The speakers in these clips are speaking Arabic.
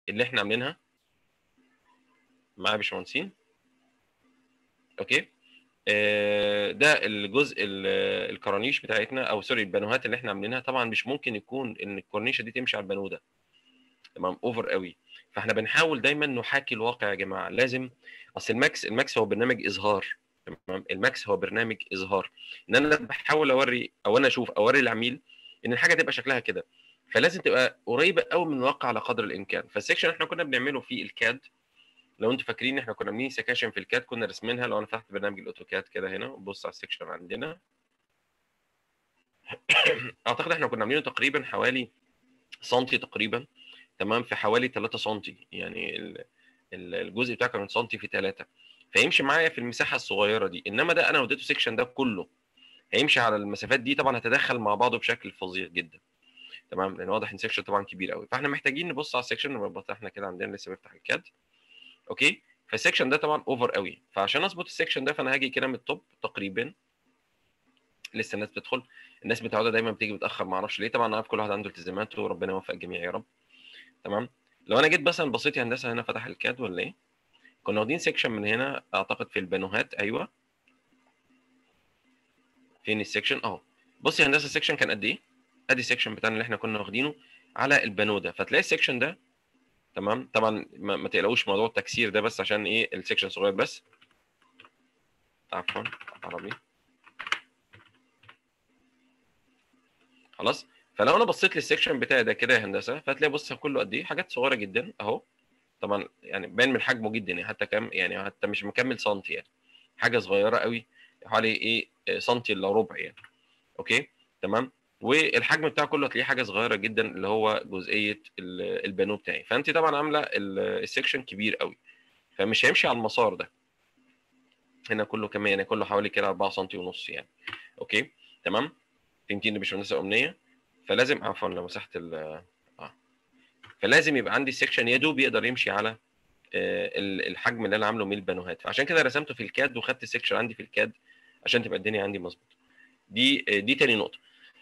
اللي احنا عاملينها معايا يا باشمهندسين. اوكي. ده الجزء الكرانيش بتاعتنا، او سوري البانوهات اللي احنا عاملينها. طبعا مش ممكن يكون ان الكورنيشه دي تمشي على البانو ده، تمام، اوفر قوي. فاحنا بنحاول دايما نحاكي الواقع يا جماعه. لازم، اصل الماكس هو برنامج اظهار. تمام، الماكس هو برنامج اظهار، ان انا بحاول اوري، او انا اشوف اوري العميل ان الحاجه تبقى شكلها كده. فلازم تبقى قريبه قوي من الواقع على قدر الامكان. فالسكشن احنا كنا بنعمله في الكاد. لو انتوا فاكرين احنا كنا عاملين سكاشن في الكاد كنا راسمينها. لو انا فتحت برنامج الاوتوكاد كده هنا وبص على السكشن عندنا، اعتقد احنا كنا عاملينه تقريبا حوالي سنتي تقريبا. تمام، في حوالي 3 سنتي، يعني الجزء بتاعه كان سنتي في 3، فيمشي معايا في المساحه الصغيره دي. انما ده انا وديته سيكشن ده كله هيمشي على المسافات دي، طبعا هتدخل مع بعضه بشكل فظيع جدا. تمام، لان واضح ان سيكشن طبعا كبير قوي. فاحنا محتاجين نبص على السيكشن. نبقى احنا كده عندنا لسه بفتح الكاد. اوكي. فالسيكشن ده طبعا اوفر قوي، فعشان اظبط السيكشن ده فانا هاجي كده من التوب تقريبا. لسه الناس بتدخل، الناس متعوده دايما بتيجي متاخر، ما اعرفش ليه. طبعا انا عارف كل واحد عنده التزاماته، وربنا يوفق الجميع يا رب. تمام. لو انا جيت مثلا بصيت يا هندسه هنا فتح الكاد ولا ايه؟ كنا واخدين سيكشن من هنا اعتقد في البانوهات. ايوه، فين السيكشن اهو. بص يا هندسه السيكشن كان قد ايه؟ ادي السيكشن بتاعنا اللي احنا كنا واخدينه على البانو ده. فتلاقي السيكشن ده، تمام، طبعا ما تقلقوش موضوع التكسير ده، بس عشان ايه السيكشن صغير بس. عفوا، عربي. خلاص. فلو انا بصيت للسيكشن بتاعي ده كده يا هندسه، فهتلاقي بص كله قد ايه، حاجات صغيره جدا اهو. طبعا يعني باين من حجمه جدا، يعني حتى كام، يعني حتى مش مكمل سنتي يعني، حاجه صغيره قوي، حوالي ايه سنتي الا ربع يعني. اوكي. تمام. والحجم بتاعه كله هتلاقيه حاجه صغيره جدا، اللي هو جزئيه البانو بتاعي. فانت طبعا عامله السكشن كبير قوي، فمش هيمشي على المسار ده. هنا كله كمان يعني كله حوالي كده 4 سم ونص يعني. اوكي. تمام. فهمتيني يا باشمهندسه امنيه؟ فلازم، عفوا لو مسحت فلازم يبقى عندي السكشن يا دوب يقدر يمشي على الحجم اللي انا عامله من البانوهات. فعشان كده رسمته في الكاد وخدت السكشن عندي في الكاد عشان تبقى الدنيا عندي مظبوطه. دي تاني نقطه.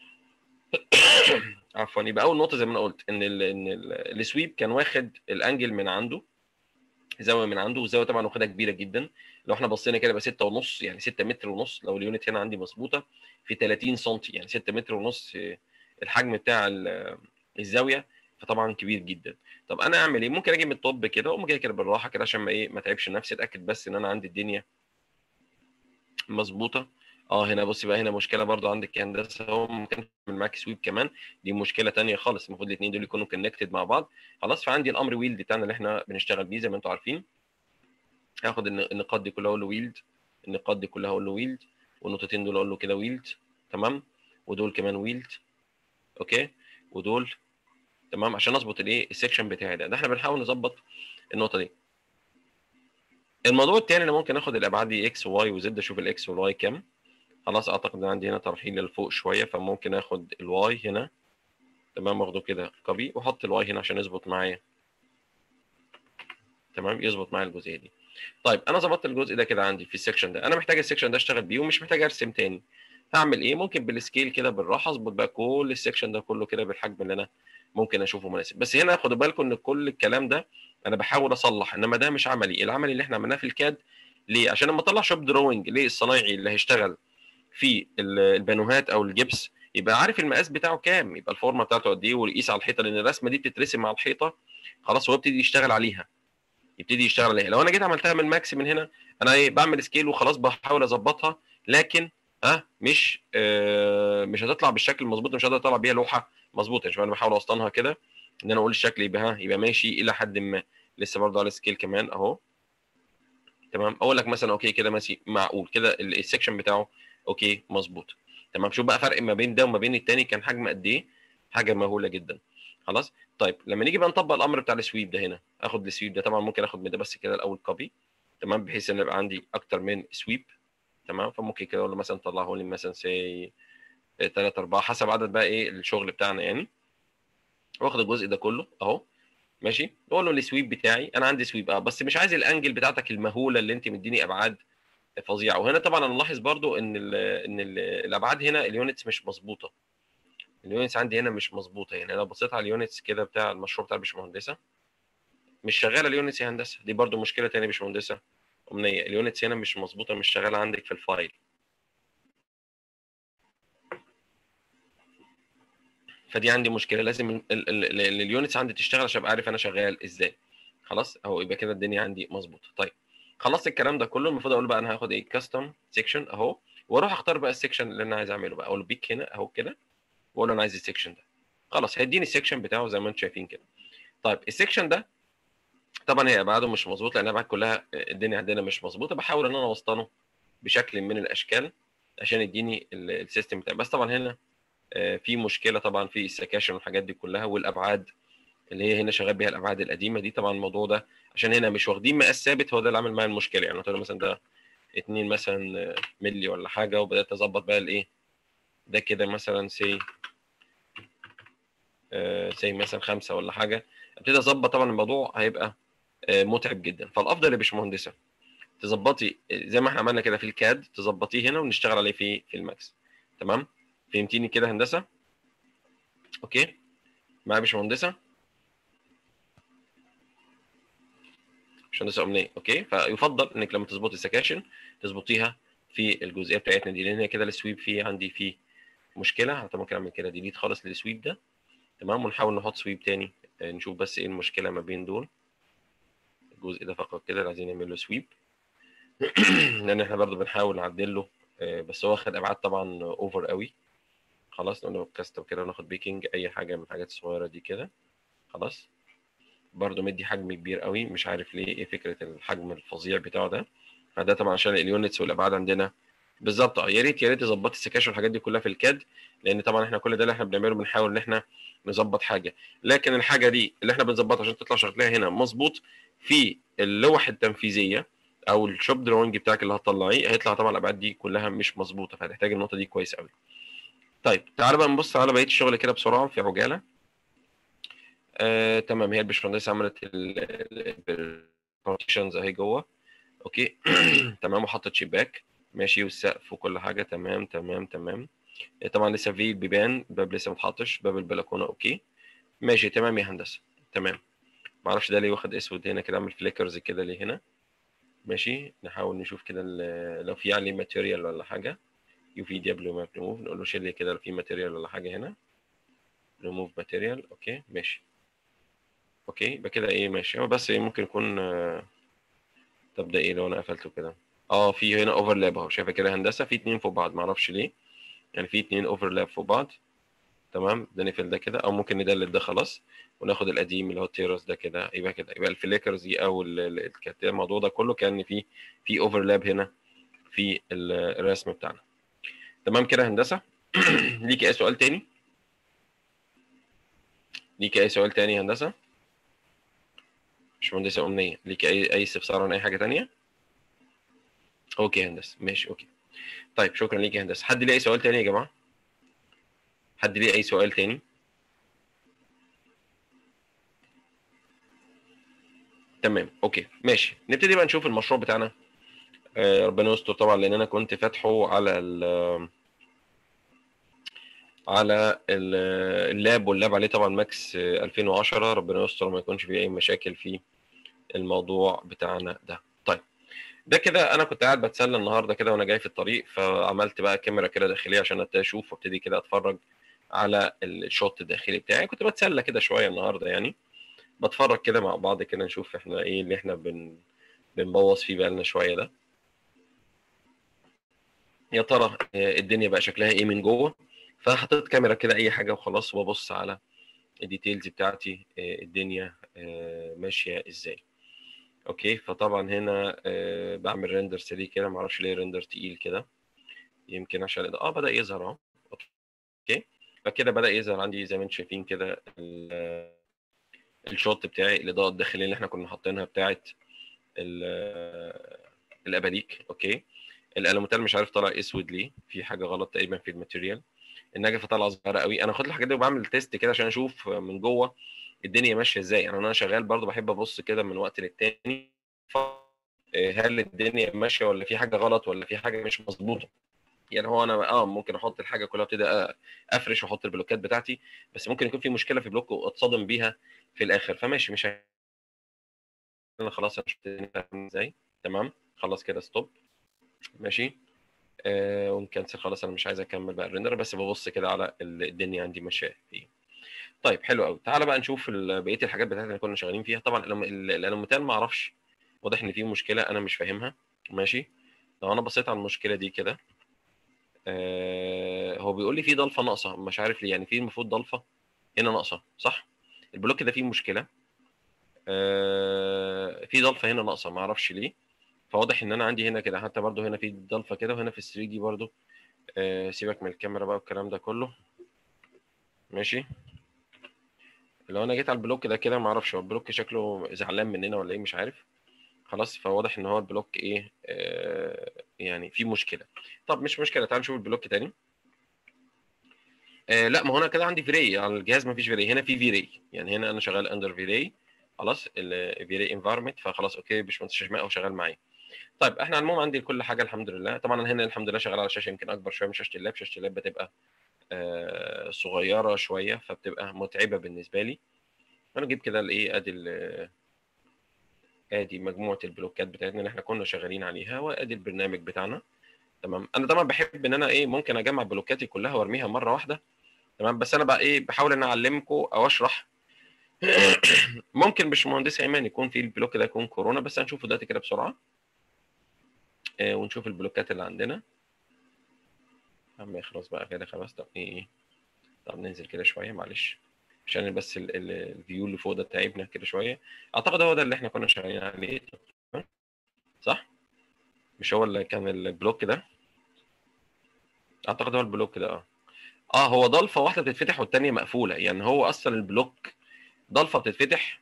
عفوا. يبقى اول نقطه زي ما انا قلت ان السويب كان واخد الانجل من عنده، زاويه من عنده، والزاويه طبعا واخدها كبيره جدا. لو احنا بصينا كده يبقى 6 ونص، يعني 6 متر ونص. لو اليونت هنا عندي مظبوطه في 30 سم، يعني 6 متر ونص الحجم بتاع الزاويه. فطبعا كبير جدا. طب انا اعمل ايه؟ ممكن اجي من الطب كده واقوم جاي كده بالراحه كده عشان ما تعبش نفسي، اتاكد بس ان انا عندي الدنيا مظبوطه. هنا بص بقى، هنا مشكله برضو عندك يا هندسه، هو ممكن من معاك سويب كمان. دي مشكله تانية خالص. المفروض الاثنين دول يكونوا كونكتد مع بعض. خلاص. فعندي الامر ويلد بتاعنا اللي احنا بنشتغل بيه زي ما انتم عارفين. هاخد النقاط دي كلها اقول له ويلد، النقاط دي كلها اقول له ويلد، والنقطتين دول اقول له كده ويلد. تمام. ودول كمان ويلد. اوكي. ودول. تمام، عشان اظبط الايه السكشن بتاعي ده احنا بنحاول نظبط النقطه دي. الموضوع الثاني انا ممكن اخد الابعاد دي اكس وواي وزد، اشوف الاكس والواي كام. خلاص. اعتقد ان عندي هنا ترحيل لفوق شويه، فممكن اخد الواي هنا. تمام، واخده كده كوبي واحط الواي هنا عشان يظبط معايا. تمام، يظبط معايا الجزئيه دي. طيب انا ظبطت الجزء ده كده عندي في السكشن ده. انا محتاج السكشن ده اشتغل بيه ومش محتاج ارسم تاني. هعمل ايه؟ ممكن بالسكيل كده بالراحه اظبط بقى كل السكشن ده كله كده بالحجم اللي انا ممكن اشوفه مناسب. بس هنا خدوا بالكم ان كل الكلام ده انا بحاول اصلح، انما ده مش عملي. العملي اللي احنا عملناه في الكاد ليه؟ عشان لما اطلع شوب دروينج للصنايعي اللي هيشتغل في البانوهات او الجبس يبقى عارف المقاس بتاعه كام، يبقى الفورمه بتاعته قد ايه، ويقيس على الحيطه، لان الرسمه دي بتترسم على الحيطه. خلاص. هو يبتدي يشتغل عليها، يبتدي يشتغل عليها. لو انا جيت عملتها من ماكس من هنا، انا ايه بعمل سكيل وخلاص بحاول اظبطها، لكن مش هتطلع بالشكل المظبوط، مش هقدر اطلع بيها لوحه مظبوطه. انا بحاول اوسطنها كده ان انا اقول الشكل يبقى ماشي الى حد ما. لسه برضه على سكيل كمان اهو. تمام. اقول لك مثلا اوكي كده ماشي معقول كده السكشن بتاعه. اوكي مظبوط. تمام. شوف بقى فرق ما بين ده وما بين التاني كان حجم قد ايه. حاجه مهوله جدا. خلاص. طيب لما نيجي بقى نطبق الامر بتاع السويب ده هنا، اخد السويب ده طبعا ممكن اخد من ده بس كده الاول كوبي. تمام، بحيث ان يبقى عندي اكتر من سويب. تمام. فممكن كده اقول له مثلا طلعه لي مثلا سي 3 4 حسب عدد بقى ايه الشغل بتاعنا يعني. واخد الجزء ده كله اهو. ماشي. اقول له السويب بتاعي انا عندي سويب بس مش عايز الانجل بتاعتك المهوله اللي انت مديني ابعاد فظيعه. وهنا طبعا انا ملاحظ برضو ان الابعاد هنا اليونتس مش مظبوطه. اليونتس عندي هنا مش مظبوطه. يعني انا بصيت على اليونتس كده بتاع المشروع بتاع الباشمهندسه. مش شغاله اليونتس يا هندسه، دي برضو مشكله تانية يا باشمهندسه امنيه، اليونتس هنا مش مظبوطه، مش شغاله عندك في الفايل. فدي عندي مشكله، لازم اليونتس عندي تشتغل عشان ابقى عارف انا شغال ازاي. خلاص اهو، يبقى كده الدنيا عندي مظبوطه. طيب خلصت الكلام ده كله، المفروض اقول بقى انا هاخد ايه، كاستم سيكشن اهو، واروح اختار بقى السيكشن اللي انا عايز اعمله بقى، اقول بيك هنا اهو كده، واقول انا عايز السيكشن ده. خلاص هيديني السيكشن بتاعه زي ما انتم شايفين كده. طيب السيكشن ده طبعا هي ابعاده مش مظبوط، لان ابعاد كلها الدنيا عندنا مش مظبوطه، بحاول ان انا اوسطنه بشكل من الاشكال عشان يديني السيستم بتاعي. بس طبعا هنا في مشكله طبعا في السكاشن والحاجات دي كلها، والابعاد اللي هي هنا شغال بيها الابعاد القديمه دي. طبعا الموضوع ده عشان هنا مش واخدين مقاس ثابت، هو ده اللي عامل معايا المشكله. يعني قلت له مثلا ده 2 مثلا مللي ولا حاجه، وبدات اظبط بقى الايه ده كده مثلا سي مثلا 5 ولا حاجه، ابتدي اظبط. طبعا الموضوع هيبقى متعب جدا. فالافضل يا باشمهندسه تظبطي زي ما احنا عملنا كده في الكاد، تظبطيه هنا ونشتغل عليه في الماكس. تمام؟ فهمتيني كده هندسه؟ اوكي معايا يا باشمهندسه؟ باشمهندسه امنيه اوكي. فيفضل انك لما تظبطي السكاشن تظبطيها في الجزئيه بتاعتنا دي، لان هي كده السويب فيه عندي فيه مشكله. طب ممكن اعمل كده ديليت خالص للسويب ده. تمام، ونحاول نحط سويب تاني، نشوف بس ايه المشكله ما بين دول. الجزء ده فقط كده اللي عايزين نعمل له سويب لان احنا برضو بنحاول نعدل له، بس هو واخد ابعاد طبعا اوفر قوي. خلاص نقول له كاستم كده وناخد بيكنج اي حاجه من الحاجات الصغيره دي كده. خلاص برضو مدي حجم كبير قوي، مش عارف ليه، ايه فكره الحجم الفظيع بتاعه ده. فده طبعا عشان اليونتس والابعاد عندنا بالظبط. يا ريت يا ريت تظبطي السكاشن والحاجات دي كلها في الكاد، لان طبعا احنا كل ده اللي احنا بنعمله بنحاول ان احنا نظبط حاجه. لكن الحاجه دي اللي احنا بنظبطها عشان تطلع شكلها هنا مظبوط في اللوح التنفيذيه او الشوب دروينج بتاعك اللي هتطلعيه، هيطلع طبعا الابعاد دي كلها مش مظبوطه، فهتحتاج النقطه دي كويس قوي. طيب تعالى بقى نبص على بقيه الشغل كده بسرعه في عجاله. تمام، هي الباشمهندسه عملت البارتيشنز اهي جوه. اوكي تمام، وحطت شباك ماشي، والسقف وكل حاجه تمام تمام تمام. طبعا لسه في بيبان، باب لسه ما اتحطش، باب البلكونه اوكي ماشي تمام يا هندسه تمام. ما اعرفش ده ليه واخد اسود هنا كده، عامل فليكرز كده ليه هنا. ماشي نحاول نشوف كده لو في عليه ماتيريال ولا حاجه. يو في دبليو ماب ريموف، نقول له شيل لي كده لو في ماتيريال ولا حاجه هنا. ريموف ماتيريال اوكي ماشي. اوكي يبقى كده ايه ماشي، هو بس إيه ممكن يكون طب ده ايه لو انا قفلته كده؟ في هنا اوفرلاب اهو، شايفه كده هندسه في اتنين فوق بعض، ما اعرفش ليه، يعني في اتنين اوفرلاب فوق بعض. تمام ده نقفل ده كده، او ممكن ندلت ده خلاص وناخد القديم اللي هو التيرس ده كده. يبقى كده يبقى الفليكرز دي او الموضوع ده كله كان في اوفرلاب هنا في الرسم بتاعنا. تمام كده هندسه ليك اي سؤال تاني؟ ليك اي سؤال تاني يا هندسه؟ مش مهندسه امنيه، ليك اي استفسار عن اي حاجه تانيه؟ اوكي يا هندسه ماشي اوكي. طيب شكرا ليك يا هندسه. حد ليه اي سؤال تاني يا جماعه؟ حد ليه اي سؤال تاني؟ تمام اوكي ماشي، نبتدي بقى نشوف المشروع بتاعنا. ربنا يستر طبعا، لان انا كنت فاتحه على اللاب، واللاب عليه طبعا ماكس 2010. ربنا يستر ما يكونش فيه اي مشاكل في الموضوع بتاعنا ده. طيب ده كده انا كنت قاعد بتسلى النهارده كده وانا جاي في الطريق، فعملت بقى كاميرا كده داخليه عشان ابتدي اشوف وابتدي كده اتفرج على الشوت الداخلي بتاعي. كنت بتسلى كده شويه النهارده يعني، بتفرج كده مع بعض كده نشوف احنا ايه اللي احنا بنبوظ فيه بقالنا شويه ده. يا ترى الدنيا بقى شكلها ايه من جوه. فحطيت كاميرا كده اي حاجه وخلاص، وببص على الديتيلز بتاعتي، الدنيا ماشيه ازاي. اوكي فطبعا هنا بعمل ريندر سريع كده، معرفش ليه ريندر تقيل كده، يمكن عشان بدا يظهر اهو. اوكي فكده بدا يظهر عندي زي ما انتم شايفين كده الشوت بتاعي، الاضاءه الداخليه اللي احنا كنا حاطينها بتاعت الاباليك. اوكي الالوميتال مش عارف طالع اسود ليه، في حاجه غلط تقريبا في الماتيريال. النجفه طالعه صغيره قوي. انا باخد الحاجات دي وبعمل تيست كده عشان اشوف من جوه الدنيا ماشيه ازاي. يعني انا شغال برضو بحب ابص كده من وقت للتاني، هل الدنيا ماشيه ولا في حاجه غلط ولا في حاجه مش مظبوطه. يعني هو انا ممكن احط الحاجه كلها ابتدي افرش واحط البلوكات بتاعتي، بس ممكن يكون في مشكله في بلوك واتصدم بيها في الاخر، فماشي مش انا خلاص انا شفت ازاي. تمام خلاص كده ستوب. ماشي. ونكنسل خلاص، انا مش عايز اكمل بقى الريندر، بس ببص كده على الدنيا عندي ماشيه ايه. طيب حلو قوي. تعالى بقى نشوف بقيه الحاجات بتاعتنا اللي كنا شغالين فيها. طبعا الالوميتال ما اعرفش، واضح ان في مشكله انا مش فاهمها. ماشي. لو انا بصيت على المشكله دي كده، هو بيقول لي في ضلفه ناقصه، مش عارف ليه، يعني في المفروض ضلفه هنا ناقصه صح. البلوك ده فيه مشكله، في ضلفه هنا ناقصه ما اعرفش ليه. فواضح ان انا عندي هنا كده، حتى برضو هنا في ضلفه كده، وهنا في ال 3 دي برضو. سيبك من الكاميرا بقى والكلام ده كله. ماشي. لو انا جيت على البلوك ده كده، ما اعرفش هو البلوك شكله زعلان مننا ولا ايه، مش عارف. خلاص فواضح ان هو البلوك ايه، يعني في مشكله. طب مش مشكله، تعال نشوف البلوك تاني. لا، ما هو انا كده عندي فيري على الجهاز، ما فيش فيري هنا، في فيري يعني هنا انا شغال اندر فيري. خلاص الفيري انفايرمنت، فخلاص اوكي باشمهندس شيماء شغال معايا. طيب احنا على العموم عندي كل حاجه الحمد لله. طبعا أنا هنا الحمد لله شغال على شاشه يمكن اكبر شويه من شاشه اللاب. شاشه اللاب بتبقى صغيره شويه، فبتبقى متعبه بالنسبه لي. انا اجيب كده الايه، ادي مجموعه البلوكات بتاعتنا اللي احنا كنا شغالين عليها، وادي البرنامج بتاعنا. تمام. انا طبعا بحب ان انا ايه، ممكن اجمع بلوكاتي كلها وارميها مره واحده. تمام. بس انا بقى ايه، بحاول ان اعلمكم او اشرح. ممكن باشمهندس ايمن يكون في البلوك ده يكون كورونا، بس هنشوفه دلوقتي كده بسرعه. ونشوف البلوكات اللي عندنا. عم خلاص بقى كده خلاص. طب ايه، طب ننزل كده شويه معلش، عشان بس الفيو اللي فوق ده تعبنا كده شويه. اعتقد هو ده اللي احنا كنا شغالين عليه. صح؟ مش هو اللي كان البلوك ده؟ اعتقد هو البلوك ده هو ضلفه واحده بتتفتح والتانيه مقفوله، يعني هو اصلا البلوك ضلفه بتتفتح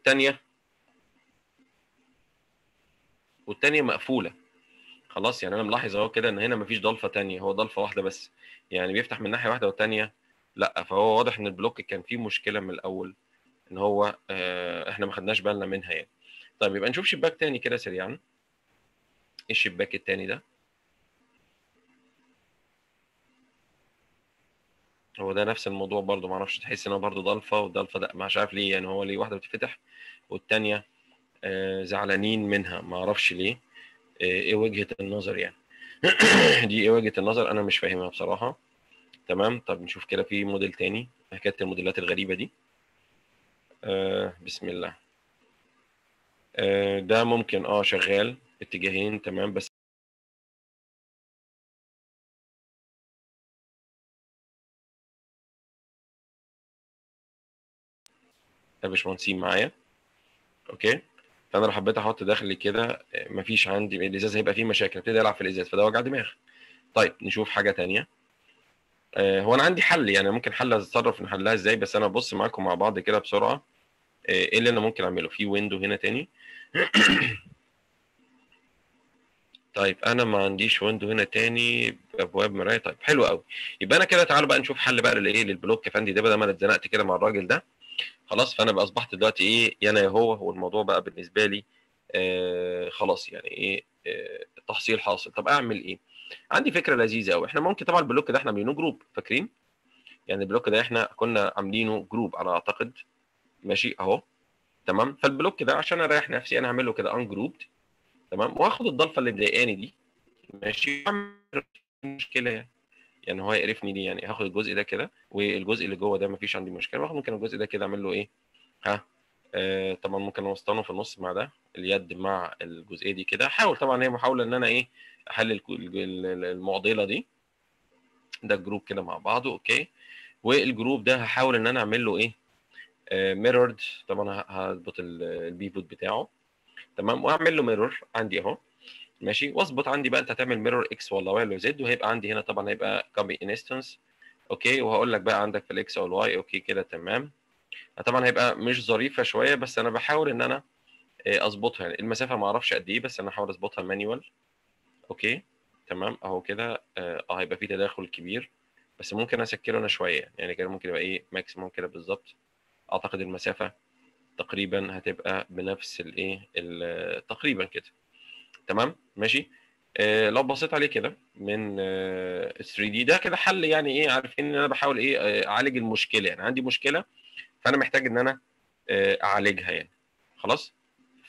والتانيه مقفوله. خلاص يعني انا ملاحظ اهو كده ان هنا مفيش ضلفه تانيه، هو ضلفه واحده بس. يعني بيفتح من ناحيه واحده والتانيه لا. فهو واضح ان البلوك كان فيه مشكله من الاول، ان هو احنا ما خدناش بالنا منها يعني. طيب يبقى نشوف شباك تاني كده سريعا. ايه الشباك التاني ده؟ هو ده نفس الموضوع برضو، ما اعرفش، تحس ان هو برضو ضلفه، والضلفه ده مش عارف ليه، يعني هو ليه واحده بتتفتح والتانيه زعلانين منها، ما اعرفش ليه. ايه وجهة النظر يعني؟ دي ايه وجهة النظر، انا مش فاهمها بصراحة. تمام. طب نشوف كده في موديل تاني، حكاية الموديلات الغريبة دي. بسم الله. ده ممكن شغال اتجاهين تمام، بس يا باشمهندسين معايا. اوكي. فانا لو حبيت احط داخلي كده مفيش عندي الازاز، هيبقى فيه مشاكل، ابتدي العب في الازاز، فده وجع دماغ. طيب نشوف حاجة تانية. هو انا عندي حل، يعني ممكن حل اتصرف نحلها ازاي، بس انا ابص معاكم مع بعض كده بسرعة. ايه اللي انا ممكن اعمله في ويندو هنا تاني؟ طيب انا ما عنديش ويندو هنا تاني بابواب مرايه. طيب حلو قوي. يبقى انا كده تعالوا بقى نشوف حل بقى للايه، للبلوك يا فندي ده، بدل ما انا اتزنقت كده مع الراجل ده. خلاص فانا بقى اصبحت دلوقتي ايه، يا انا يا هو والموضوع بقى بالنسبه لي خلاص يعني ايه، تحصيل حاصل. طب اعمل ايه؟ عندي فكره لذيذه قوي. احنا ممكن طبعا البلوك ده احنا عاملينه جروب، فاكرين؟ يعني البلوك ده احنا كنا عاملينه جروب على اعتقد. ماشي اهو. تمام. فالبلوك ده عشان اريح نفسي انا هعمله كده ان جروب. تمام. واخد الضلفه اللي مضايقاني دي. ماشي. مشكله يعني، يعني هو هيقرفني دي، يعني هاخد الجزء ده كده، والجزء اللي جوه ده مفيش عندي مشكله، واخد ممكن الجزء ده كده اعمل له ايه، ها. طبعا ممكن اوسطنه في النص مع ده، اليد مع الجزئيه دي كده. احاول طبعا، هي محاوله ان انا ايه، احل المعضله دي. ده الجروب كده مع بعضه اوكي. والجروب ده هحاول ان انا اعمل له ايه، ميرورد. طبعا هظبط البيفوت بتاعه. تمام. واعمل له ميرور عندي اهو. ماشي. واظبط عندي بقى انت هتعمل ميرور اكس ولا واي ولا زد، وهيبقى عندي هنا طبعا هيبقى كوبي انستنس. اوكي. وهقول لك بقى عندك في الاكس او الواي. اوكي كده تمام. طبعا هيبقى مش ظريفه شويه، بس انا بحاول ان انا اظبطها، يعني المسافه ما اعرفش قد ايه، بس انا هحاول اظبطها مانيوال. اوكي. تمام اهو كده. هيبقى في تداخل كبير، بس ممكن اسكره انا شويه، يعني كده ممكن يبقى ايه ماكسيموم كده بالظبط. اعتقد المسافه تقريبا هتبقى بنفس الايه تقريبا كده. تمام ماشي. لو بصيت عليه كده من 3 دي ده كده حل، يعني ايه، عارفين ان انا بحاول ايه اعالج المشكله، يعني عندي مشكله فانا محتاج ان انا اعالجها يعني. خلاص.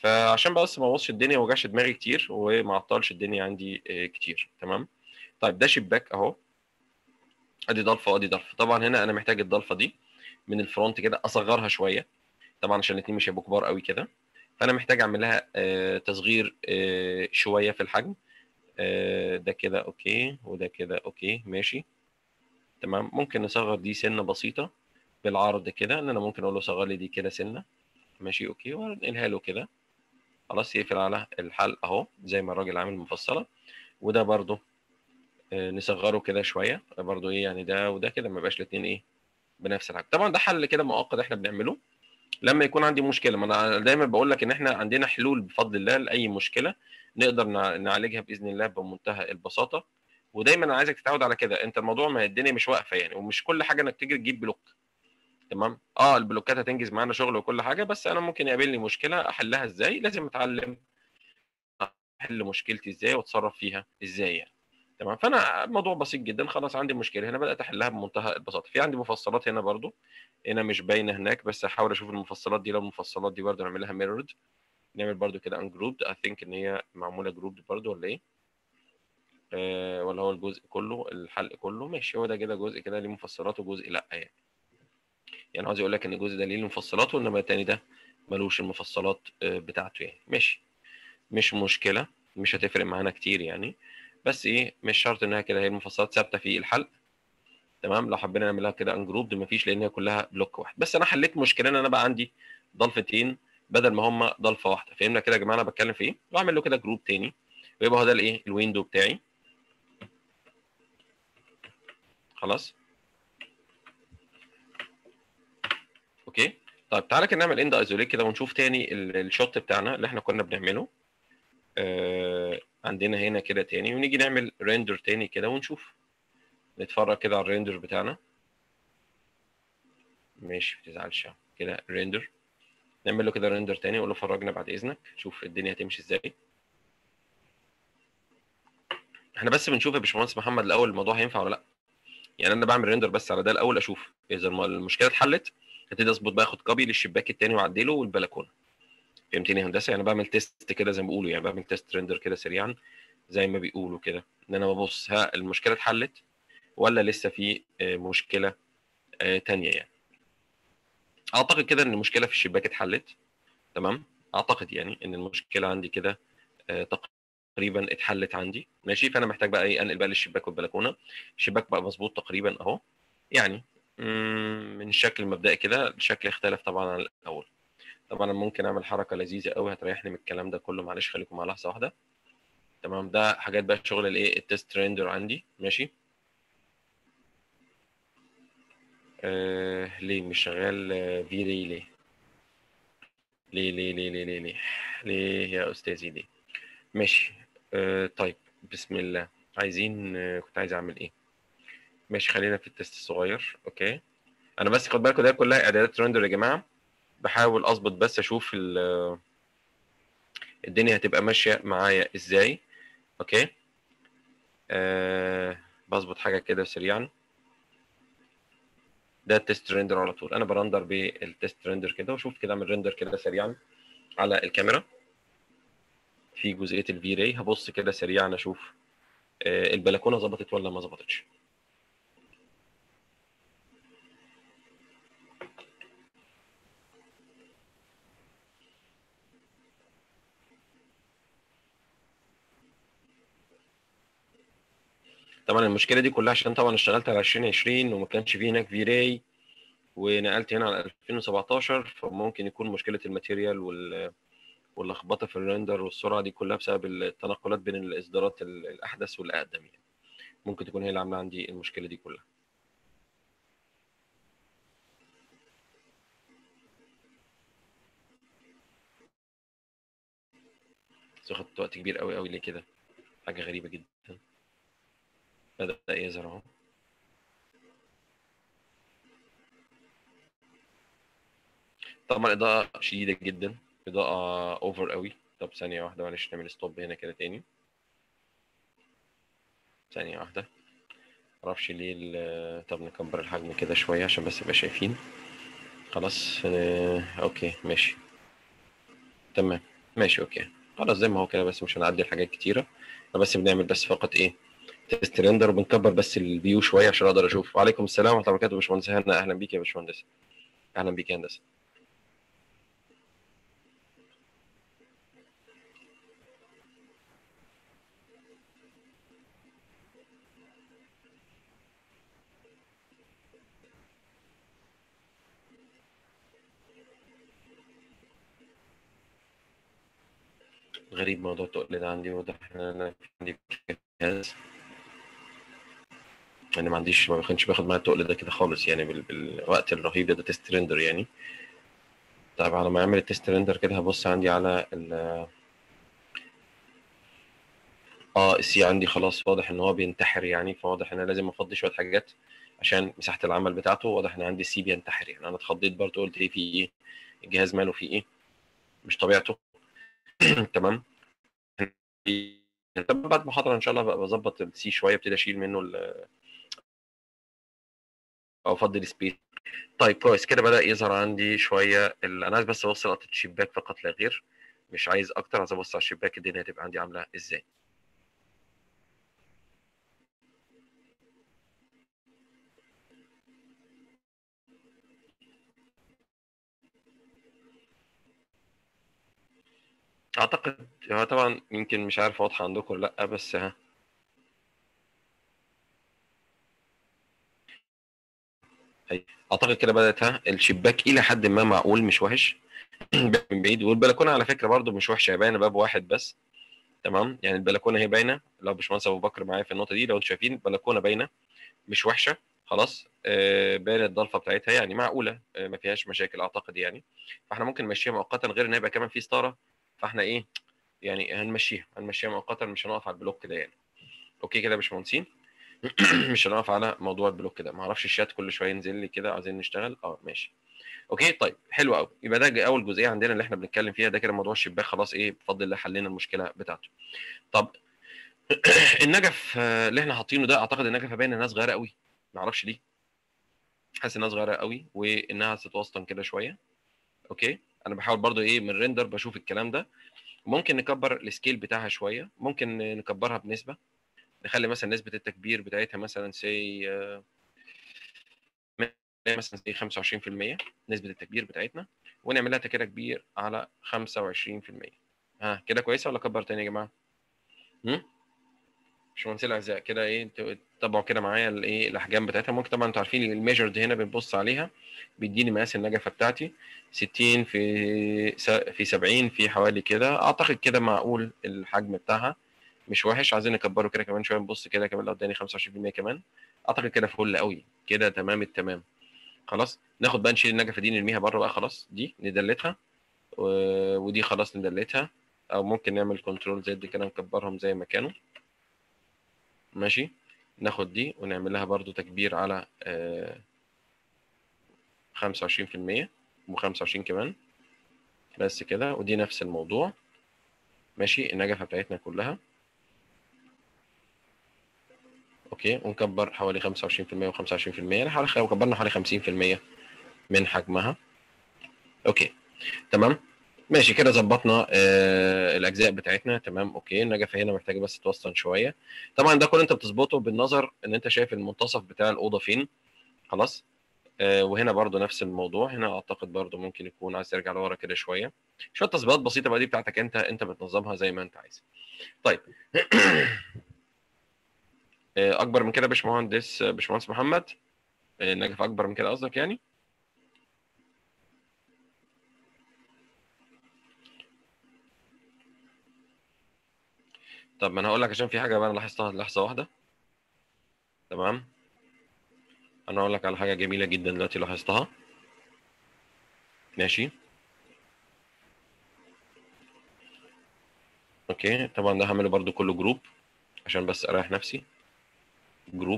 فعشان بس ما ابوظش الدنيا وجعش دماغي كتير وما عطلش الدنيا عندي كتير. تمام. طيب ده شباك اهو، ادي ضلفه وادي ضلفه. طبعا هنا انا محتاج الضلفه دي من الفرونت كده اصغرها شويه، طبعا عشان الاثنين مش هيبقوا كبار قوي كده، فانا محتاج اعمل لها تصغير شويه في الحجم. ده كده اوكي، وده كده اوكي ماشي تمام. ممكن نصغر دي سنه بسيطه بالعرض كده، ان انا ممكن اقول له صغر لي دي كده سنه ماشي اوكي، وانقلها له كده خلاص يقفل على الحلق اهو زي ما الراجل عامل مفصله. وده برده نصغره كده شويه برده ايه يعني، ده وده كده ما يبقاش الاثنين ايه بنفس الحجم. طبعا ده حل كده مؤقت احنا بنعمله لما يكون عندي مشكله. ما انا دايما بقول لك ان احنا عندنا حلول بفضل الله لاي مشكله نقدر نعالجها باذن الله بمنتهى البساطه. ودايما انا عايزك تتعود على كده، انت الموضوع ما الدنيا مش واقفه يعني، ومش كل حاجه انك تيجي تجيب بلوك. تمام. البلوكات هتنجز معانا شغل وكل حاجه، بس انا ممكن يقابلني مشكله احلها ازاي، لازم اتعلم احل مشكلتي ازاي واتصرف فيها ازاي يعني. تمام. فانا الموضوع بسيط جدا، خلاص عندي مشكله هنا بدات احلها بمنتهى البساطه. في عندي مفصلات هنا برضو، هنا مش باينه هناك، بس هحاول اشوف المفصلات دي، لو المفصلات دي برضو نعملها ميرورد، نعمل برضو كده ان جروبد. اي ثينك ان هي معموله جروبد برضو ولا ايه، ولا هو الجزء كله الحلق كله ماشي، هو ده كده جزء كده ليه مفصلات وجزء لا يعني. يعني عاوز يقول لك ان الجزء ده ليه المفصلات وانما التاني ده ملوش المفصلات بتاعته يعني. ماشي مش مشكله، مش هتفرق معانا كتير يعني، بس ايه مش شرط انها كده هي المفصلات ثابته في الحلق. تمام. لو حبينا نعملها كده ان جروب مفيش، لان هي كلها بلوك واحد. بس انا حليت مشكله ان انا بقى عندي ضلفتين بدل ما هم ضلفه واحده. فهمنا كده يا جماعه انا بتكلم في ايه، واعمل له كده جروب تاني ويبقى هو ده الايه الويندو بتاعي. خلاص اوكي. طيب تعالى كده نعمل اند ايزوليت كده ونشوف تاني الشوت بتاعنا اللي احنا كنا بنعمله. عندنا هنا كده تاني، ونيجي نعمل ريندر تاني كده ونشوف، نتفرج كده على الريندر بتاعنا. ماشي ما تزعلش كده ريندر، نعمل له كده ريندر تاني ونقول له فرجنا بعد اذنك، شوف الدنيا هتمشي ازاي. احنا بس بنشوف يا باشمهندس محمد الاول الموضوع هينفع ولا لا. يعني انا بعمل ريندر بس على ده الاول اشوف اذا المشكله اتحلت، ابتدي اظبط بقى، اخد كوبي للشباك التاني واعدله والبلكونه. فهمتني يا هندسه؟ يعني بعمل تيست كده زي ما بيقولوا، يعني بعمل تيست ريندر كده سريعا زي ما بيقولوا كده، ان انا ببص ها المشكله اتحلت ولا لسه في مشكله تانيه يعني. اعتقد كده ان المشكله في الشباك اتحلت. تمام. اعتقد يعني ان المشكله عندي كده تقريبا اتحلت عندي ماشي. فانا محتاج بقى ايه انقل بقى للشباك والبلكونه. الشباك بقى مظبوط تقريبا اهو يعني، من الشكل المبدئي كده الشكل اختلف طبعا عن الاول. طبعا انا ممكن اعمل حركه لذيذه قوي هتريحني من الكلام ده كله، معلش خليكم مع لحظه واحده. تمام. ده حاجات بقى شغل الايه التست ريندر عندي ماشي. ليه مش شغال في ري ليه؟ ليه يا استاذي ليه؟ ماشي. طيب بسم الله. عايزين كنت عايز اعمل ايه؟ ماشي خلينا في التست الصغير اوكي. انا بس خد بالكم ده كلها اعدادات ريندر يا جماعه، بحاول اظبط بس اشوف الدنيا هتبقى ماشيه معايا ازاي. اوكي. بظبط حاجه كده سريعا. ده التست ريندر على طول، انا برندر بالتست ريندر كده واشوف كده اعمل ريندر كده سريعا على الكاميرا في جزئيه الفي راي. هبص كده سريعا اشوف البلكونه ظبطت ولا ما ظبطتش. طبعا المشكله دي كلها عشان طبعا اشتغلت على 2020 وما كانش فيه هناك في راي، ونقلت هنا على 2017، فممكن يكون مشكله الماتيريال واللخبطه في الريندر والسرعه دي كلها بسبب التنقلات بين الاصدارات الاحدث والاقدم يعني. ممكن تكون هي اللي عامله عندي المشكله دي كلها. بس خدت وقت كبير قوي قوي ليه كده؟ حاجه غريبه جدا. بدأ يظهر اهو. طبعا اضاءه شديده جدا، اضاءه اوفر قوي. طب ثانيه واحده معلش نعمل ستوب هنا كده تاني. ثانيه واحده. معرفش ليه طب نكبر الحجم كده شويه عشان بس نبقى شايفين. خلاص اوكي ماشي تمام. ماشي اوكي خلاص زي ما هو كده، بس مش هنعدي الحاجات كتيره. بس بنعمل بس فقط ايه، تيست ريندر، وبنكبر بس الفيو شويه عشان اقدر اشوف. وعليكم السلام ورحمه الله وبركاته يا باشمهندس هنا، اهلا بيك يا باشمهندس. اهلا بيك يا هندسه. غريب موضوع التقل ده عندي، واضح ان انا عندي جهاز. انا ما عنديش، ما كنتش باخد معايا التقل ده كده خالص يعني بالوقت الرهيب ده تيست ريندر يعني. طيب على ما اعمل التيست ريندر كده هبص عندي على السي عندي خلاص، واضح ان هو بينتحر يعني، فواضح ان انا لازم افضي شويه حاجات عشان مساحه العمل بتاعته. واضح ان عندي السي بينتحر يعني. انا اتخضيت برضه، قلت ايه في ايه، الجهاز ماله فيه ايه، مش طبيعته. تمام. طب بعد المحاضره ان شاء الله بقى بظبط السي شويه، ابتدي اشيل منه او افضي السبيس. طيب كويس كده، بدا يظهر عندي شويه انا عايز بس اوصل لقطه الشباك فقط لا غير، مش عايز اكتر. عايز ابص على الشباك الدنيا هتبقى عندي عامله ازاي. اعتقد هو طبعا يمكن مش عارف واضحه عندكم ولا لا، بس ها. اعتقد كده بدات ها الشباك الى حد ما معقول، مش وحش. من بعيد. والبلكونه على فكره برضو مش وحشه، هي باينه باب واحد بس. تمام يعني البلكونه هي باينه، لو باشمهندس ابو بكر معايا في النقطه دي، لو انتم شايفين البلكونه باينه مش وحشه خلاص. باينه الضلفه بتاعتها يعني معقوله، ما فيهاش مشاكل اعتقد يعني. فاحنا ممكن نمشيها مؤقتا، غير ان يبقى كمان في ستاره. فاحنا ايه يعني، هنمشيها مؤقتا، مش هنقف على البلوك ده يعني. اوكي كده يا باشمهندسين. مش هنقف على موضوع البلوك ده. ما اعرفش الشات كل شويه ينزل لي كده عايزين نشتغل. ماشي. اوكي طيب حلو قوي. يبقى ده اول جزئيه عندنا اللي احنا بنتكلم فيها، ده كده موضوع الشباك خلاص، ايه بفضل الله حلينا المشكله بتاعته. طب النجف اللي احنا حاطينه ده، اعتقد النجفه باينه انها صغيره قوي. ما اعرفش ليه، حاسس انها صغيره قوي وانها ستوسطن كده شويه. اوكي انا بحاول برضو ايه من ريندر بشوف الكلام ده. ممكن نكبر السكيل بتاعها شويه، ممكن نكبرها بنسبه. نخلي مثلا نسبه التكبير بتاعتها مثلا سي مثلا زي 25% نسبه التكبير بتاعتنا، ونعملها كده كبير على 25%. ها كده كويسه ولا اكبر تاني يا جماعه؟ هم؟ مش مهندسين الاعزاء كده ايه، انتوا تتابعوا كده معايا الايه الاحجام بتاعتها. ممكن طبعا انتوا عارفين الميجرد هنا بنبص عليها، بيديني مقاس النجفه بتاعتي 60 في 70 في حوالي كده. اعتقد كده معقول الحجم بتاعها، مش وحش. عايزين نكبره كده كمان شويه، نبص كده كمان لو اداني 25% كمان، اعتقد كده فل قوي كده تمام التمام. خلاص ناخد بقى نشيل النجفه دي نرميها بره بقى خلاص، دي ندلتها ودي خلاص ندلتها. او ممكن نعمل كنترول زد كده نكبرهم زي ما كانوا. ماشي. ناخد دي ونعمل لها برضو تكبير على 25% و25 كمان. بس كده، ودي نفس الموضوع. ماشي النجفة بتاعتنا كلها. اوكي ونكبر حوالي 25% و25%، يعني حوالي كبرنا حوالي 50% من حجمها. اوكي تمام. ماشي كده ظبطنا الاجزاء بتاعتنا تمام. اوكي النجفه هنا محتاجه بس توسطن شويه. طبعا ده كله انت بتظبطه بالنظر ان انت شايف المنتصف بتاع الاوضه فين. خلاص. وهنا برضو نفس الموضوع. هنا اعتقد برضو ممكن يكون عايز ترجع لورا كده شويه. شويه تظبيطات بسيطه بقى دي بتاعتك انت بتنظمها زي ما انت عايز. طيب. اكبر من كده يا باشمهندس محمد. النجف اكبر من كده قصدك يعني. طب ما انا هقول لك، عشان في حاجه بقى انا لاحظتها لحظه واحده. تمام. انا هقول لك على حاجه جميله جدا دلوقتي لاحظتها. ماشي. اوكي طبعا ده هعمله برضو كله جروب عشان بس اريح نفسي. جروب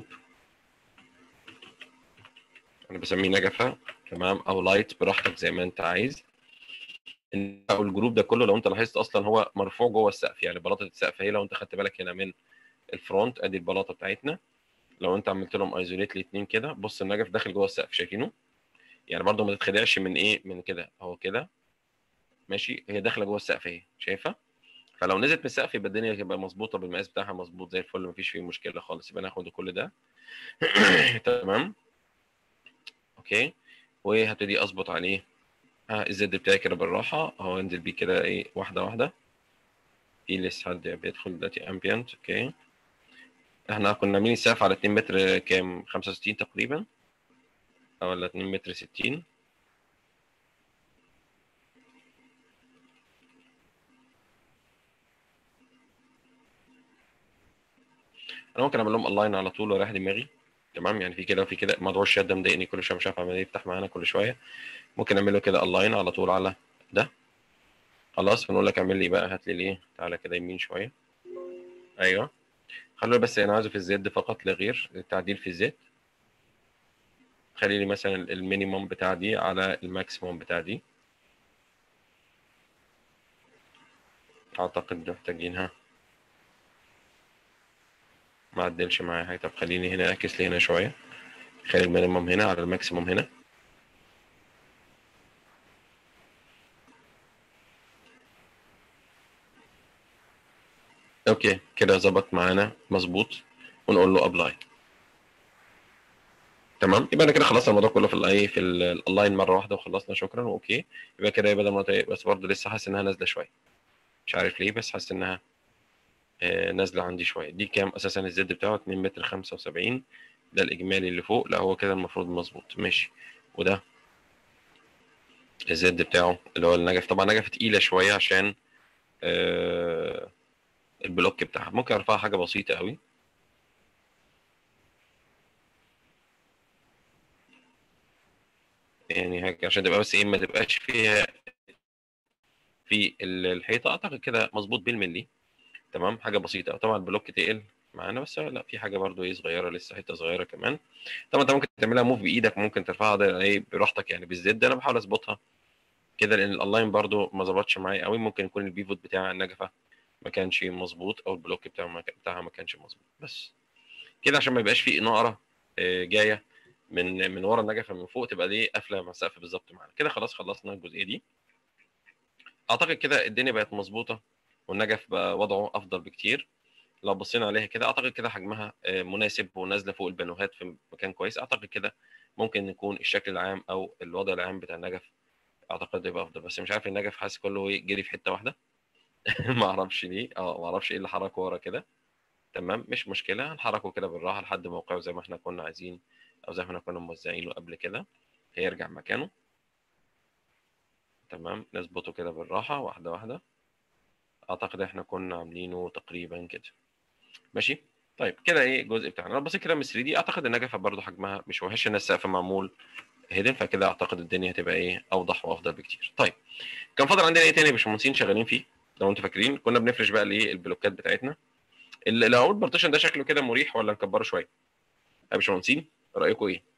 انا بسميه نجفه. تمام او لايت براحتك زي ما انت عايز. او الجروب ده كله لو انت لاحظت اصلا هو مرفوع جوه السقف، يعني بلاطه السقف هي لو انت خدت بالك هنا من الفرونت، ادي البلاطه بتاعتنا. لو انت عملت لهم ايزوليت الاثنين كده، بص النجف داخل جوه السقف شايفينه. يعني برضو ما تتخدعش من ايه من كده اهو كده. ماشي، هي داخله جوه السقف اهي، شايفها؟ فلو نزلت من السقف يبقى الدنيا هتبقى مظبوطه بالمقاس بتاعها، مظبوط زي الفل، مفيش فيه مشكله خالص. يبقى ناخد كل ده تمام. اوكي، وهبتدي اظبط عليه الزد بتاعي كده بالراحه اهو، انزل بيه كده ايه واحده واحده. في لسه حد بيدخل دلوقتي امبيانت. اوكي، احنا كنا عاملين السقف على 2 متر كام، 65 تقريبا، او ولا 2 متر 60. انا ممكن اعمل لهم اونلاين على طول واريح دماغي. تمام، يعني في كده وفي كده، موضوع الشات ده مضايقني كل شويه، مش عارف اعمل ايه، يفتح معانا كل شويه. ممكن اعمله كده اونلاين على طول على ده. خلاص، فنقول لك اعمل لي بقى، هات لي ليه، تعالى كده يمين شويه. ايوه، خلوني بس انا عايزه في الزد فقط لا غير، التعديل في الزد. خلي لي مثلا المينيموم بتاع دي على الماكسيموم بتاع دي. اعتقد محتاجينها، ما عدلش معايا حاجه. طب خليني هنا اعكس لي هنا شويه، خلي المينيموم هنا على الماكسيموم هنا. اوكي كده ظبط معانا مظبوط، ونقول له ابلاي. تمام، يبقى انا كده خلصنا الموضوع كله في الاي في الاونلاين مره واحده وخلصنا، شكرا واوكي. يبقى كده بدل ما بس برضه لسه حاسس انها نازله شويه، مش عارف ليه، بس حاسس انها نازله عندي شويه. دي كام اساسا الزد بتاعه؟ 2 متر 75. ده الاجمالي اللي فوق، لا هو كده المفروض مظبوط ماشي. وده الزد بتاعه اللي هو النجف، طبعا نجفه تقيله شويه عشان البلوك بتاعها. ممكن ارفعها حاجه بسيطه قوي، يعني هيك عشان تبقى بس ايه، ما تبقاش فيها في الحيطه. اعتقد كده مظبوط بالملي. تمام، حاجه بسيطه. طبعا البلوك تقل معانا، بس لا في حاجه برضو ايه صغيره لسه، حته صغيره كمان. طبعا انت ممكن تعملها موف بايدك، ممكن ترفعها ده ايه براحتك يعني. بالزد انا بحاول اظبطها كده لان الاونلاين برضو ما ظبطش معايا قوي. ممكن يكون البيفوت بتاع النجفه ما كانش مظبوط، او البلوك بتاعها ما كانش مظبوط. بس كده عشان ما يبقاش في نقره جايه من ورا النجفه من فوق، تبقى دي قافله مع السقف بالظبط معانا كده. خلاص خلصنا الجزئيه دي. اعتقد كده الدنيا بقت مظبوطه، والنجف بقى وضعه افضل بكتير. لو بصينا عليها كده اعتقد كده حجمها مناسب ونازله فوق البانوهات في مكان كويس. اعتقد كده ممكن يكون الشكل العام او الوضع العام بتاع النجف اعتقد يبقى افضل. بس مش عارف النجف حاسس كله جري في حته واحده ما اعرفش ليه، ما اعرفش ايه اللي حركه ورا كده. تمام، مش مشكله، هنحركه كده بالراحه لحد موقعه زي ما احنا كنا عايزين، او زي ما احنا كنا موزعينه قبل كده، هيرجع مكانه. تمام، نظبطه كده بالراحه واحده واحده. اعتقد احنا كنا عاملينه تقريبا كده ماشي. طيب كده ايه الجزء بتاعنا. لو بصيت كده من 3 دي اعتقد النجفه برضو حجمها مش وحش، ان السقف معمول هيدن، فكده اعتقد الدنيا هتبقى ايه اوضح وافضل بكتير. طيب كان فاضل عندنا ايه تاني يا باشمهندسين شغالين فيه؟ لو انتوا فاكرين كنا بنفرش بقى الايه البلوكات بتاعتنا. لو اقول البارتيشن ده شكله كده مريح ولا نكبره شويه يا باشمهندسين؟ رايكم ايه؟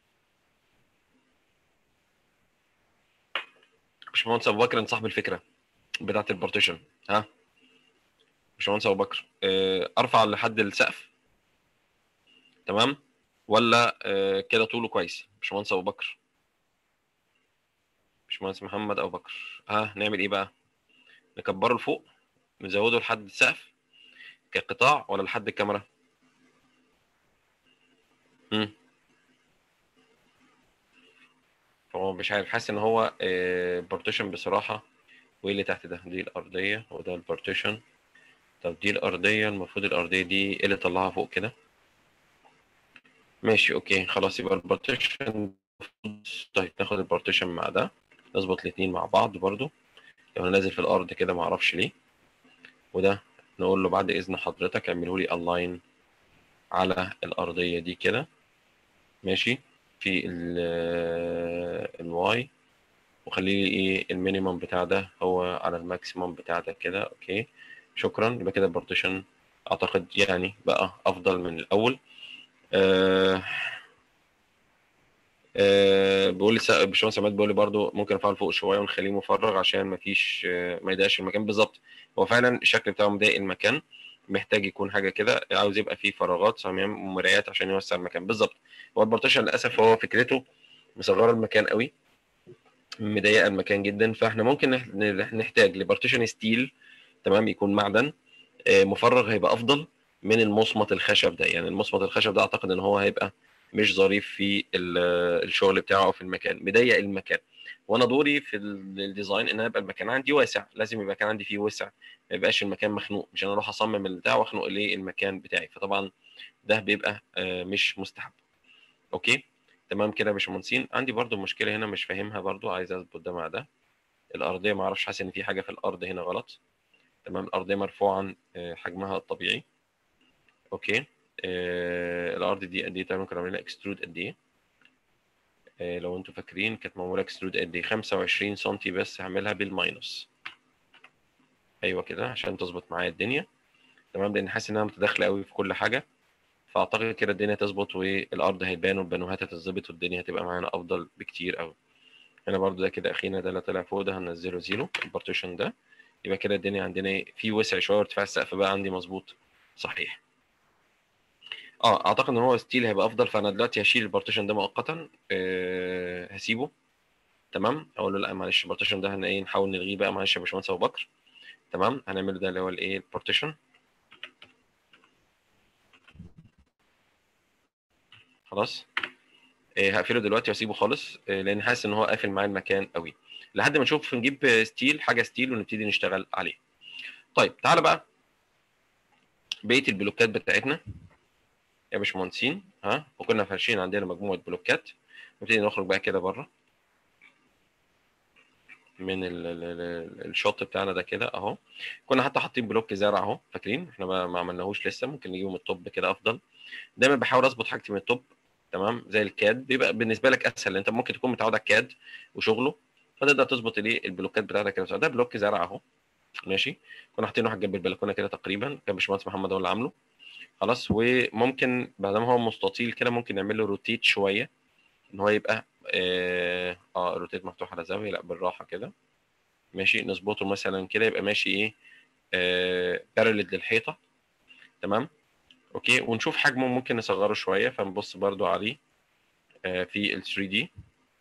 باشمهندس ابو بكر انت صاحب الفكره بتاعت البارتيشن، ها؟ باشمهندس ابو بكر ارفع لحد السقف تمام، ولا كده طوله كويس؟ باشمهندس ابو بكر، باشمهندس محمد ابو بكر، ها نعمل ايه بقى؟ نكبره لفوق، نزوده لحد السقف كقطاع، ولا لحد الكاميرا؟ امم هو مش عارف، حاسس ان هو بارتيشن بصراحه. وايه اللي تحت ده؟ دي الارضيه وده البارتيشن. طب دي الارضيه، المفروض الارضيه دي إيه اللي طلعها فوق كده؟ ماشي اوكي خلاص، يبقى البارتيشن. طيب ناخد البارتيشن مع ده، نظبط الاثنين مع بعض برضو. لو انا نازل في الارض كده ما اعرفش ليه. وده نقول له بعد اذن حضرتك اعمله لي الاين على الارضيه دي كده ماشي. في الواي، وخلي لي ايه المينيمم بتاع ده هو على الماكسيمم بتاع ده كده. اوكي شكرا. يبقى كده البارتيشن اعتقد يعني بقى افضل من الاول. آه بيقول لي باشمهندس عماد، بيقول لي برده ممكن ارفعه لفوق شويه ونخليه مفرغ عشان ما فيش ما يضايقش المكان بالظبط. هو فعلا الشكل بتاعه مضايق المكان، محتاج يكون حاجه كده، عاوز يبقى فيه فراغات صمام ومرايات عشان يوسع المكان بالظبط. هو البارتيشن للاسف هو فكرته مصغره المكان قوي، مضيقه المكان جدا، فاحنا ممكن نحتاج لبارتيشن ستيل، تمام، يكون معدن مفرغ، هيبقى افضل من المصمت الخشب ده. يعني المصمت الخشب ده اعتقد ان هو هيبقى مش ظريف في الشغل بتاعه او في المكان، مضيق المكان. وانا دوري في الديزاين ان يبقى المكان عندي واسع، لازم يبقى المكان عندي فيه وسع، ما يبقاش المكان مخنوق، مش انا اروح اصمم البتاع واخنق ليه المكان بتاعي، فطبعا ده بيبقى مش مستحب. اوكي تمام كده يا باشمهندسين. عندي برضو مشكله هنا مش فاهمها، برضو عايز اظبط ده مع ده. الارضيه ما اعرفش، حاسس ان في حاجه في الارض هنا غلط. تمام، الارضيه مرفوعه عن حجمها الطبيعي. اوكي الارض دي قد ايه؟ تمام، كنا عاملينها اكسترود قد ايه؟ لو انتوا فاكرين كانت معموله اكسترود قد ايه؟ 25 سم، بس هعملها بالماينس. ايوه كده عشان تظبط معايا الدنيا. تمام، لان حاسس انها متداخله قوي في كل حاجه، فاعتقد كده الدنيا تظبط والارض هيبان والبانوهات هتتظبط والدنيا هتبقى معانا افضل بكتير قوي. هنا برضو ده كده اخينا، ده اللي طلع فوق ده هننزله زيرو، البارتيشن ده. يبقى كده الدنيا عندنا ايه؟ في وسع شويه، ارتفاع السقف بقى عندي مظبوط صحيح. اعتقد ان هو ستيل هيبقى افضل، فانا دلوقتي هشيل البارتيشن ده مؤقتا، هسيبه. تمام، اقول له لا معلش البارتيشن ده ايه، نحاول نلغيه بقى، معلش يا باشمهندس ابو بكر. تمام، هنعمله ده اللي هو الايه، البارتيشن. خلاص هقفله دلوقتي واسيبه خالص، لان حاسس ان هو قافل معايا المكان قوي، لحد ما نشوف نجيب ستيل، حاجه ستيل ونبتدي نشتغل عليه. طيب تعالى بقى بقيه البلوكات بتاعتنا يا باشمهندسين. وكنا فارشين عندنا مجموعه بلوكات، نبتدي نخرج بقى كده بره من الشوت بتاعنا ده كده اهو. كنا حتى حاطين بلوك زرع اهو، فاكرين احنا ما عملناهوش لسه، ممكن نجيبه من التوب كده افضل. دايما بحاول اظبط حاجتي من التوب. تمام، زي الكاد بيبقى بالنسبه لك اسهل، انت ممكن تكون متعود على الكاد وشغله، فتقدر تظبط الايه، البلوكات بتاعتك كده. ده بلوك زرع اهو، ماشي. كنا حاطينه واحد جنب البلكونه كده تقريبا، كان باشمهندس محمد هو اللي عامله. خلاص، وممكن بعد ما هو مستطيل كده ممكن نعمل له روتيت شويه، ان هو يبقى روتيت مفتوح على زاويه، لا بالراحه كده، ماشي. نظبطه مثلا كده يبقى ماشي ايه، بارلل للحيطه. تمام اوكي، ونشوف حجمه ممكن نصغره شويه، فنبص برضو عليه في ال 3 دي.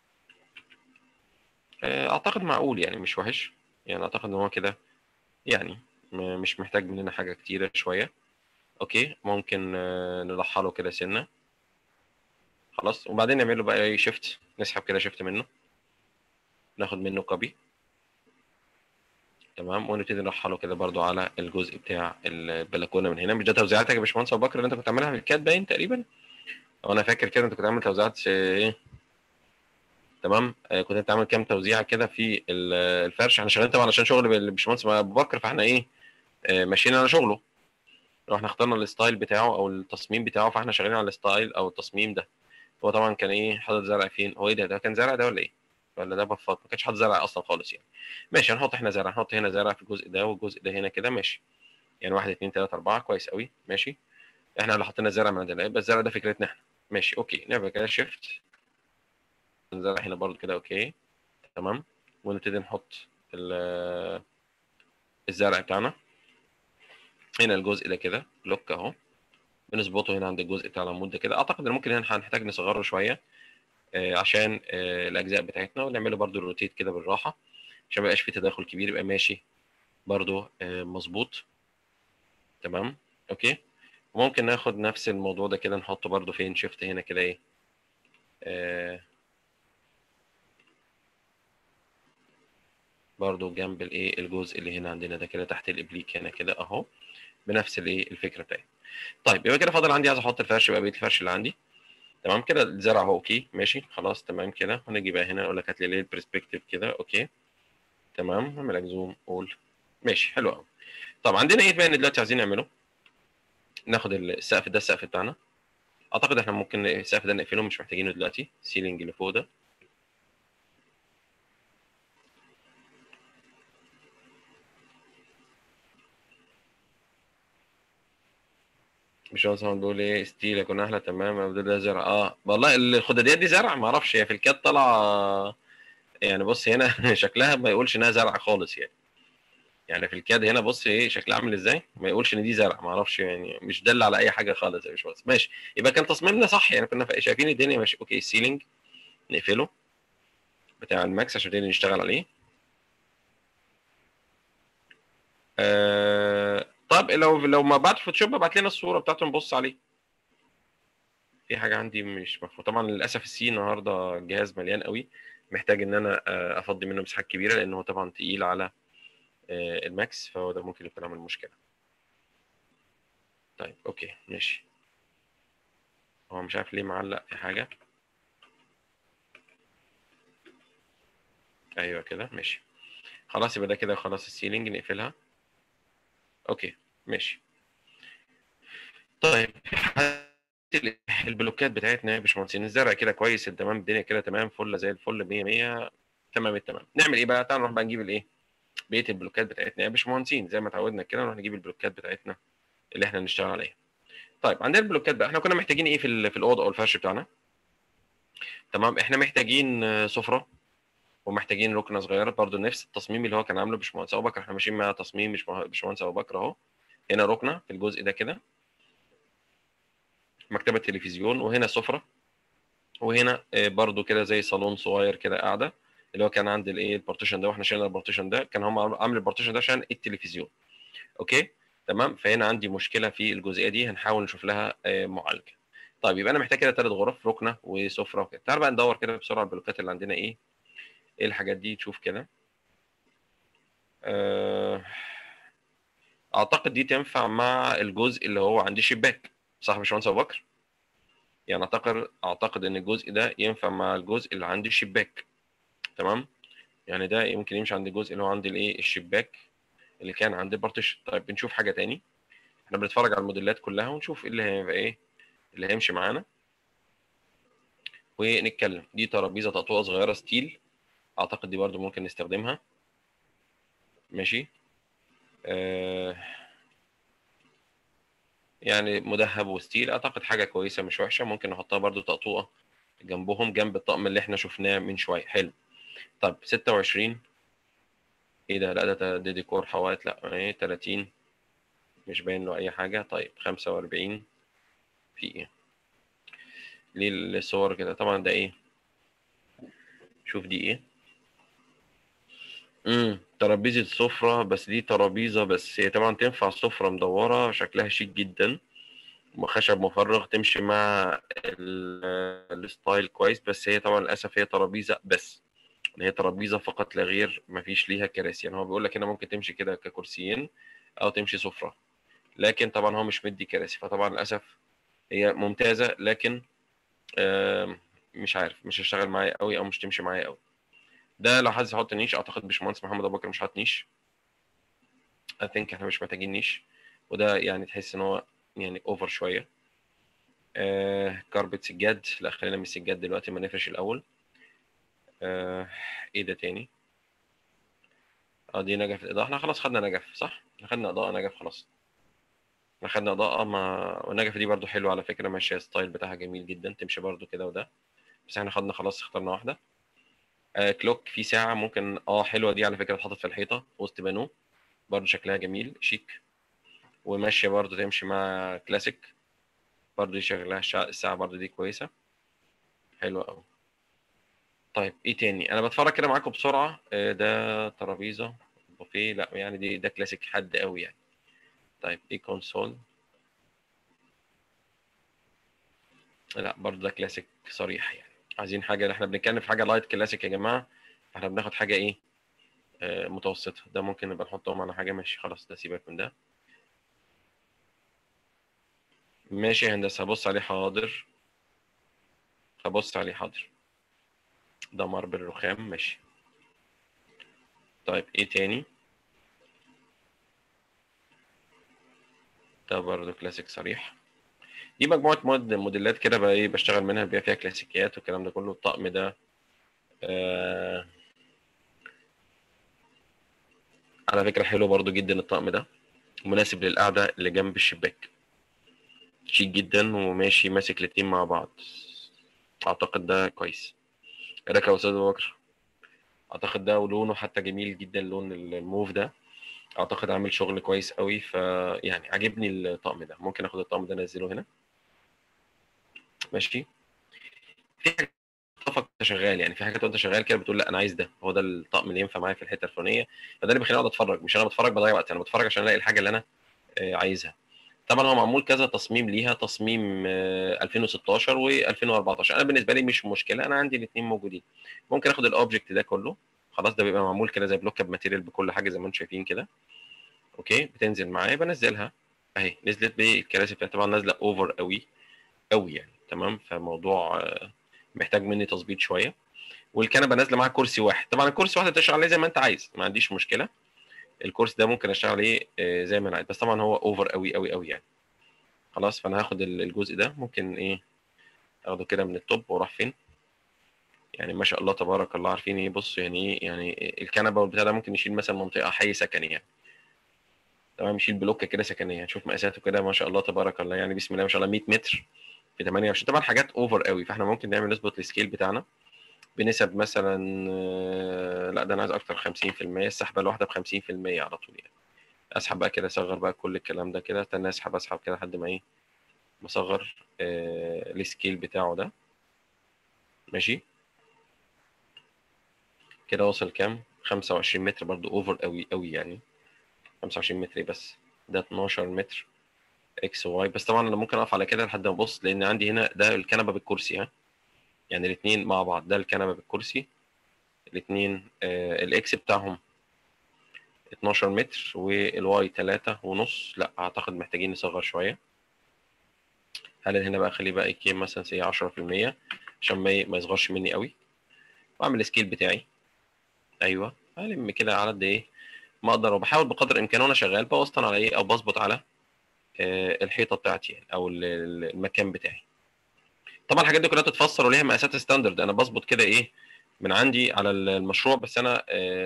اعتقد معقول يعني، مش وحش يعني، اعتقد ان هو كده يعني مش محتاج مننا حاجه كتيره شويه. اوكي ممكن نرحله كده سنه. خلاص، وبعدين نعمل له بقى ايه، شيفت، نسحب كده شيفت منه، ناخد منه كوبي. تمام، ونبتدي نرحله كده برضو على الجزء بتاع البلكونه من هنا. مش ده توزيعاتك يا باشمهندس ابو بكر اللي انت كنت عاملها في الكاد باين تقريبا؟ او انا فاكر كده انت كنت عامل توزيعات ايه. تمام كنت انت عامل كام توزيعه كده في الفرش. احنا شغالين طبعا عشان شغل الباشمهندس ابو بكر، فاحنا ايه ماشيين على شغله. رحنا اخترنا الستايل بتاعه او التصميم بتاعه، فاحنا شغالين على الستايل او التصميم ده. هو طبعا كان ايه، حاطط زرع فين؟ هو ايه ده كان زرع ده ولا ايه؟ ولا ده بفاط؟ ما كانش حاطط زرع اصلا خالص يعني. ماشي، هنحط احنا زرع، هنحط هنا زرع في الجزء ده والجزء ده هنا كده، ماشي. يعني 1 2 3 4 كويس قوي، ماشي. احنا اللي حطينا الزرع من عندنا، يبقى الزرع ده فكرتنا احنا. ماشي اوكي، نعمل كده شيفت، الزرع هنا برضو كده اوكي. تمام، ونبتدي نحط الزرع بتاعنا هنا، الجزء ده كده لوك اهو. بنظبطه هنا عند الجزء بتاع العمود ده كده. اعتقد ان ممكن هنا هنحتاج نصغره شويه عشان الاجزاء بتاعتنا، ونعمله برضو الروتيت كده بالراحه عشان ما يبقاش فيه تداخل كبير، يبقى ماشي برضو مظبوط. تمام اوكي. وممكن ناخد نفس الموضوع ده كده نحطه برضو فين، شيفت هنا كده ايه آه برضو جنب الايه، الجزء اللي هنا عندنا ده كده تحت الابليك هنا كده اهو، بنفس الايه الفكره بتاعتي. طيب يبقى كده فاضل عندي، عايز احط الفرش بقى، بقيه الفرش اللي عندي. تمام كده الزرع اهو اوكي ماشي خلاص تمام كده. هنيجي بقى هنا اقول لك هات لي ليه البرسبكتيف كده اوكي. تمام، هعمل لك زوم قول. ماشي حلو قوي. طب عندنا ايه بقى دلوقتي عايزين نعمله؟ ناخد السقف ده، السقف بتاعنا. اعتقد احنا ممكن السقف ده نقفله، مش محتاجينه دلوقتي. السيلينج اللي فوق ده، مش مثلا بيقول ايه ستيل يكون احلى. تمام، ده زرع والله الخداديات دي زرع، ما اعرفش هي في الكاد طالعه يعني. بص هنا شكلها ما يقولش انها زرع خالص يعني. يعني في الكاد هنا بص ايه شكلها عامل ازاي، ما يقولش ان دي زرع، ما اعرفش يعني، مش دل على اي حاجه خالص يا باشمهندس. ماشي، يبقى كان تصميمنا صح يعني، كنا شايفين الدنيا ماشي اوكي. السيلينج نقفله. بتاع الماكس عشان نبتدي نشتغل عليه. طب لو ما بعت فوتوشوب ابعت لنا الصوره بتاعته نبص عليه. في حاجه عندي مش مفهوم طبعا للاسف، السي النهارده الجهاز مليان قوي، محتاج ان انا افضي منه مساحات كبيره لان هو طبعا تقيل على الماكس، فهو ده ممكن يكون عامل مشكله. طيب اوكي ماشي. هو مش عارف ليه معلق في حاجه. ايوه كده ماشي. خلاص يبقى ده كده خلاص السيلينج نقفلها. اوكي ماشي. طيب البلوكات بتاعتنا يا باشمهندسين، الزرع كده كويس تمام، الدنيا كده تمام، فل زي الفل 100 100 تمام التمام. نعمل ايه بقى؟ تعالوا نروح بقى نجيب الايه، بقيه البلوكات بتاعتنا يا باشمهندسين، زي ما اتعودنا كده نروح نجيب البلوكات بتاعتنا اللي احنا نشتغل عليها. طيب عندنا البلوكات بقى، احنا كنا محتاجين ايه في الاوضه او الفرش بتاعنا؟ تمام، احنا محتاجين سفره، ومحتاجين ركنه صغيره برضو نفس التصميم اللي هو كان عامله باشمهندس ابو بكر، احنا ماشيين مع تصميم باشمهندس ابو بكر اهو. هنا ركنه في الجزء ده كده، مكتبه تلفزيون، وهنا سفره، وهنا برضو كده زي صالون صغير كده قاعده، اللي هو كان عند الايه البارتيشن ده، واحنا شلنا البارتيشن ده، كان هم عامل البارتيشن ده عشان التلفزيون. اوكي تمام. فهنا عندي مشكله في الجزئيه دي، هنحاول نشوف لها معالجه. طيب يبقى انا محتاج كده 3 غرف، ركنه وسفره وكده. تعال بقى ندور كده بسرعه البلوكات اللي عندنا ايه الحاجات دي، تشوف كده. آه، اعتقد دي تنفع مع الجزء اللي هو عندي شباك، صح يا باشمهندس ابو بكر؟ يعني اعتقد ان الجزء ده ينفع مع الجزء اللي عندي شباك. تمام، يعني ده يمكن يمشي عند الجزء اللي هو عند الايه الشباك اللي كان عند البارتيشن. طيب بنشوف حاجه تاني، احنا بنتفرج على الموديلات كلها ونشوف ايه اللي هيبقى ايه اللي هيمشي معانا ونتكلم. دي ترابيزه تقطوعه صغيره ستيل، اعتقد دي برضو ممكن نستخدمها. ماشي. آه يعني مذهب وستيل، اعتقد حاجه كويسه مش وحشه، ممكن نحطها برضو تقطوعه جنبهم جنب الطقم اللي احنا شفناه من شويه. حلو. طب 26 ايه ده؟ لا ده ديكور حوائط، لا ايه 30 مش باين له اي حاجه. طيب 45 في ايه؟ ليه الصور كده؟ طبعا ده ايه؟ شوف دي ايه. ترابيزه سفره، بس دي ترابيزه بس هي طبعا تنفع سفره مدوره شكلها شيك جدا، خشب مفرغ تمشي مع الستايل كويس، بس هي طبعا للاسف هي ترابيزه بس، هي ترابيزه فقط لا غير، مفيش ليها كراسي. يعني هو بيقول لك هنا ممكن تمشي كده ككرسيين او تمشي سفره، لكن طبعا هو مش مدي كراسي، فطبعا للاسف هي ممتازه لكن مش عارف مش هشتغل معايا قوي او مش تمشي معايا قوي. ده لو عايز يحط نيش، اعتقد باشمهندس محمد ابو بكر مش حاطط نيش. I think احنا مش محتاجين نيش، وده يعني تحس ان هو يعني اوفر شويه. كاربت سجاد، لا خلينا من السجاد دلوقتي، ما نفرش الاول. آه ايه ده تاني؟ دي نجف الاضاءه، احنا خلاص خدنا نجف صح؟ احنا خدنا اضاءه نجف خلاص. احنا خدنا اضاءه ما، والنجف دي برضو حلوه على فكره، ماشيه الستايل بتاعها جميل جدا، تمشي برضو كده وده. بس احنا خدنا خلاص، اخترنا واحده. كلوك في ساعه ممكن، حلوه دي على فكره، اتحطت في الحيطه وسط بانو، برضو شكلها جميل شيك، وماشيه برضو تمشي مع كلاسيك، برضو دي شغلها الساعه برضو دي كويسه، حلوه قوي. طيب ايه تاني؟ انا بتفرج كده معاكم بسرعه. ده ترابيزه بوفيه، لا يعني ده كلاسيك حد قوي يعني. طيب ايه كونسول؟ لا برضه ده كلاسيك صريح يعني. عايزين حاجه، احنا بنتكلم في حاجه لايت كلاسيك يا جماعه، احنا بناخد حاجه ايه متوسطه. ده ممكن نبقى نحطهم على حاجه، ماشي خلاص ده سيبك من ده. ماشي يا هندسه، هبص عليه حاضر، هبص عليه حاضر. ده ماربل رخام ماشي. طيب ايه تاني؟ ده برضه كلاسيك صريح. دي مجموعه موديلات كده بقى ايه بشتغل منها، بيبقى فيها كلاسيكيات والكلام ده كله. الطقم ده آه على فكره حلو برضه جدا الطقم ده، مناسب للقعده اللي جنب الشباك، شيك جدا وماشي ماسك الاتنين مع بعض. اعتقد ده كويس. ايه رايك يا استاذ أبو بكر؟ اعتقد ده ولونه حتى جميل جدا، لون الموف ده اعتقد عامل شغل كويس قوي، يعني عاجبني الطقم ده. ممكن اخد الطقم ده انزله هنا. ماشي. في حاجه بتعرفك انت شغال، يعني في حاجات وانت شغال كده بتقول لا انا عايز ده، هو ده الطقم اللي ينفع معايا في الحته الفلانيه. فده اللي بيخليني اقعد اتفرج، مش انا بتفرج بضيع وقت، انا بتفرج عشان الاقي الحاجه اللي انا عايزها. طبعا هو معمول كذا تصميم ليها، تصميم 2016 و2014. انا بالنسبه لي مش مشكله، انا عندي الاثنين موجودين. ممكن اخد الاوبجكت ده كله، خلاص ده بيبقى معمول كده زي بلوك اب ماتيريال بكل حاجه زي ما انتم شايفين كده. اوكي، بتنزل معايا بنزلها اهي، نزلت بالكراسي بتاعتها، طبعا نازله اوفر قوي قوي يعني. تمام، فالموضوع محتاج مني تظبيط شويه. والكنبه نازله معاها كرسي واحد، طبعا الكرسي واحد تشتغل عليه زي ما انت عايز، ما عنديش مشكله. الكرسي ده ممكن اشتغل عليه زي ما انا عايز، بس طبعا هو اوفر قوي قوي قوي يعني. خلاص، فانا هاخد الجزء ده، ممكن ايه اخده كده من التوب واروح فين. يعني ما شاء الله تبارك الله، عارفين ايه، بص يعني ايه، يعني الكنبه والبتاع ده ممكن يشيل مثلا منطقه حي سكني يعني. تمام، يشيل بلوك كده سكنيه، شوف مقاساته كده ما شاء الله تبارك الله، يعني بسم الله ما شاء الله 100 متر في 28. طبعا حاجات اوفر قوي، فاحنا ممكن نعمل نظبط السكيل بتاعنا بنسب مثلا لا ده انا عايز اكتر، 50%، السحبه الواحده ب 50% على طول يعني. اسحب بقى كده، اصغر بقى كل الكلام ده كده، استنى اسحب اسحب كده لحد ما ايه، بصغر السكيل بتاعه ده. ماشي كده، وصل كام، 25 متر، برضو اوفر قوي قوي يعني. 25 متر إيه بس، ده 12 متر اكس واي. بس طبعا انا ممكن اقف على كده لحد ما ابص، لان عندي هنا ده الكنبه بالكرسي ها، يعني الاثنين مع بعض، ده الكنبه بالكرسي الاثنين الاكس بتاعهم 12 متر والواي 3 ونص. لا اعتقد محتاجين نصغر شويه. هل هنا بقى اخليه بقى كام مثلا سي 10%، عشان ما يصغرش مني قوي. واعمل السكيل بتاعي، ايوه الم كده على قد ايه ما اقدر، وبحاول بقدر الامكان وانا شغال بوسطن على ايه، او بظبط على الحيطه بتاعتي يعني، او المكان بتاعي. طبعا الحاجات دي كلها تتفسر وليها مقاسات ستاندرد، انا بظبط كده ايه من عندي على المشروع. بس انا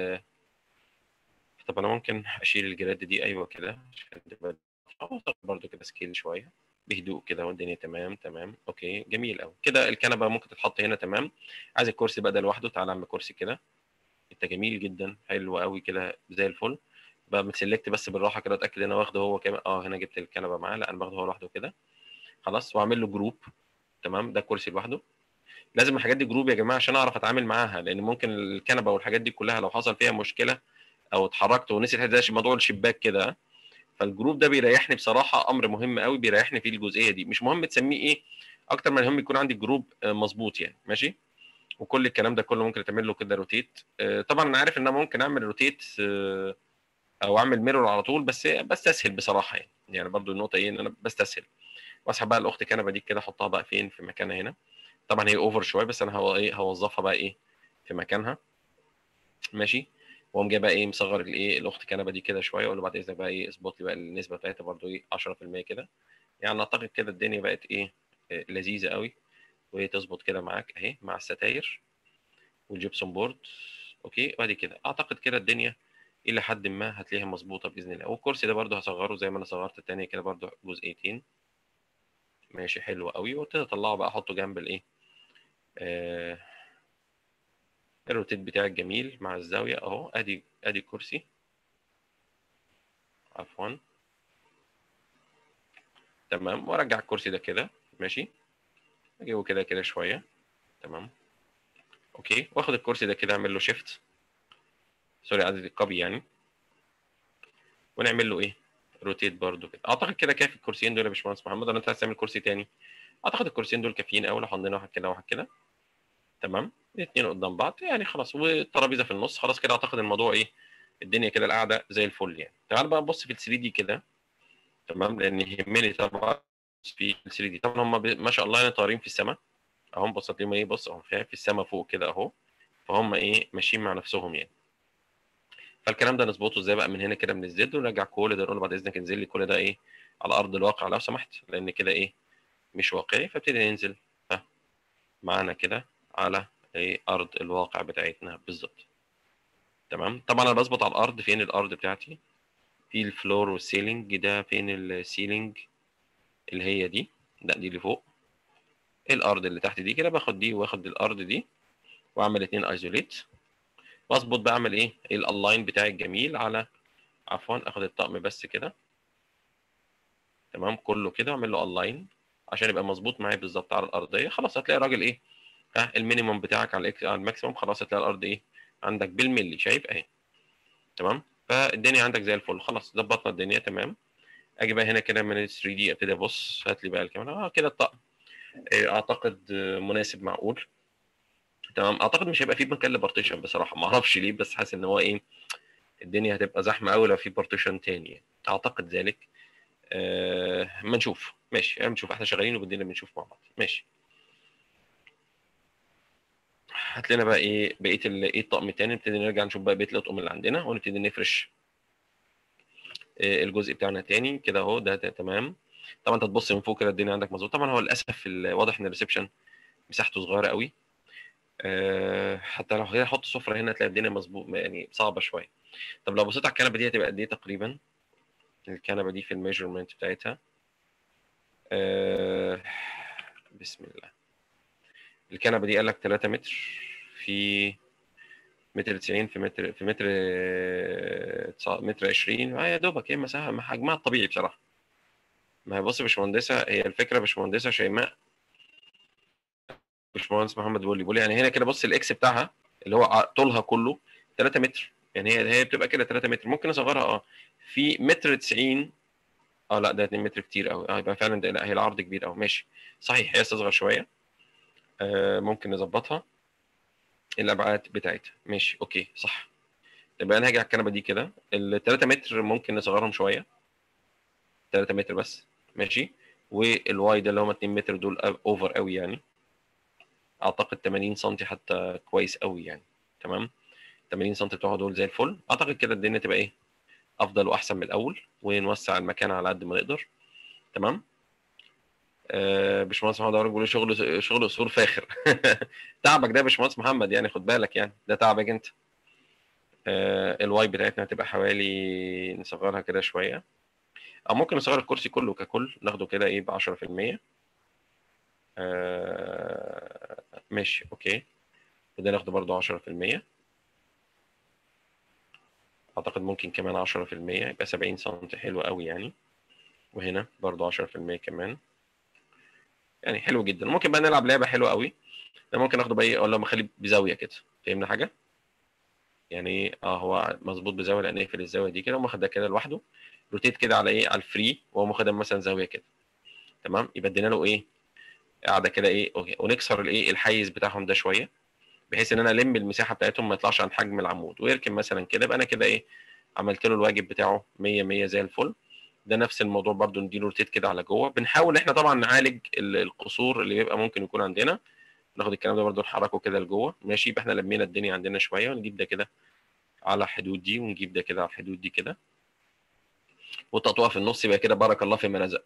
طب انا ممكن اشيل الجراد دي، ايوه كده، عشان تبقى برضو كده سكيل شويه بهدوء كده، والدنيا تمام تمام. اوكي جميل قوي كده. الكنبه ممكن تتحط هنا تمام. عايز الكرسي بقى ده لوحده، تعالى اعمل كرسي كده. انت جميل جدا، حلو قوي كده زي الفل. بقى متسلكت بس بالراحه كده، اتاكد انا واخده هو كمان. هنا جبت الكنبه معاه، لا انا باخده هو لوحده كده. خلاص، واعمل له جروب. تمام، ده كرسي لوحده. لازم الحاجات دي جروب يا جماعه عشان اعرف اتعامل معاها، لان ممكن الكنبه والحاجات دي كلها لو حصل فيها مشكله او اتحركت ونسيت حاجه زي موضوع الشباك كده. فالجروب ده بيريحني بصراحه، امر مهم قوي بيريحني في الجزئيه دي. مش مهم تسميه ايه، اكتر من المهم يكون عندي جروب مظبوط يعني. ماشي، وكل الكلام ده كله ممكن تعمل له كده روتيت. طبعا انا عارف ان انا ممكن اعمل روتيت او اعمل ميرور على طول، بس بستسهل بصراحه يعني برضو النقطه ايه، ان انا بستسهل. واسحب بقى الاخت كنبه دي كده، احطها بقى فين في مكانها هنا. طبعا هي اوفر شويه، بس انا هو ايه هوظفها بقى ايه في مكانها. ماشي، واقوم جاي بقى ايه مصغر الايه الاخت كنبه دي كده شويه، اقول له بعد اذنك بقى ايه اظبط لي بقى النسبه بتاعتها برضو ايه 10% كده. يعني اعتقد كده الدنيا بقت ايه لذيذه قوي، وهي تظبط كده معاك اهي مع الستاير والجبسون بورد. اوكي، وادي كده اعتقد كده الدنيا الى حد ما هتلاقيها مظبوطه باذن الله. والكرسي ده برضو هصغره زي ما انا صغرت الثانيه كده، برضو جزئيتين. ماشي حلو قوي، وابتدي اطلعه بقى احطه جنب الايه آه الروتيت بتاعي الجميل مع الزاويه اهو. ادي الكرسي، عفوا. تمام، وارجع الكرسي ده كده. ماشي، اجيبه كده كده شويه. تمام، اوكي، واخد الكرسي ده كده اعمل له شيفت، سوري عدد الكوبي يعني، ونعمل له ايه روتيت برضو كده. اعتقد كده كافي الكرسيين دول يا باشمهندس محمد، ولا انت عايز تعمل كرسي تاني؟ اعتقد الكرسيين دول كافيين قوي، لو حطينا واحد كده واحد كده. تمام، الاثنين قدام بعض يعني خلاص، والترابيزه في النص خلاص كده. اعتقد الموضوع ايه، الدنيا كده القعده زي الفل يعني. تعال بقى نبص في ال 3 دي كده. تمام، لان يهمني طبعا في ال 3 دي. طبعا هم ما شاء الله يعني طايرين في السماء اهم. بص هتلاقيهم ايه، بص اهو في السماء فوق كده اهو. فهم ايه ماشيين مع نفسهم يعني. فالكلام ده نظبطه ازاي بقى؟ من هنا كده من الزد، ونرجع كل ده نقول له بعد اذنك انزل لي كل ده ايه على ارض الواقع لو سمحت، لان كده ايه مش واقعي. فابتدي ننزل معانا كده على ايه ارض الواقع بتاعتنا بالظبط. تمام، طبعا انا بظبط على الارض. فين الارض بتاعتي؟ في الفلور والسيلينج. ده فين السيلينج؟ اللي هي دي، لا دي اللي فوق. الارض اللي تحت دي كده باخد دي واخد الارض دي، واعمل اتنين ايزوليت، واظبط بقى اعمل ايه الالاين بتاعي الجميل على، عفوا اخد الطقم بس كده. تمام، كله كده واعمل له الاين عشان يبقى مظبوط معايا بالظبط على الارضيه. خلاص هتلاقي الراجل ايه المينيموم بتاعك على على الماكسيموم، خلاص هتلاقي الارض ايه عندك بالملي، شايف اهي. تمام، فالدنيا عندك زي الفل، خلاص ظبطنا الدنيا تمام. اجي بقى هنا كده من ال 3 دي ابتدي ابص، هات لي بقى الكاميرا كده الطقم اعتقد مناسب معقول. تمام، اعتقد مش هيبقى فيه مكان لبارتيشن بصراحه، ما اعرفش ليه، بس حاسس ان هو ايه الدنيا هتبقى زحمه قوي لو في بارتيشن تاني يعني. اعتقد ذلك. ما نشوف، ماشي نشوف، احنا شغالين وبدينا بنشوف مع بعض، ماشي. هات لنا بقى ايه بقيه ايه الطقم التاني، نبتدي نرجع نشوف بقى بقيه الاطقم اللي عندنا، ونبتدي نفرش الجزء بتاعنا تاني كده اهو. ده تمام. طبعا انت تبص من فوق كده الدنيا عندك مظبوط. طبعا هو للاسف واضح ان الريسبشن مساحته صغيره قوي. حتى لو هحط سفره هنا تلاقي الدنيا مظبوط يعني صعبه شويه. طب لو بصيت على الكنبه دي هتبقى قد ايه تقريبا؟ الكنبه دي في الميجرمنت بتاعتها آه بسم الله. الكنبه دي قال لك 3 متر في متر 90 في متر في متر متر 20 يا دوبك هي مساحه حجمها الطبيعي بصراحه. ما هي بص يا باشمهندسه، هي الفكره يا باشمهندسه شيماء، باشمهندس محمد بيقول لي يعني هنا كده بص الاكس بتاعها اللي هو طولها كله 3 متر، يعني هي بتبقى كده 3 متر، ممكن اصغرها في متر 90. لا ده 2 متر كتير قوي، يبقى فعلا ده لا هي العرض كبير قوي، ماشي صحيح هي تصغر شويه. ممكن نظبطها الابعاد بتاعتها، ماشي اوكي صح. يبقى انا هاجي على الكنبه دي كده ال 3 متر ممكن نصغرهم شويه، 3 متر بس، ماشي. والواي ده اللي هم 2 متر دول اوفر قوي يعني. اعتقد 80 سم حتى كويس قوي يعني. تمام، 80 سم بتوع دول زي الفل. اعتقد كده الدنيا تبقى ايه افضل واحسن من الاول، ونوسع المكان على قد ما نقدر. تمام. باشمهندس محمد عمرو بيقول لي شغل اصول فاخر. تعبك ده يا باشمهندس محمد يعني، خد بالك يعني ده تعبك انت. الواي بتاعتنا هتبقى حوالي نصغرها كده شويه، او ممكن نصغر الكرسي كله ككل ناخده كده ايه ب 10%. ماشي اوكي، وده ناخده برضو 10%. اعتقد ممكن كمان 10% يبقى 70 سم، حلو قوي يعني. وهنا برضو 10% كمان، يعني حلو جدا. ممكن بقى نلعب لعبه حلوه قوي، ده ممكن ناخده بقى ايه ولا مخليه بزاويه كده، فهمنا حاجه؟ يعني هو مظبوط بزاويه، لان نقفل الزاويه دي كده وماخد ده كده لوحده، روتيت كده على ايه على الفري، وهو ماخدها مثلا زاويه كده. تمام، يبقى ادينا له ايه قاعده كده ايه اوكي، ونكسر الايه الحيز بتاعهم ده شويه، بحيث ان انا الم المساحه بتاعتهم ما يطلعش عن حجم العمود، ويركن مثلا كده. يبقى انا كده ايه عملت له الواجب بتاعه 100 100 زي الفل. ده نفس الموضوع برضو، نديله روتيت كده على جوه. بنحاول احنا طبعا نعالج القصور اللي بيبقى ممكن يكون عندنا. ناخد الكلام ده برضو نحركه كده لجوه، ماشي. يبقى احنا لمينا الدنيا عندنا شويه، ونجيب ده كده على الحدود دي، ونجيب ده كده على الحدود دي كده، والتقطوع في النص يبقى كده بارك الله فيما رزق.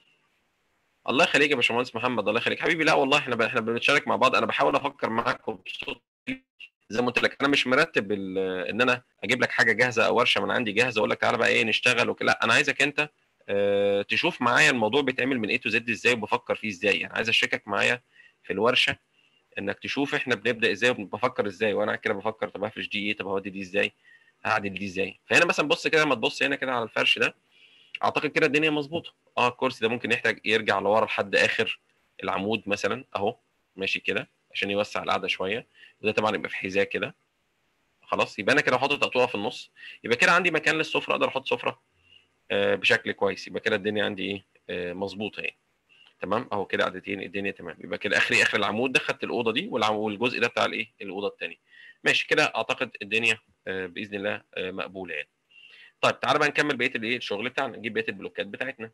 الله يخليك يا باشمهندس محمد، الله يخليك حبيبي. لا والله احنا بنتشارك مع بعض، انا بحاول افكر معاكم بصوت. زي ما قلت لك انا مش مرتب ان انا اجيب لك حاجه جاهزه او ورشه من عندي جاهزه اقول لك تعالى بقى ايه نشتغل وكده. لا انا عايزك انت تشوف معايا الموضوع بيتعمل من اي تو زد ازاي، وبفكر فيه ازاي. يعني عايز اشاركك معايا في الورشه، انك تشوف احنا بنبدا ازاي وبفكر ازاي، وانا كده بفكر طب هفرش دي ايه، طب هودي دي ازاي، هعدل دي ازاي. فهنا مثلا بص كده، لما تبص هنا كده على الفرش ده اعتقد كده الدنيا مظبوطه. الكرسي ده ممكن يحتاج يرجع لورا لحد اخر العمود مثلا اهو، ماشي كده عشان يوسع القعده شويه. وده طبعا يبقى في حذاء كده. خلاص يبقى انا كده حاطط تقطوعه في النص، يبقى كده عندي مكان للسفره، اقدر احط سفره بشكل كويس. يبقى كده الدنيا عندي ايه مظبوطه يعني. تمام اهو كده قعدتين الدنيا تمام. يبقى كده اخر العمود ده خدت الاوضه دي والجزء ده بتاع الايه الاوضه الثانيه. ماشي كده اعتقد الدنيا باذن الله مقبوله يعني. طيب تعالى بقى نكمل بقيه الايه الشغل بتاعنا، نجيب بقيه البلوكات بتاعتنا.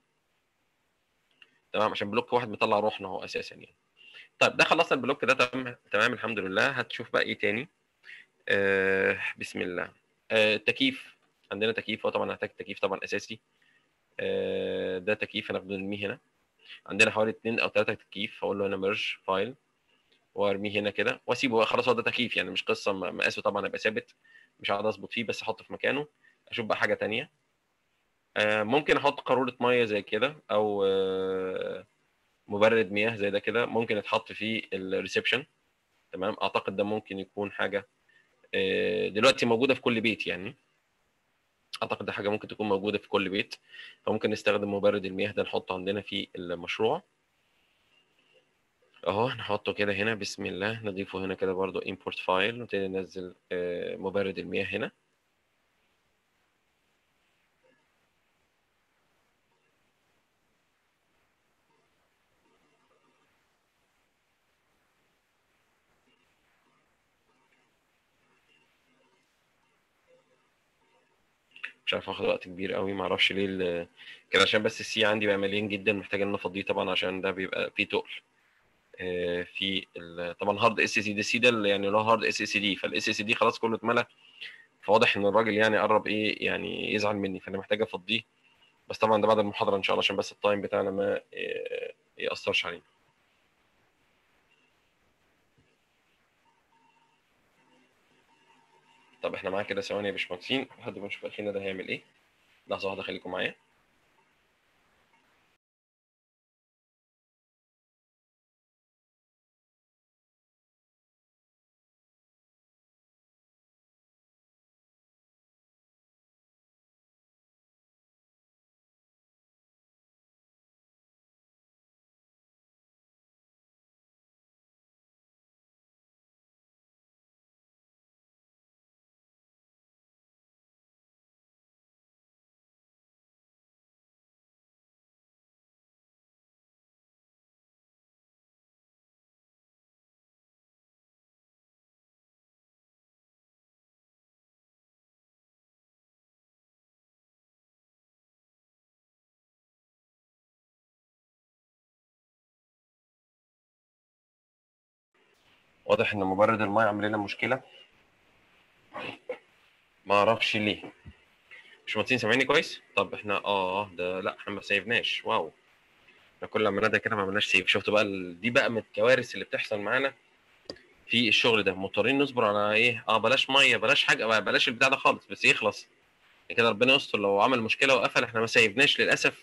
تمام، عشان بلوك واحد مطلع روحنا هو اساسا يعني. طيب ده خلصنا البلوك ده تمام تمام الحمد لله. هتشوف بقى ايه تاني. بسم الله. التكييف، عندنا تكييف، هو طبعا هحتاج تكييف طبعا اساسي. ده تكييف هناخده نرميه هنا. عندنا حوالي 2 او 3 تكييف، هقول له هنا ميرج فايل وارميه هنا كده واسيبه بقى خلاص. هو ده تكييف يعني مش قصه، مقاسه طبعا هيبقى ثابت، مش هقعد اظبط فيه، بس احطه في مكانه. اشوف بقى حاجه تانيه. ممكن احط قاروره ميه زي كده، او مبرد مياه زي ده كده ممكن يتحط في الريسبشن. تمام، اعتقد ده ممكن يكون حاجه دلوقتي موجوده في كل بيت يعني. اعتقد ده حاجه ممكن تكون موجوده في كل بيت، فممكن نستخدم مبرد المياه ده نحطه عندنا في المشروع. اهو نحطه كده هنا، بسم الله، نضيفه هنا كده برضو import file، نبتدي ننزل مبرد المياه هنا. مش عارف اخد وقت كبير قوي، ما اعرفش ليه كده، عشان بس السي عندي بقى مليان جدا، محتاج ان انا افضيه طبعا، عشان ده بيبقى فيه تقل في طبعا هارد اس اس دي. السي ده يعني اللي هو هارد اس اس دي، فالاس اس دي خلاص كله اتملى، فواضح ان الراجل يعني قرب ايه يعني يزعل مني، فانا محتاج افضيه. بس طبعا ده بعد المحاضره ان شاء الله، عشان بس التايم بتاعنا ما ياثرش علينا. طب احنا معاك كده ثواني يا باشمهندسين لحد ما نشوف اخينا ده هيعمل ايه. لحظه واحده خليكم معايا. واضح ان مبرد الماء عامل لنا مشكله، ما اعرفش ليه. مش مهندسين سامعيني كويس؟ طب احنا ده لا احنا ما سيفناش، واو. احنا كل لما نادى كده ما عملناش سيف. شفتوا بقى دي بقى من الكوارث اللي بتحصل معانا في الشغل ده، مضطرين نصبر على ايه، بلاش ميه، بلاش حاجه بقى، بلاش البتاع ده خالص، بس يخلص كده ربنا يستر. لو عمل مشكله وقفل احنا ما سيفناش للاسف.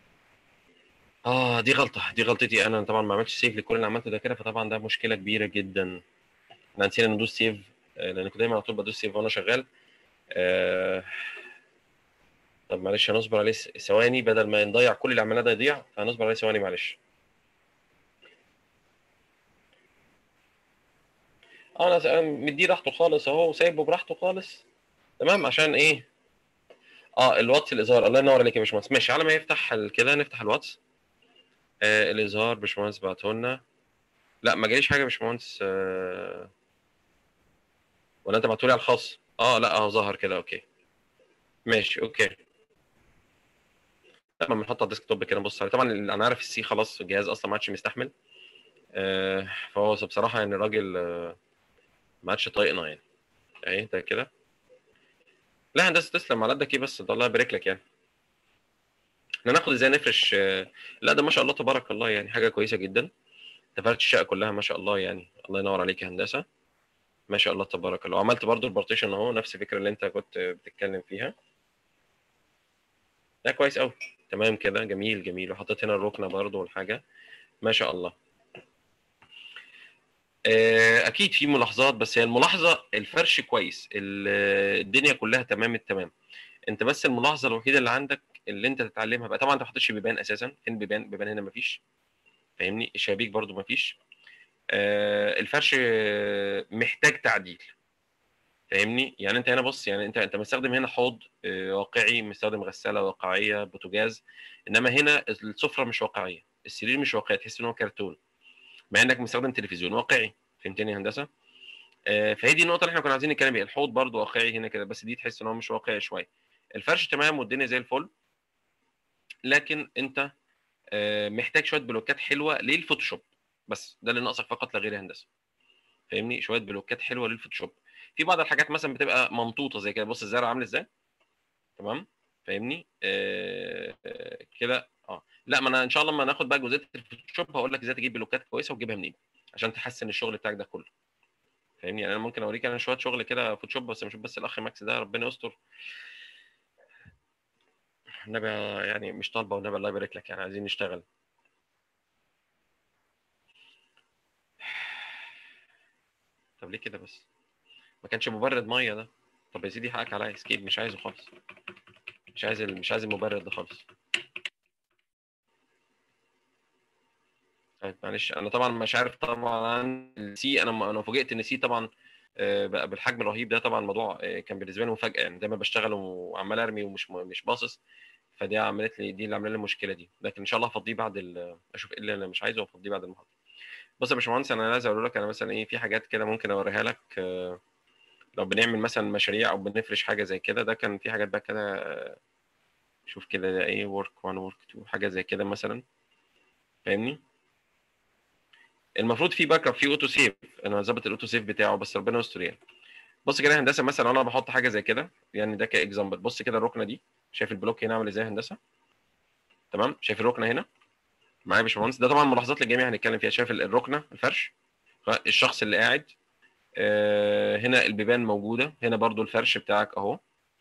دي غلطه، دي غلطتي انا طبعا، ما عملتش سيف لكل اللي عملته ده كده، فطبعا ده مشكله كبيره جدا. احنا نسينا ندوس سيف، لان كنت دايما على طول بدوس سيف وانا شغال. آه، طب معلش هنصبر عليه ثواني، بدل ما نضيع كل اللي عملناه ده يضيع، فهنصبر عليه ثواني معلش. انا مديه راحته خالص اهو، وسايبه براحته خالص. تمام، عشان ايه؟ الواتس الاظهار، الله ينور عليك يا باشمهندس. ماشي، على ما يفتح كده نفتح الواتس. الاظهار باشمهندس بعته لنا. لا ما جاليش حاجه يا باشمهندس. ولا انت بعته لي على الخاص؟ لا اهو ظهر كده، اوكي. ماشي اوكي. لما بنحط على الديسك توب كده نبص عليه، طبعا انا عارف السي خلاص الجهاز اصلا ما عادش مستحمل. فهو بصراحه يعني الراجل ما عادش طايقنا يعني. اهي ده كده. لا هندسه تسلم على قدك ايه بس، ده الله يبارك لك يعني. احنا ناخد ازاي نفرش لا ده ما شاء الله تبارك الله، يعني حاجه كويسه جدا. تفرش الشقه كلها ما شاء الله يعني، الله ينور عليك يا هندسه. ما شاء الله تبارك الله. وعملت برضو البارتيشن اهو، نفس الفكره اللي انت كنت بتتكلم فيها. ده كويس قوي. تمام كده، جميل جميل. وحطيت هنا الركنه برضو والحاجه. ما شاء الله. اكيد في ملاحظات، بس هي الملاحظه الفرش كويس، الدنيا كلها تمام التمام. انت بس الملاحظه الوحيده اللي عندك اللي انت تتعلمها بقى، طبعا انت ما حطيتش بيبان اساسا. فين بيبان؟ بيبان هنا ما فيش. فاهمني؟ الشبابيك برضو ما فيش. الفرش محتاج تعديل. فاهمني؟ يعني انت هنا بص، يعني انت مستخدم هنا حوض واقعي، مستخدم غساله واقعيه، بوتاجاز. انما هنا السفره مش واقعيه، السرير مش واقعي، تحس ان هو كرتون، مع انك مستخدم تلفزيون واقعي. فهمتني يا هندسه؟ فهي دي النقطه اللي احنا كنا عايزين نتكلم فيها. الحوض برضو واقعي هنا كده، بس دي تحس ان هو مش واقعي شويه. الفرش تمام والدنيا زي الفل. لكن انت محتاج شويه بلوكات حلوه للفوتوشوب. بس ده اللي ناقصك فقط لا غير يا هندسه. فاهمني؟ شويه بلوكات حلوه للفوتوشوب. في بعض الحاجات مثلا بتبقى ممطوطه زي كده، بص الزرع عامل ازاي. تمام. فاهمني؟ كده لا، ما انا ان شاء الله لما ناخد بقى جزئيه الفوتوشوب هقول لك ازاي تجيب بلوكات كويسه وتجيبها منين، عشان تحسن الشغل بتاعك ده كله. فاهمني؟ يعني انا ممكن اوريك انا شويه شغل كده فوتوشوب، بس مش بس الاخ ماكس ده ربنا يستر. النبي يعني مش طالبه، والنبي الله يبارك لك، يعني عايزين نشتغل. طب ليه كده بس؟ ما كانش مبرد ميه ده. طب يا سيدي حقك عليا، سكيب مش عايزه خالص. مش عايز المبرد ده خالص. طيب معلش انا طبعا مش عارف طبعا عن السي، انا فوجئت ان سي طبعا بقى بالحجم الرهيب ده. طبعا الموضوع كان بالنسبه لي مفاجاه، يعني دايما بشتغل وعمال ارمي ومش باصص. فدي عملت لي، دي اللي عملت لي المشكله دي. لكن ان شاء الله هفضيه بعد اشوف ايه اللي انا مش عايزه وافضيه بعد المحاضره. بص يا باشمهندس، انا عايز اقول لك انا مثلا ايه، في حاجات كده ممكن اوريها لك. لو بنعمل مثلا مشاريع او بنفرش حاجه زي كده، ده كان في حاجات بقى كده. شوف كده ده ايه، ورك 1 ورك 2 حاجه زي كده مثلا، فاهمني؟ المفروض في باك اب، في اوتو سيف. انا ظابط الاوتو سيف بتاعه، بس ربنا يستر يعني. بص كده يا هندسه، مثلا انا بحط حاجه زي كده، يعني ده كاكزامبل. بص كده الركنه دي، شايف البلوك هنا عامل ازاي يا هندسه؟ تمام، شايف الركنه هنا معايا يا باشمهندس؟ ده طبعا ملاحظات للجميع هنتكلم فيها. شايف الركنه، الفرش، الشخص اللي قاعد، هنا البيبان موجوده، هنا برضو الفرش بتاعك اهو.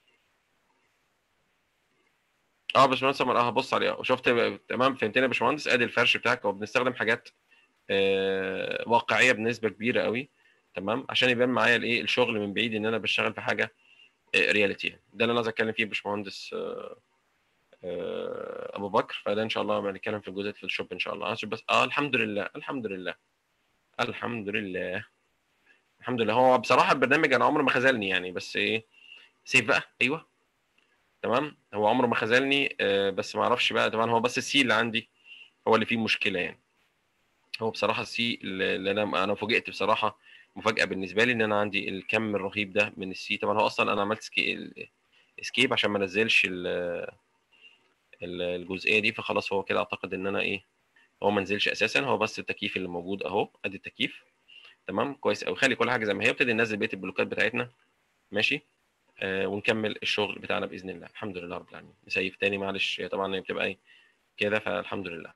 اه باشمهندس عمر، هبص عليه وشفت. تمام، فهمتني يا باشمهندس؟ ادي الفرش بتاعك، وبنستخدم حاجات واقعيه بنسبه كبيره قوي. تمام، عشان يبان معايا الايه، الشغل من بعيد ان انا بشتغل في حاجه رياليتي. ده اللي انا عايز اتكلم فيه يا باشمهندس ابو بكر. فده ان شاء الله هنتكلم في الجزء في الشوب ان شاء الله. عشان بس الحمد لله، الحمد لله، الحمد لله، الحمد لله. هو بصراحه البرنامج انا عمره ما خذلني يعني، بس ايه، سيف بقى، ايوه. تمام، هو عمره ما خذلني بس ما اعرفش بقى طبعا. هو بس السي اللي عندي هو اللي فيه مشكله يعني. هو بصراحه السي اللي انا فوجئت بصراحه، مفاجاه بالنسبه لي ان انا عندي الكم الرهيب ده من السي. طبعا هو اصلا انا عملت اسكيب عشان ما انزلش الجزئيه دي. فخلاص هو كده اعتقد ان انا ايه، هو ما نزلش اساسا. هو بس التكييف اللي موجود اهو، ادي التكييف. تمام كويس قوي. خلي كل حاجه زي ما هي، ابتدي ننزل بقيه البلوكات بتاعتنا. ماشي. ونكمل الشغل بتاعنا باذن الله. الحمد لله رب العالمين. نسيف تاني معلش، طبعا هي بتبقى ايه كده، فالحمد لله.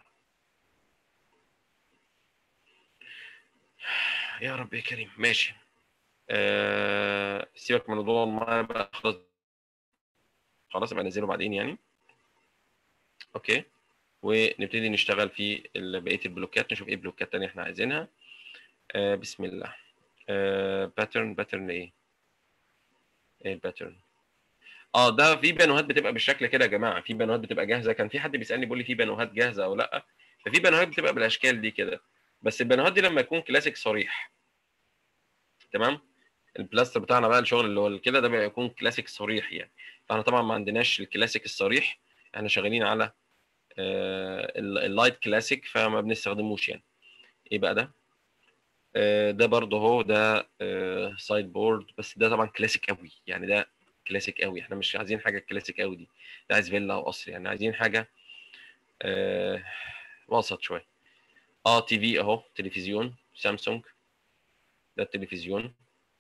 يا رب يا كريم. ماشي. سيبك من موضوع الميه بقى، خلاص. خلاص ابقى ننزله بعدين يعني. اوكي. ونبتدي نشتغل في بقيه البلوكات، نشوف ايه بلوكات تانية احنا عايزينها. بسم الله. باترن ايه؟ ايه الباترن؟ ده في بانوهات بتبقى بالشكل كده يا جماعه. في بانوهات بتبقى جاهزه. كان في حد بيسالني بيقول لي في بانوهات جاهزه او لا. ففي بانوهات بتبقى بالاشكال دي كده. بس البانوهات دي لما يكون كلاسيك صريح. تمام. البلاستر بتاعنا بقى، الشغل اللي هو كده ده بيكون كلاسيك صريح يعني. فاحنا طبعا ما عندناش الكلاسيك الصريح. احنا شغالين على اللايت كلاسيك، فما بنستخدموش يعني. ايه بقى ده؟ ده برضه هو ده سايد بورد، بس ده طبعا كلاسيك قوي يعني. ده كلاسيك قوي. احنا مش عايزين حاجه كلاسيك قوي دي. ده عايز فيلا او قصر يعني. عايزين حاجه آه وسط شويه. تي في اهو، تلفزيون سامسونج. ده التلفزيون.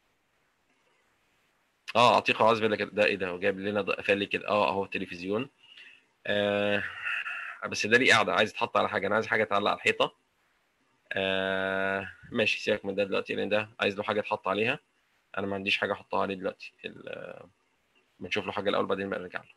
عتيقه عايز فيلا كده. ده ايه ده؟ هو جايب لنا قفل لي كده. اهو تلفزيون. آه بس ده ليه قاعده، عايز يتحط على حاجه. انا عايز حاجه تعلق على الحيطه. ماشي، سيبك من ده دلوقتي لان ده عايز له حاجه تحط عليها. انا ما عنديش حاجه احطها عليه دلوقتي. بنشوف له حاجه الاول، بعدين بقى نرجع له.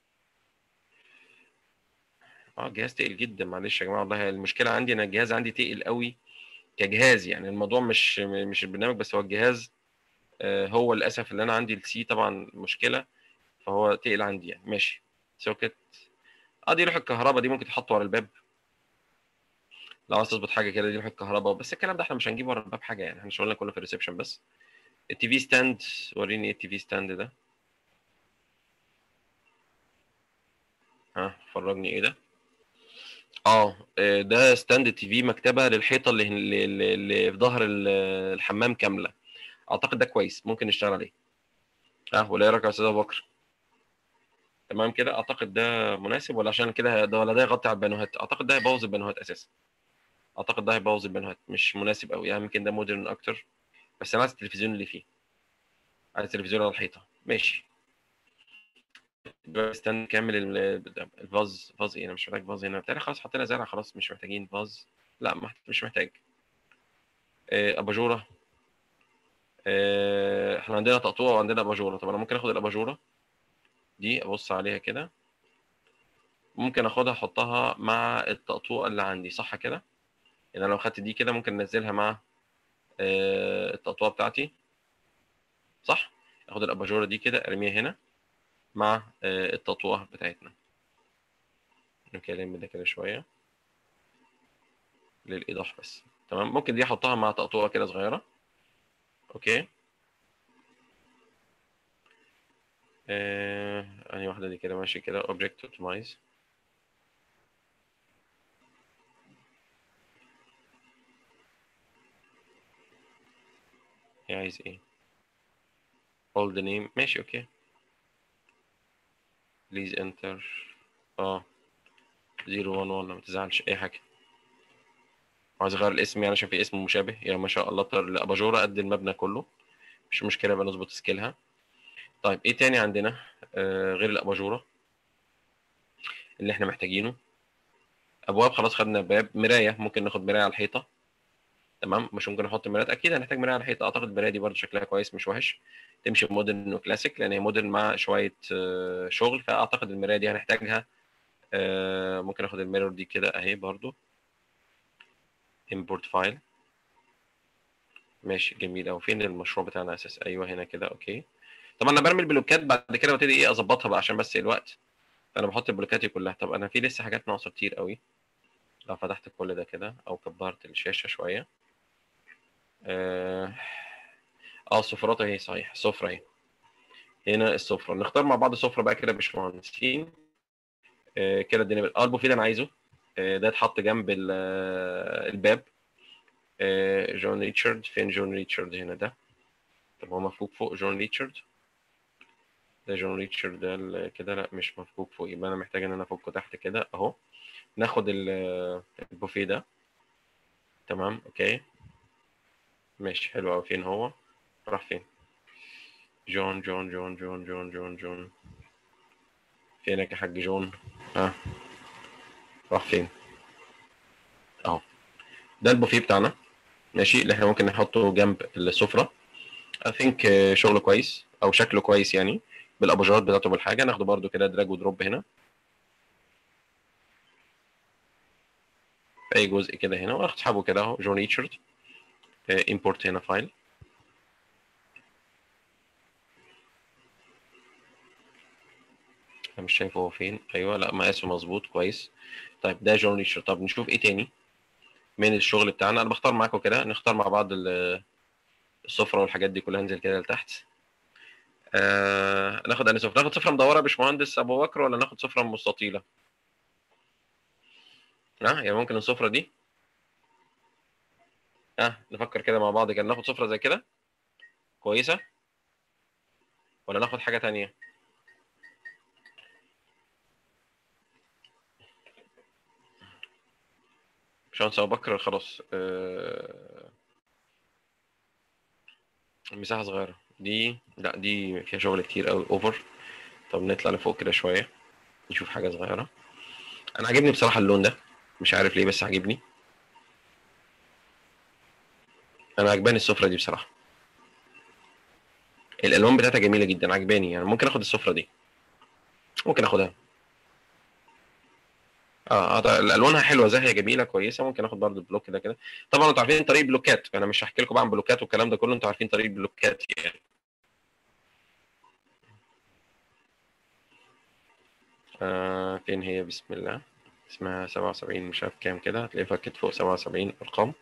جهاز تقيل جدا. معلش يا جماعه والله، المشكله عندي ان الجهاز عندي تقيل قوي كجهاز يعني. الموضوع مش البرنامج بس، هو الجهاز. هو للاسف اللي انا عندي السي طبعا مشكله. فهو تقيل عندي يعني. ماشي. سوكت. دي لوحه الكهرباء دي ممكن تحط ورا الباب. لو عايز تظبط حاجه كده، دي لوحه الكهرباء. بس الكلام ده احنا مش هنجيب ورا الباب حاجه يعني. احنا شغلنا كله في الريسبشن بس. التي في ستاند. وريني ايه التي في ستاند ده. فرجني ايه ده. ده ستاند تي في مكتبه للحيطه اللي في ظهر الحمام كامله. اعتقد ده كويس، ممكن نشتغل عليه. ولا ايه رايك يا استاذ ابو بكر؟ تمام كده. اعتقد ده مناسب، ولا عشان كده ده، ولا ده يغطي على البانوهات؟ اعتقد ده هيبوظ البانوهات اساسا. اعتقد ده هيبوظ البانوهات، مش مناسب قوي يعني. يمكن ده مودرن اكتر. بس انا عايز التلفزيون اللي فيه. عايز التلفزيون على الحيطه. ماشي. استنى كامل الفاز ايه. انا مش محتاج فاز هنا بتاعي. خلاص حطينا زرع، خلاص مش محتاجين فاز. لا مش محتاج. اباجوره. احنا عندنا تقطوع وعندنا اباجوره. طب انا ممكن اخد الاباجوره دي، ابص عليها كده. ممكن اخدها احطها مع التقطوع اللي عندي، صح كده؟ يعني انا لو خدت دي كده ممكن انزلها مع التقطوع بتاعتي. صح. اخد الاباجوره دي كده ارميها هنا مع التقطوع بتاعتنا. نكلم ده كده شويه. للايضاح بس. تمام، ممكن دي احطها مع تقطوعه كده صغيره. اوكي. انهي واحده دي كده؟ ماشي كده، اوبجكت اوبتمايز. هي عايز ايه؟ hold name، ماشي اوكي. بليز انتر 011، ما تزعلش اي حاجه. عايز اغير الاسم يعني عشان في اسم مشابه، يا ما شاء الله، الاباجوره قد المبنى كله، مش مشكله بقى نظبط سكيلها. طيب ايه تاني عندنا غير الاباجوره اللي احنا محتاجينه؟ ابواب خلاص خدنا باب. مرايه، ممكن ناخد مرايه على الحيطه. تمام، مش ممكن نحط مرايات؟ اكيد هنحتاج مرايه على الحيطه. اعتقد المرايه دي برده شكلها كويس، مش وحش، تمشي مودرن وكلاسيك، لان هي مودرن مع شويه شغل، فاعتقد المرايه دي هنحتاجها. ممكن اخد الميرور دي كده اهي برضو، import file. ماشي جميل أوي. فين المشروع بتاعنا اساس؟ ايوه هنا كده، اوكي. طبعا انا برمي البلوكات بعد كده وابتدي ايه اظبطها بقى عشان بس الوقت، فانا بحط البلوكات دي كلها. طب انا في لسه حاجات ناقصه كتير قوي. لو فتحت كل ده كده او كبرت الشاشه شويه. اه السفرات اهي، صحيح السفره اهي. هنا السفره، نختار مع بعض السفره بقى كده يا باشمهندسين. كده الدنيا البوفيه ده انا عايزه. ده اتحط جنب الباب. جون ريتشارد، فين جون ريتشارد؟ هنا ده. طب هو مفكوك فوق جون ريتشارد؟ ده جون ريتشارد ده كده، لا مش مفكوك فوق، يبقى انا محتاج ان انا افكه تحت كده اهو. ناخد البوفيه ده. تمام اوكي. ماشي حلو قوي. فين هو؟ راح فين؟ جون جون جون جون جون جون جون، فينك يا حاج جون؟ ها، راح فين؟ اهو. ده البوفيه بتاعنا، ماشي، اللي احنا ممكن نحطه جنب السفره. I think شغله كويس او شكله كويس يعني، بالاباجورات بتاعته بالحاجه. ناخده برده كده دراج ودروب هنا في اي جزء كده هنا، واسحبه كده اهو. جون ريتشارد، امبورت هنا فايل. انا مش شايفه هو فين. ايوه، لا مقاسه مظبوط كويس. طيب ده جون ريتشارد. طب نشوف ايه تاني من الشغل بتاعنا. انا بختار معاكم كده، نختار مع بعض السفره والحاجات دي كلها. انزل كده لتحت. ناخد انهي سفره؟ ناخد سفره مدوره يا باشمهندس ابو بكر، ولا ناخد سفره مستطيله؟ يعني ممكن السفره دي. نفكر كده مع بعض كده، ناخد سفره زي كده كويسه، ولا ناخد حاجه تانية؟ باشمهندس ابو بكر خلاص. مساحه صغيره دي، لا دي فيها شغل كتير قوي، اوفر. طب نطلع لفوق كده شويه، نشوف حاجه صغيره. انا عاجبني بصراحه اللون ده، مش عارف ليه بس عاجبني. انا عجباني السفره دي بصراحه، الالوان بتاعتها جميله جدا، عجباني يعني. ممكن اخد السفره دي، ممكن اخدها. الوانها حلوه، زاهيه جميله كويسه. ممكن اخد برضو البلوك ده كده. طبعا انتوا عارفين طريق بلوكات، انا مش هحكي لكم بقى عن بلوكات والكلام ده كله، انتوا عارفين طريق بلوكات يعني. فين هي؟ بسم الله. اسمها 77 مش عارف كام كده، هتلاقيه فكت فوق 77 ارقام.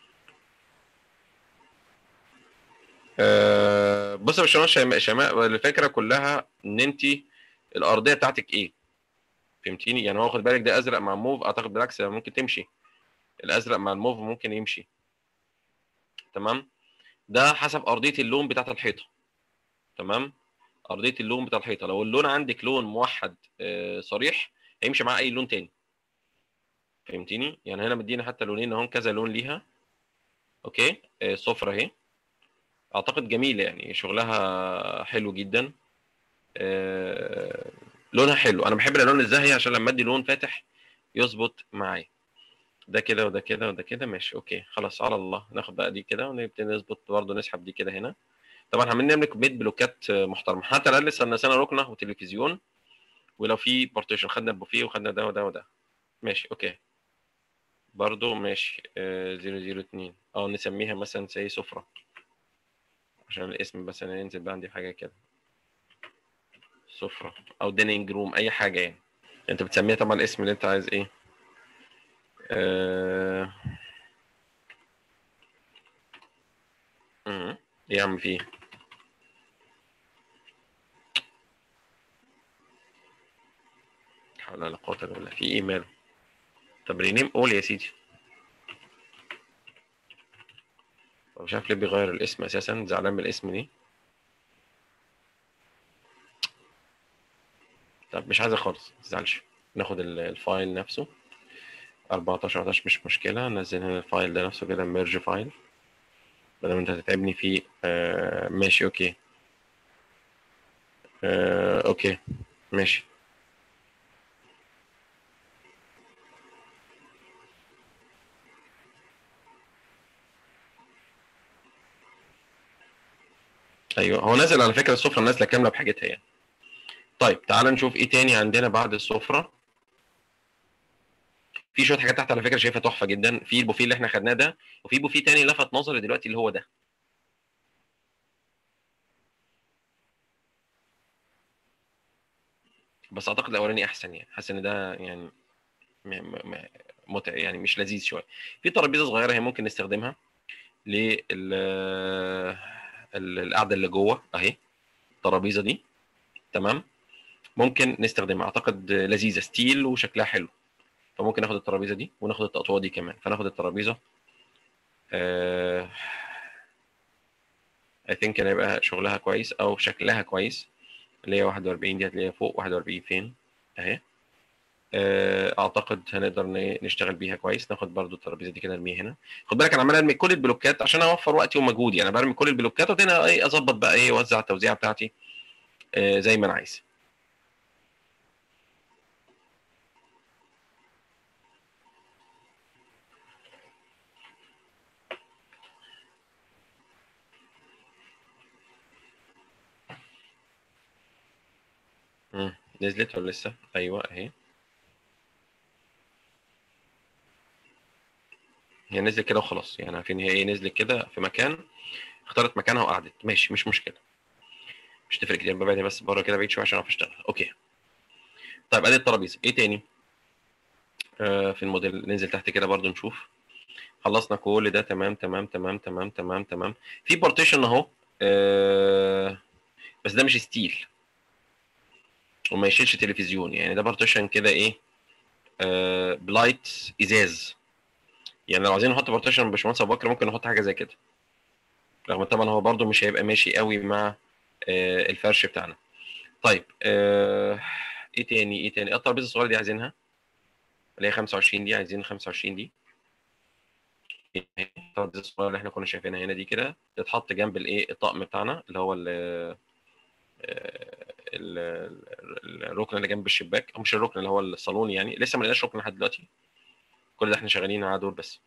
بص يا باشمهندس شيماء، الفكره كلها ان انت الارضيه بتاعتك ايه، فهمتيني؟ يعني هو خد بالك ده ازرق مع موف، اعتقد بالعكس ممكن تمشي. الازرق مع الموف ممكن يمشي. تمام. ده حسب ارضيه اللون بتاعت الحيطه. تمام. ارضيه اللون بتاع الحيطه، لو اللون عندك لون موحد صريح، هيمشي مع اي لون تاني، فهمتيني؟ يعني هنا مدينا حتى لونين اهو، كذا لون ليها. اوكي. الصفرة اهي، اعتقد جميله يعني، شغلها حلو جدا. لونها حلو. انا بحب الالوان الزاهيه عشان لما ادي لون فاتح يظبط معايا. ده كده وده كده وده كده، ماشي اوكي خلاص على الله. ناخد بقى دي كده ونبتدي نظبط برضه، نسحب دي كده هنا. طبعا عمالين نعمل كميه بلوكات محترمه، حتى الان لسه نسينا ركنه وتلفزيون. ولو في بارتيشن، خدنا البوفيه وخدنا ده وده وده. ماشي اوكي. برضو ماشي. 002 نسميها مثلا زي سفرة، عشان الاسم مثلا ينزل بقى عندي حاجة كده، سفرة او دينينج روم، اي حاجة يعني. انت بتسميها طبعا الاسم اللي انت عايز ايه. آه ايه يا عم في ايه؟ لا حول ولا قوة الا بالله. في ايه ماله؟ طب رينيم قول يا سيدي. مش عارف ليه بيغير الاسم اساسا، زعلان من الاسم دي. طب مش عايزه خالص، ما تزعلش. ناخد الفايل نفسه 14 14 مش مشكله، ننزل هنا الفايل ده نفسه كده ميرج فايل بدل ما انت هتتعبني فيه. ماشي اوكي. اوكي ماشي. ايوه هو نازل على فكره، السفره نازله كامله بحاجتها يعني. طيب تعال نشوف ايه تاني عندنا بعد السفره. في شويه حاجات تحت على فكره شايفها تحفه جدا، في البوفيه اللي احنا خدناه ده، وفي بوفيه تاني لفت نظري دلوقتي اللي هو ده. بس اعتقد الاولاني احسن، يعني حاسس ان ده يعني متع يعني مش لذيذ شويه. في ترابيزه صغيره هي ممكن نستخدمها القعده اللي جوه اهي. الترابيزه دي تمام، ممكن نستخدمها، اعتقد لذيذه ستيل وشكلها حلو. فممكن ناخد الترابيزه دي وناخد التقطوع دي كمان، فناخد الترابيزه. اي ثينك ان هيبقى شغلها كويس او شكلها كويس. اللي هي 41 دي هتلاقيها فوق. 41 فين اهي. اعتقد هنقدر نشتغل بيها كويس. ناخد برضو الترابيزه دي كده نرميها هنا. خد بالك انا عمال ارمي كل البلوكات عشان اوفر وقتي ومجهودي، يعني انا برمي كل البلوكات وبعدين ايه اظبط بقى ايه اوزع التوزيعه بتاعتي زي ما انا عايز. نزلت ولا لسه؟ ايوه اهي. هي نزلت كده وخلاص، يعني عارفين هي ايه، نزلت كده في مكان، اختارت مكانها وقعدت ماشي مش مشكله. مش تفرق كتير، ببعد بس بره كده بعيد شويه عشان اعرف اشتغل. اوكي. طيب ادي الترابيزه، ايه تاني؟ في الموديل ننزل تحت كده برضو نشوف. خلصنا كل ده تمام تمام تمام تمام تمام تمام. في بارتيشن اهو. بس ده مش ستيل وما يشيلش تلفزيون، يعني ده بارتيشن كده ايه، بلايت ازاز. يعني لو عايزين نحط بارتيشن باشمهندس ابو بكر ممكن نحط حاجه زي كده، رغم طبعا هو برضو مش هيبقى ماشي قوي مع الفرش بتاعنا. طيب ايه تاني ايه تاني؟ الترابيزه الصغيره دي عايزينها، اللي هي 25 دي، عايزين 25 دي. الترابيزه الصغيره اللي احنا كنا شايفينها هنا دي كده تتحط جنب الايه الطقم بتاعنا اللي هو الركن اللي جنب الشباك، او مش الركن اللي هو الصالون، يعني لسه ما لقيناش ركن لحد دلوقتي. كل ده احنا شغالين على دول بس.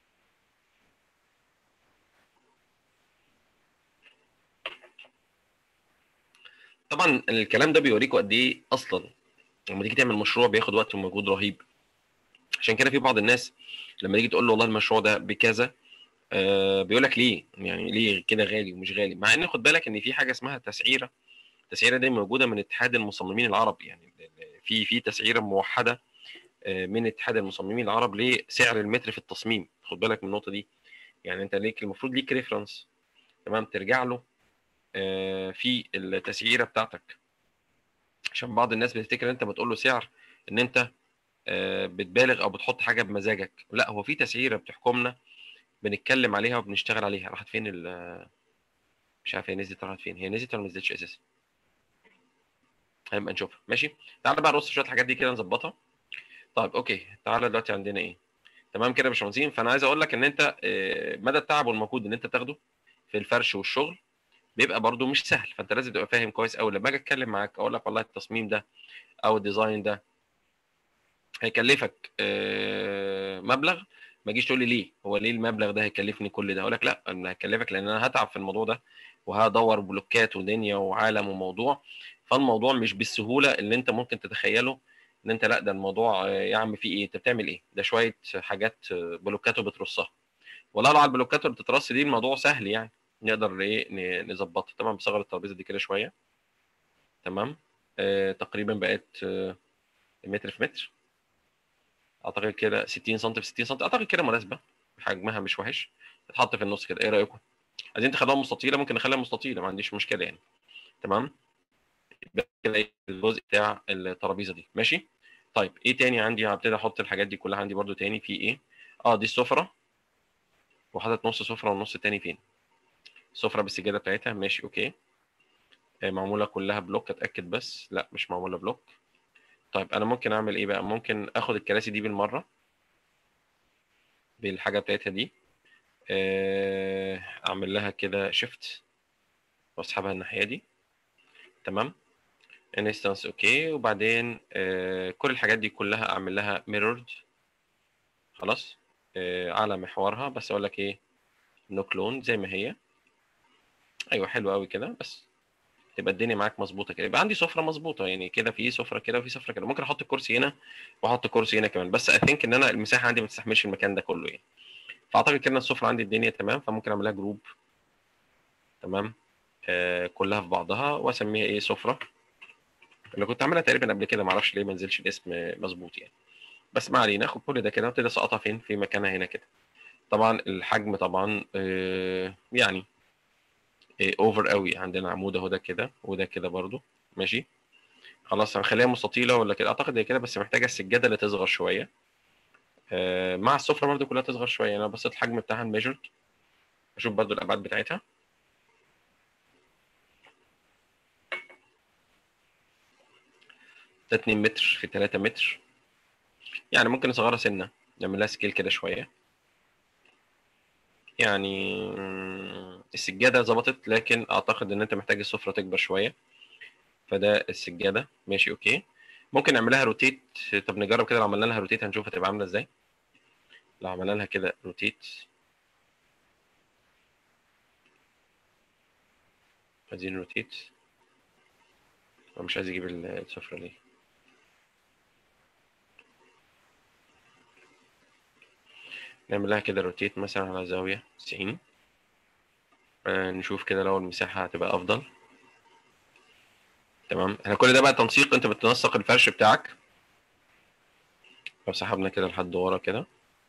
طبعا الكلام ده بيوريكوا قد ايه اصلا لما تيجي تعمل مشروع بياخد وقت ومجهود رهيب. عشان كده في بعض الناس لما تيجي تقول له والله المشروع ده بكذا، بيقول لك ليه، يعني ليه كده غالي ومش غالي، مع ان خد بالك ان في حاجه اسمها تسعيره. التسعيره دي موجوده من اتحاد المصممين العرب، يعني في تسعيره موحده من اتحاد المصممين العرب لسعر المتر في التصميم. خد بالك من النقطه دي. يعني انت ليك المفروض ليك ريفرنس تمام ترجع له في التسعيره بتاعتك. عشان بعض الناس بتفتكر انت بتقول له سعر ان انت بتبالغ او بتحط حاجه بمزاجك، لا هو في تسعيره بتحكمنا بنتكلم عليها وبنشتغل عليها. راحت فين مش عارف هي نزلت راحت فين، هي نزلت ولا ما نزلتش اساسا؟ هنبقى نشوفها ماشي. تعالى بقى نرص شويه الحاجات دي كده نظبطها. طيب اوكي تعالى دلوقتي عندنا ايه. تمام كده يا باشمهندسين. فانا عايز اقول لك ان انت مدى التعب والمجهود اللي انت تاخده في الفرش والشغل بيبقى برده مش سهل. فانت لازم تبقى فاهم كويس قوي لما اجي اتكلم معاك اقول لك والله التصميم ده او الديزاين ده هيكلفك مبلغ. ما تجيش تقول لي ليه، هو ليه المبلغ ده هيكلفني كل ده؟ اقول لك لا انا هيكلفك لان انا هتعب في الموضوع ده وهدور بلوكات ودنيا وعالم وموضوع. فالموضوع مش بالسهوله اللي انت ممكن تتخيله. ان انت لا ده الموضوع يا عم في ايه، انت بتعمل ايه، ده شويه حاجات بلوكات وبترصها. والله لو على البلوكات اللي بتترص دي الموضوع سهل يعني. نقدر ايه نظبطها. طبعا بصغر الترابيزه دي كده شويه. تمام. تقريبا بقت متر في متر. اعتقد كده 60 سم في 60 سم، اعتقد كده مناسبه. حجمها مش وحش. تتحط في النص كده، ايه رايكم؟ عايزين تخلوها مستطيله ممكن نخليها مستطيله، ما عنديش مشكله يعني. تمام. يبقى كده إيه الجزء بتاع الترابيزه دي ماشي. طيب ايه تاني عندي؟ هبتدي احط الحاجات دي كلها عندي برده تاني في ايه. دي السفره، وحاطط نص سفره والنص التاني فين؟ سفره بالسجاده بتاعتها ماشي اوكي. معموله كلها بلوك اتاكد بس، لا مش معموله بلوك. طيب انا ممكن اعمل ايه بقى؟ ممكن اخد الكراسي دي بالمره بالحاجه بتاعتها دي، اعمل لها كده شيفت واسحبها الناحيه دي. تمام. انستنس اوكي. وبعدين كل الحاجات دي كلها اعمل لها ميرورد خلاص على محورها. بس اقول لك ايه، نو كلون زي ما هي. ايوه حلو قوي كده. بس تبقى الدنيا معاك مظبوطه كده، يبقى عندي سفره مظبوطه يعني كده، في سفره كده وفي سفره كده. ممكن احط الكرسي هنا واحط كرسي هنا كمان، بس اي ثينك ان انا المساحه عندي ما تستحملش المكان ده كله يعني. فاعتقد كده السفره عندي الدنيا تمام، فممكن اعملها جروب. تمام. كلها في بعضها واسميها ايه، سفره. انا كنت عاملها تقريبا قبل كده، ما اعرفش ليه ما نزلش الاسم مظبوط يعني. بس ما علينا، اخد كل ده كده وابتدي اسقطها فين في مكانها هنا كده. طبعا الحجم طبعا يعني اوفر قوي. عندنا عمود اهو ده كده وده كده برضو ماشي. خلاص هنخليها مستطيله ولا كده؟ اعتقد هي كده، بس محتاجه السجاده اللي تصغر شويه مع السفره برضو كلها تصغر شويه. انا بصيت الحجم بتاعها الميجرد، اشوف برضو الابعاد بتاعتها. ده 2 متر في 3 متر، يعني ممكن نصغرها سنه، نعمل لها سكيل كده شويه يعني. السجاده ظبطت، لكن اعتقد ان انت محتاج السفره تكبر شويه. فده السجاده ماشي اوكي. ممكن نعملها روتيت. طب نجرب كده، لو عملنا لها روتيت هنشوف هتبقى عامله ازاي. لو عملنا لها كده روتيت، عايزين روتيت. هو مش عايز يجيب السفره ليه؟ نعمل لها كده روتيت مثلا على زاويه 90. نشوف كده لو المساحه هتبقى افضل. تمام. احنا كل ده بقى تنسيق، انت بتنسق الفرش بتاعك. لو سحبنا كده لحد ورا كده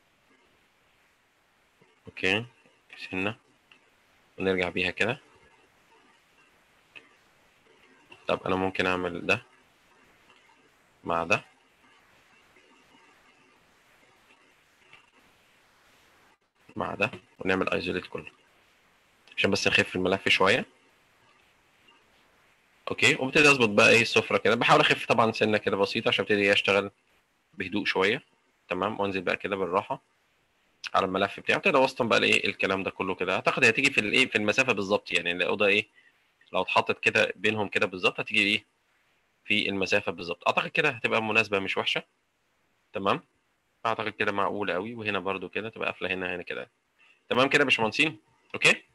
اوكي سنه، ونرجع بيها كده. طب انا ممكن اعمل ده مع ده، مع ده، ونعمل ايزوليت كله عشان بس نخف الملف شويه. اوكي. وابتدي اظبط بقى ايه السفره كده، بحاول اخف طبعا سنه كده بسيطه عشان ابتدي اشتغل بهدوء شويه. تمام. وانزل بقى كده بالراحه على الملف بتاعي، ابتدي اوسطن بقى الايه الكلام ده كله كده. اعتقد هتيجي في الايه في المسافه بالظبط يعني. الاوضه ايه لو اتحطت كده بينهم كده بالظبط هتيجي ايه في المسافه بالظبط. اعتقد كده هتبقى مناسبه مش وحشه. تمام. اعتقد كده معقوله قوي. وهنا برده كده تبقى قافله هنا كده. تمام كده يا باشمهندسين. اوكي.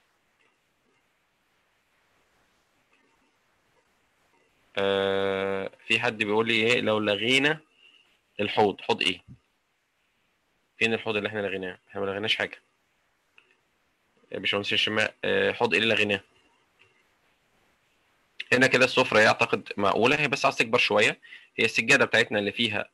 في حد بيقول لي ايه لو لغينا الحوض؟ حوض ايه؟ فين الحوض اللي احنا لغيناه؟ احنا ما لغيناش حاجه يا باشمهندس الشماء. حوض ايه اللي لغيناه؟ هنا كده السفره اعتقد معقوله، هي بس عايز تكبر شويه. هي السجاده بتاعتنا اللي فيها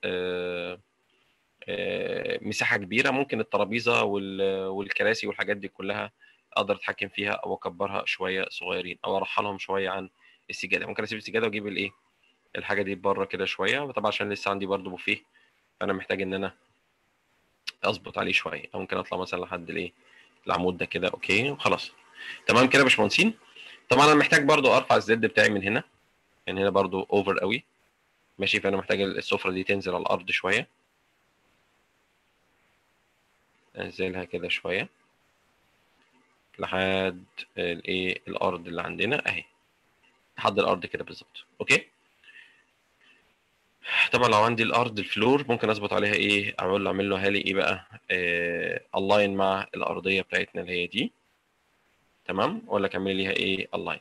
مساحه كبيره، ممكن الترابيزه والكراسي والحاجات دي كلها اقدر اتحكم فيها او اكبرها شويه صغيرين، او ارحلهم شويه عن السجاده. ممكن اسيب السجاده واجيب الايه الحاجه دي بره كده شويه. طبعا عشان لسه عندي برده بوفيه، فانا محتاج ان انا اظبط عليه شويه، او ممكن اطلع مثلا لحد الايه العمود ده كده. اوكي وخلاص. تمام كده يا باشمهندسين. طبعا انا محتاج برضو ارفع الزد بتاعي من هنا، يعني هنا برضو اوفر قوي ماشي. فانا محتاج السفره دي تنزل على الارض شويه، انزلها كده شويه لحد الايه الارض اللي عندنا اهي، لحد الارض كده بالظبط. اوكي. طبعا لو عندي الارض الفلور ممكن اظبط عليها ايه، اقول له اعمل له هالي ايه بقى الاين مع الارضيه بتاعتنا اللي هي دي. تمام. ولا اعمل ليها ايه الاين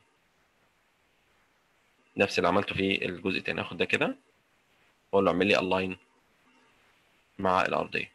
نفس اللي عملته في الجزء الثاني. اخد ده كده واقول له اعمل لي الاين مع الارضيه.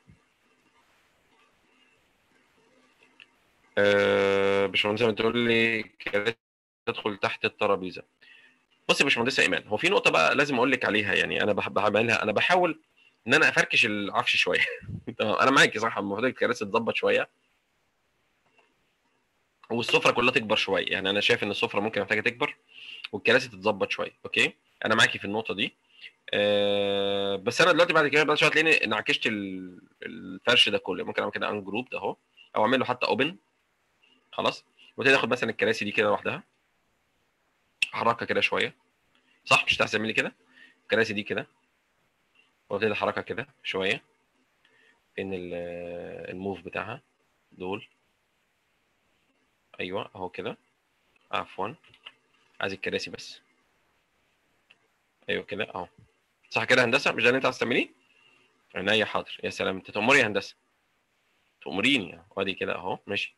باشمهندس بتقول لي كراسي تدخل تحت الترابيزه. بص يا باشمهندسه ايمان، هو في نقطه بقى لازم اقول لك عليها يعني. انا بحب اعملها، انا بحاول ان انا افركش العفش شويه. تمام. انا معاكي صح، المفروض الكراسي تتظبط شويه. والسفره كلها تكبر شويه. يعني انا شايف ان السفره ممكن محتاجه تكبر والكراسي تتظبط شويه. اوكي، انا معاكي في النقطه دي. بس انا دلوقتي بعد كده بقى شويه هتلاقيني نعكشت الفرش ده كله. ممكن اعمل كده ان جروب ده اهو، او اعمل له حتى اوبن. خلاص، وابتدي اخد مثلا الكراسي دي كده لوحدها، احركها كده شويه. صح، مش هتعمل لي كده الكراسي دي كده، وابتدي احركها كده شويه. فين الموف بتاعها دول؟ ايوه اهو كده. عفوا، عايز الكراسي بس. ايوه كده اهو. صح كده يا هندسه؟ مش ده اللي انت عايز تعمليه؟ عينيا حاضر. يا سلام، انت تأمري يا هندسه، تأمريني. وادي كده اهو ماشي.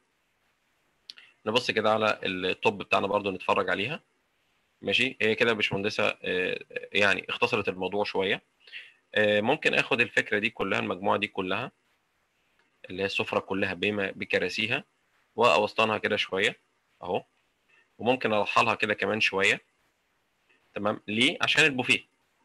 نبص كده على التوب بتاعنا برضو نتفرج عليها. ماشي، هي كده يا باشمهندسه يعني اختصرت الموضوع شويه. ممكن اخد الفكره دي كلها، المجموعه دي كلها اللي هي السفره كلها بما بكراسيها، واوسطنها كده شويه اهو. وممكن ارحلها كده كمان شويه. تمام، ليه؟ عشان البوفيه.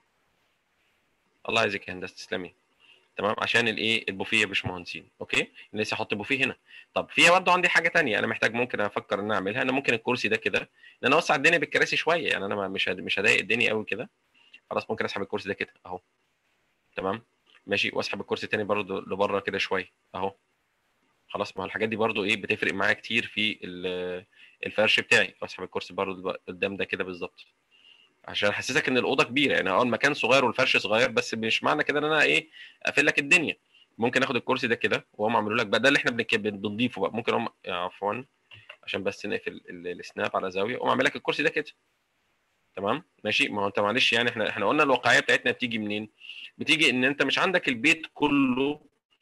الله يعزك يا هندسه، تسلمي. تمام، عشان الايه، البوفيه يا باشمهندسين. اوكي، لسه احط بوفيه هنا. طب فيها برضه عندي حاجه تانية انا محتاج، ممكن افكر ان أنا اعملها. انا ممكن الكرسي ده كده، ان انا اوسع الدنيا بالكراسي شويه. يعني انا مش هضايق الدنيا قوي كده. خلاص، ممكن اسحب الكرسي ده كده اهو. تمام، ماشي. واسحب الكرسي التاني برضه لبره كده شويه اهو. خلاص، ما هو الحاجات دي برضه ايه بتفرق معايا كتير في الفرش بتاعي. واسحب الكرسي برضه قدام ده كده بالظبط، عشان احسسك ان الاوضه كبيره. يعني المكان صغير والفرش صغير، بس مش معنى كده ان انا ايه اقفل لك الدنيا. ممكن اخد الكرسي ده كده وهم عملوا لك بقى ده اللي احنا بنضيفه بقى. ممكن هم، عفوا، عشان بس نقفل السناب على زاويه، اقوم اعمل لك الكرسي ده كده. تمام ماشي. ما هو انت معلش، يعني احنا قلنا الواقعيه بتاعتنا بتيجي منين؟ بتيجي ان انت مش عندك البيت كله.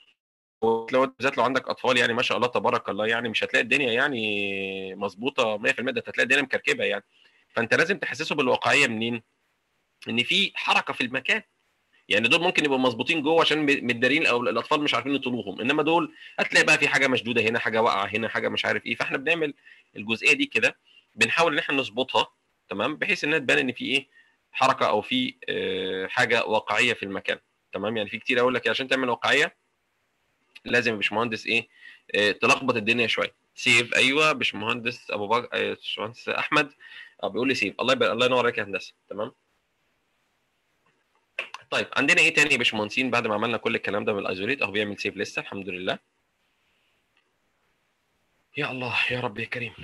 لو بالذات لو عندك اطفال، يعني ما شاء الله تبارك الله، يعني مش هتلاقي الدنيا يعني مظبوطه 100%. ده هتلاقي الدنيا مكركبه يعني. فانت لازم تحسسه بالواقعيه منين؟ ان في حركه في المكان. يعني دول ممكن يبقوا مظبوطين جوه عشان متدارين، او الاطفال مش عارفين يطولوهم. انما دول هتلاقي بقى في حاجه مشدوده هنا، حاجه واقعه هنا، حاجه مش عارف ايه. فاحنا بنعمل الجزئيه دي كده، بنحاول ان احنا نظبطها. تمام، بحيث انها تبان ان في ايه، حركه، او في حاجه واقعيه في المكان. تمام، يعني في كتير اقول لك عشان تعمل واقعيه لازم يا باشمهندس ايه، تلخبط الدنيا شويه. سيف، ايوه باشمهندس ابو بكر، باشمهندس احمد بيقول لي سيف. الله ينور عليك يا هندسه. تمام. طيب عندنا ايه تاني يا باشمهندسين بعد ما عملنا كل الكلام ده بالايزوليت؟ اهو بيعمل سيف لسه، الحمد لله. يا الله يا رب يا كريم.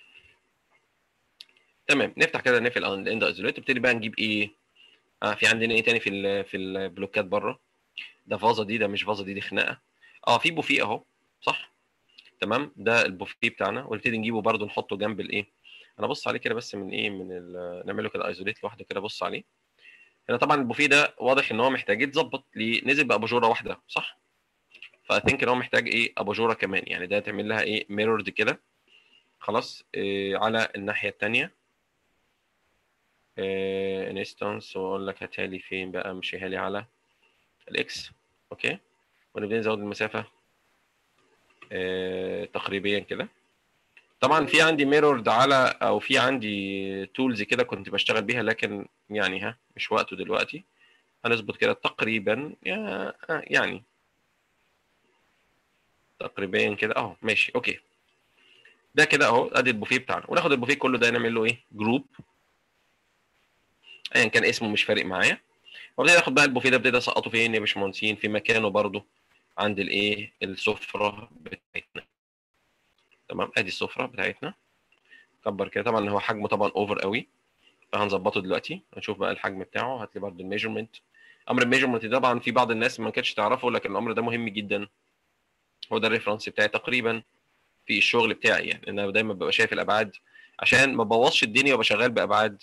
تمام، نفتح كده نقفل الاند ايزوليت. نبتدي بقى نجيب ايه. في عندنا ايه تاني في البلوكات بره؟ ده فازه دي، ده مش فازه دي خناقه. في بوفيه اهو. صح. تمام، ده البوفيه بتاعنا، ونبتدي نجيبه برده نحطه جنب الايه. انا بص عليه كده بس من ايه، نعمله كده ايزوليت لوحده كده. بص عليه هنا. طبعا البوفيه ده واضح ان هو محتاج يتظبط. ليه؟ نزل باباجوره واحده، صح. فاثينك ان هو محتاج ايه، اباجوره كمان. يعني ده تعمل لها ايه، ميرورد كده. خلاص، على الناحيه الثانيه انستانس. واقول لك هاتها لي فين بقى، مش لي على الاكس. اوكي، ونبتدي نزود المسافه تقريبا كده. طبعا في عندي ميرورد على، او في عندي تولز كده كنت بشتغل بيها، لكن يعني مش وقته دلوقتي. هنظبط كده تقريبا يعني تقريبا كده اهو. ماشي اوكي. ده كده اهو، ادي البوفيه بتاعنا. وناخد البوفيه كله ده نعمل له ايه، جروب. ايا كان اسمه مش فارق معايا. وابتدي اخد بقى البوفيه ده، ابتدي اسقطه فين يا باشمهندسين؟ في مكانه برده عند الايه، السفره بتاعتنا. تمام، ادي السفره بتاعتنا. كبر كده. طبعا هو حجمه طبعا اوفر قوي، فهنظبطه دلوقتي. هنشوف بقى الحجم بتاعه. هات لي برده الميجرمنت. امر الميجرمنت طبعا في بعض الناس ما كانتش تعرفه، لكن الامر ده مهم جدا. هو ده الريفرنس بتاعي تقريبا في الشغل بتاعي. يعني انا دايما ببقى شايف الابعاد عشان ما بوظش الدنيا وابقى شغال بابعاد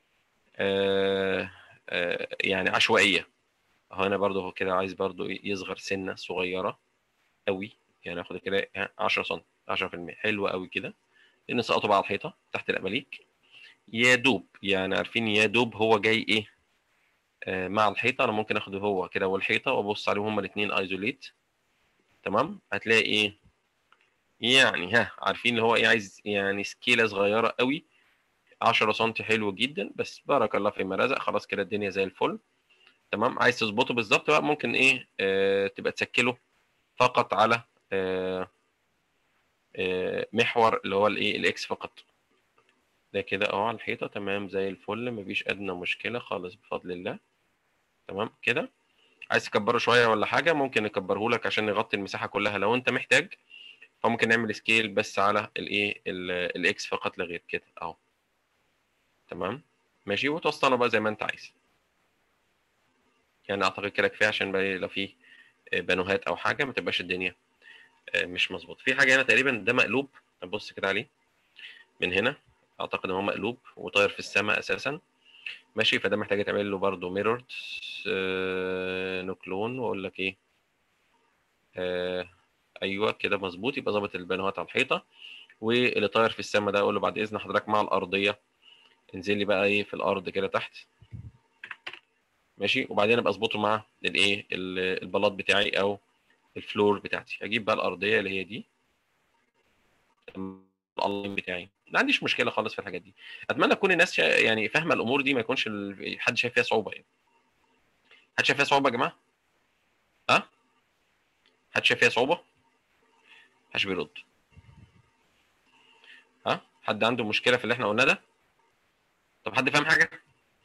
يعني عشوائيه. اهو انا برضو هو كده عايز برضو يصغر سنه صغيره قوي. يعني اخد كده 10 سم، 10%. حلو قوي كده. لان سقطه بقى على الحيطه تحت الاباليك. يا دوب يعني عارفين، يا دوب هو جاي ايه مع الحيطه. انا ممكن اخده هو كده والحيطه وابص عليهم هما الاثنين ايزوليت. تمام، هتلاقي ايه يعني، عارفين اللي هو ايه، عايز يعني سكيله صغيره قوي. 10 سم حلو جدا. بس بارك الله فيما رزق. خلاص كده الدنيا زي الفل. تمام، عايز تظبطه بالظبط بقى، ممكن ايه تبقى تسكله فقط على محور اللي هو الايه الاكس فقط. ده كده اهو على الحيطه تمام زي الفل، مفيش ادنى مشكله خالص بفضل الله. تمام كده. عايز تكبره شويه ولا حاجه ممكن نكبره لك عشان نغطي المساحه كلها لو انت محتاج، فممكن نعمل سكيل بس على الايه الاكس فقط لا غير كده اهو. تمام ماشي، وتوسطنه بقى زي ما انت عايز. يعني اعتقد كده كفايه عشان بقى لو في بانوهات او حاجه ما تبقاش الدنيا مش مظبوط. في حاجه هنا تقريبا ده مقلوب، نبص كده عليه من هنا. اعتقد ان هو مقلوب وطاير في السماء اساسا. ماشي، فده محتاج يتعمل له برده ميرورد نوكلون، واقول لك ايه ايوه كده مظبوط، يبقى ظابط البانوهات على الحيطه. واللي طاير في السماء ده اقول له بعد اذن حضرتك مع الارضيه انزل لي بقى ايه في الارض كده تحت. ماشي، وبعدين ابقى اظبطه مع الايه البلاط بتاعي او الفلور بتاعتي. اجيب بقى الارضيه اللي هي دي الالين بتاعي، ما عنديش مشكله خالص في الحاجات دي. اتمنى تكون الناس يعني فاهمه الامور دي، ما يكونش حد شايف فيها صعوبه يعني. حد شايف فيها صعوبه يا جماعه؟ ها؟ حد شايف فيها صعوبه؟ محدش بيرد. ها؟ حد عنده مشكله في اللي احنا قلناه ده؟ طب حد فاهم حاجه؟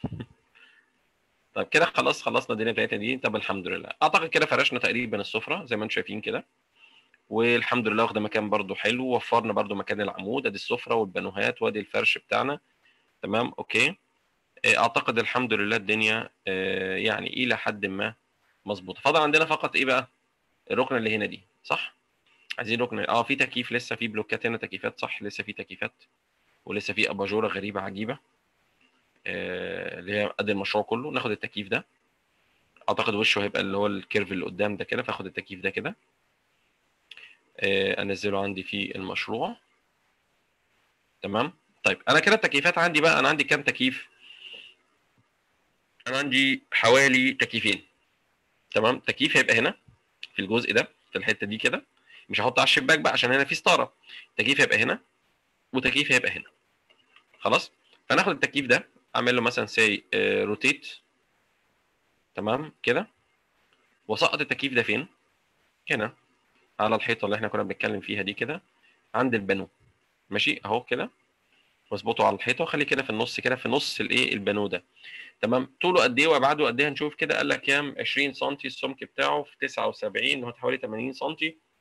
طب كده خلاص خلصنا الدنيا بتاعتنا دي. طب الحمد لله اعتقد كده فرشنا تقريبا السفره زي ما انتم شايفين كده، والحمد لله واخده مكان برده حلو. وفرنا برده مكان العمود، ادي السفره والبانوهات وادي الفرش بتاعنا. تمام اوكي. اعتقد الحمد لله الدنيا يعني الى حد ما مظبوطه. فاضل عندنا فقط ايه بقى؟ الركنه اللي هنا دي صح؟ عايزين ركن في تكييف لسه، في بلوكات هنا تكييفات صح، لسه في تكييفات ولسه في اباجوره غريبه عجيبه اللي هي قد المشروع كله. ناخد التكييف ده، اعتقد وشه هيبقى اللي هو الكيرف اللي قدام ده كده، فاخد التكييف ده كده انزله عندي في المشروع. تمام. طيب انا كده التكييفات عندي بقى، انا عندي كام تكييف؟ انا عندي حوالي تكييفين. تمام، تكييف هيبقى هنا في الجزء ده في الحته دي كده، مش هحطه على الشباك بقى عشان هنا في ستاره. تكييف هيبقى هنا وتكييف هيبقى هنا. خلاص، فناخد التكييف ده اعمل له مثلا سي روتيت. تمام كده، واسقط التكييف ده فين؟ هنا على الحيطه اللي احنا كنا بنتكلم فيها دي كده عند البانو. ماشي اهو كده، واظبطه على الحيطه وخليه كده في النص كده في نص الايه البانو ده. تمام. طوله قد ايه وابعاده قد ايه؟ هنشوف كده. قال لك كام؟ 20 سم. السمك بتاعه في 79، هو حوالي 80 سم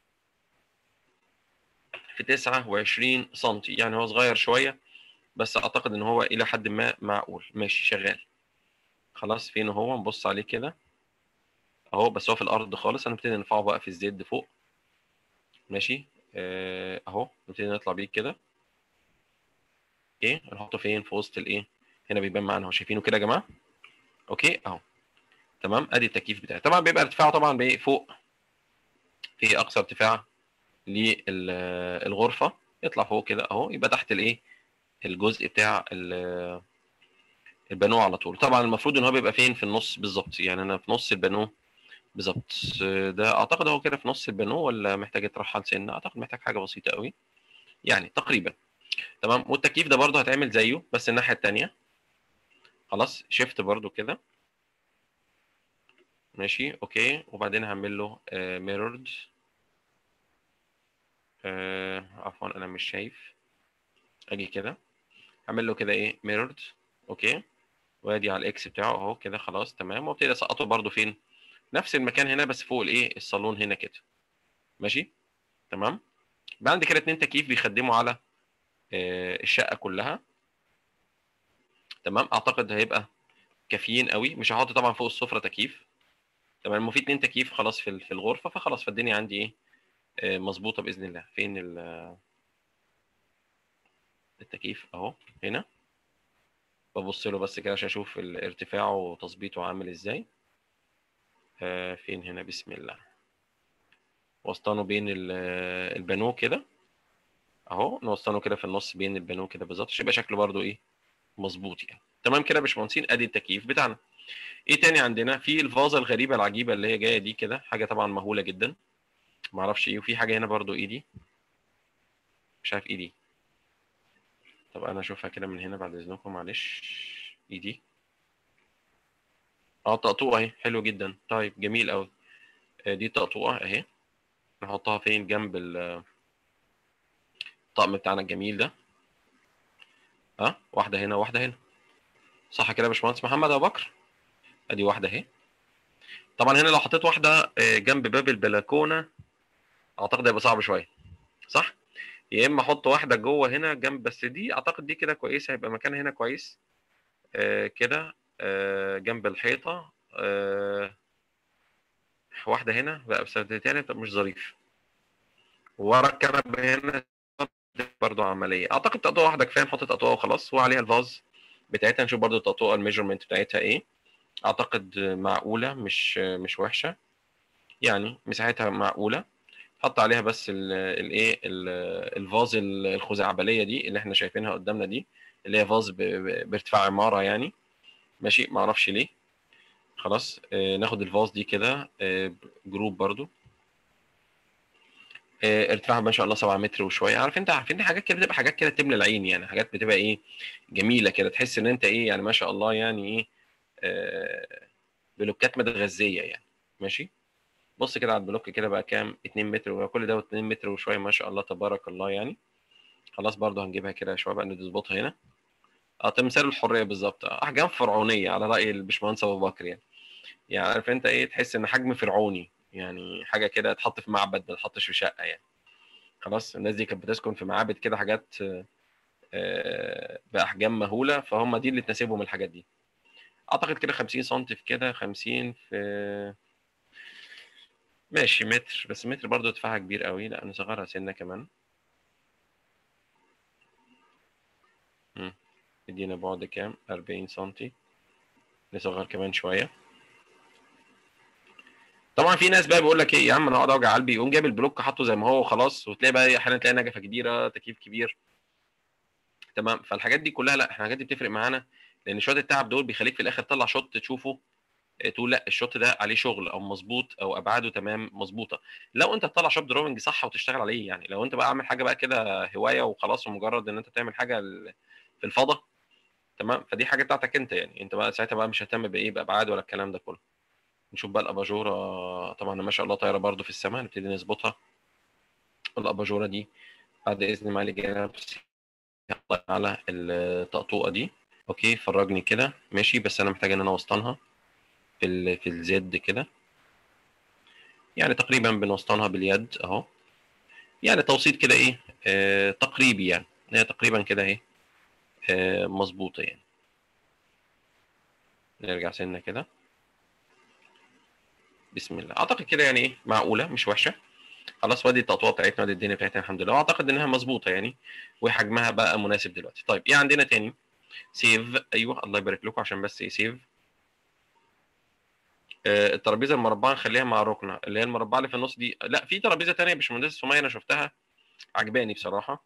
في 29 سم، يعني هو صغير شويه بس اعتقد ان هو الى حد ما معقول ماشي شغال. خلاص فين هو؟ نبص عليه كده اهو، بس هو في الارض خالص. هنبتدي نرفعه بقى في الزد فوق. ماشي اهو نبتدي نطلع بيه كده. ايه نحطه فين؟ في وسط الايه هنا بيبان معانا اهو، شايفينه كده يا جماعه؟ اوكي اهو. تمام، ادي التكييف بتاعي. طبعا بيبقى ارتفاعه طبعا فوق في اقصى ارتفاع للغرفه، يطلع فوق كده اهو، يبقى تحت الايه الجزء بتاع البانو على طول. طبعا المفروض ان هو بيبقى فين؟ في النص بالظبط، يعني انا في نص البانو بالظبط. ده اعتقد هو كده في نص البانو، ولا محتاج يترحل سنه؟ اعتقد محتاج حاجه بسيطه قوي يعني تقريبا. تمام، والتكييف ده برده هتعمل زيه بس الناحيه الثانيه. خلاص شيفت برده كده. ماشي اوكي، وبعدين هعمل له ميرورد. عفوا انا مش شايف. اجي كده اعمل له كده ايه ميرورد. اوكي، وادي على الاكس بتاعه اهو كده خلاص تمام. وابتدي اسقطه برده فين؟ نفس المكان هنا بس فوق الايه الصالون هنا كده. ماشي تمام. بقى عندي كده 2 تكييف بيخدموا على الشقه كلها. تمام، اعتقد هيبقى كافيين قوي. مش هحط طبعا فوق السفره تكييف. تمام، وفي 2 تكييف خلاص في الغرفه، فخلاص فالدنيا عندي ايه مظبوطه باذن الله. فين التكييف اهو هنا. ببص له بس كده عشان اشوف الارتفاع وتظبيطه عامل ازاي. فين هنا؟ بسم الله. وسطانه بين البانو كده اهو، نوسطانه كده في النص بين البانو كده بالظبط عشان يبقى شكله برده ايه مظبوط يعني. تمام كده يا باشمهندسين، ادي التكييف بتاعنا. ايه تاني عندنا؟ في الفازه الغريبه العجيبه اللي هي جايه دي كده، حاجه طبعا مهوله جدا ما اعرفش ايه. وفي حاجه هنا برده ايه دي؟ مش عارف ايه دي. طب انا اشوفها كده من هنا بعد اذنكم معلش. ايه دي؟ طقطوقه اهي، حلو جدا. طيب جميل قوي. دي طقطوقه اهي، نحطها فين؟ جنب الطقم بتاعنا الجميل ده. واحده هنا واحده هنا، صح كده يا باشمهندس محمد ابو بكر؟ ادي واحده اهي. طبعا هنا لو حطيت واحده جنب باب البلكونه اعتقد هيبقى صعب شويه، صح؟ يا اما احط واحده جوه هنا جنب، بس دي اعتقد دي كده كويسه، هيبقى مكانها هنا كويس. كده جنب الحيطه. واحده هنا بقى، بس تاني مش ظريف. ورا الكنبه هنا برضو عمليه. اعتقد تقطوعه واحده كفايه، نحط تقطوعه وخلاص، وعليها الفاز بتاعتها. نشوف برضو التقطوعه الميجرمنت بتاعتها ايه. اعتقد معقوله، مش وحشه يعني، مساحتها معقوله. حط عليها بس الايه الفاز الخزعبليه دي اللي احنا شايفينها قدامنا دي، اللي هي فاز بارتفاع عماره يعني. ماشي، ما اعرفش ليه. خلاص ناخد الفاز دي كده جروب برضو. ارتفاعها ما شاء الله 7 متر وشويه. عارفين حاجات كده بتبقى حاجات كده تملى العين يعني، حاجات بتبقى ايه، جميله كده، تحس ان انت ايه يعني، ما شاء الله يعني ايه، بلوكات متغذيه يعني. ماشي. بص كده على البلوك كده بقى كام، 2 متر، وكل ده 2 متر وشويه، ما شاء الله تبارك الله يعني. خلاص برضو هنجيبها كده شويه بقى، نظبطها هنا. تمثال الحريه بالظبط. احجام فرعونيه على راي الباشمهندس ابو بكر يعني. يعني عارف انت ايه، تحس ان حجم فرعوني يعني، حاجه كده تحط في معبد ما تحطش في شقه يعني. خلاص الناس دي كانت بتسكن في معابد كده، حاجات باحجام مهوله، فهم دي اللي تناسبهم الحاجات دي. اعتقد كده 50 سم في كده، 50 في ماشي متر، بس متر برضو ارتفاعها كبير قوي، لا نصغرها سنه كمان. ادينا بعد كام، 40 سم. نصغر كمان شويه. طبعا في ناس بقى بيقول لك ايه يا عم، انا هقعد اوجع قلبي، يقوم جايب البلوك حاطه زي ما هو وخلاص، وتلاقي بقى احيانا تلاقي نجفه كبيره، تكييف كبير. تمام. فالحاجات دي كلها لا، احنا الحاجات دي بتفرق معانا، لان شويه التعب دول بيخليك في الاخر تطلع شوت تشوفه تقول لا الشوت ده عليه شغل او مظبوط او ابعاده تمام مظبوطه. لو انت تطلع شوت دروينج صح وتشتغل عليه يعني. لو انت بقى عامل حاجه بقى كده هوايه وخلاص، ومجرد ان انت تعمل حاجه في الفضاء، تمام، فدي حاجه بتاعتك انت يعني. انت بقى ساعتها بقى مش هتهتم بايه، بابعاد ولا الكلام ده كله. نشوف بقى الاباجوره. طبعا ما شاء الله طايره برده في السماء، نبتدي نظبطها. الاباجوره دي بعد اذن مالك جناب على الطقطوقه دي. اوكي فرجني كده ماشي، بس انا محتاج ان انا اوسطنها في الزد كده يعني. تقريبا بنوسطنها باليد اهو، يعني توسيط كده ايه تقريبي يعني. هي تقريبا كده اهي مظبوطه يعني. نرجع سنه كده. بسم الله. اعتقد كده يعني ايه، معقوله مش وحشه. خلاص، وادي التقطوع بتاعتنا، وادي الدنيا بتاعتنا الحمد لله، واعتقد انها مظبوطه يعني، وحجمها بقى مناسب دلوقتي. طيب ايه عندنا تاني؟ سيف. ايوه الله يبارك لكم، عشان بس ايه سيف. الترابيزه المربعه نخليها مع الركنه، اللي هي المربعه اللي في النص دي. لا في ترابيزه تانيه يا باشمهندس سميه انا شفتها عجباني بصراحه.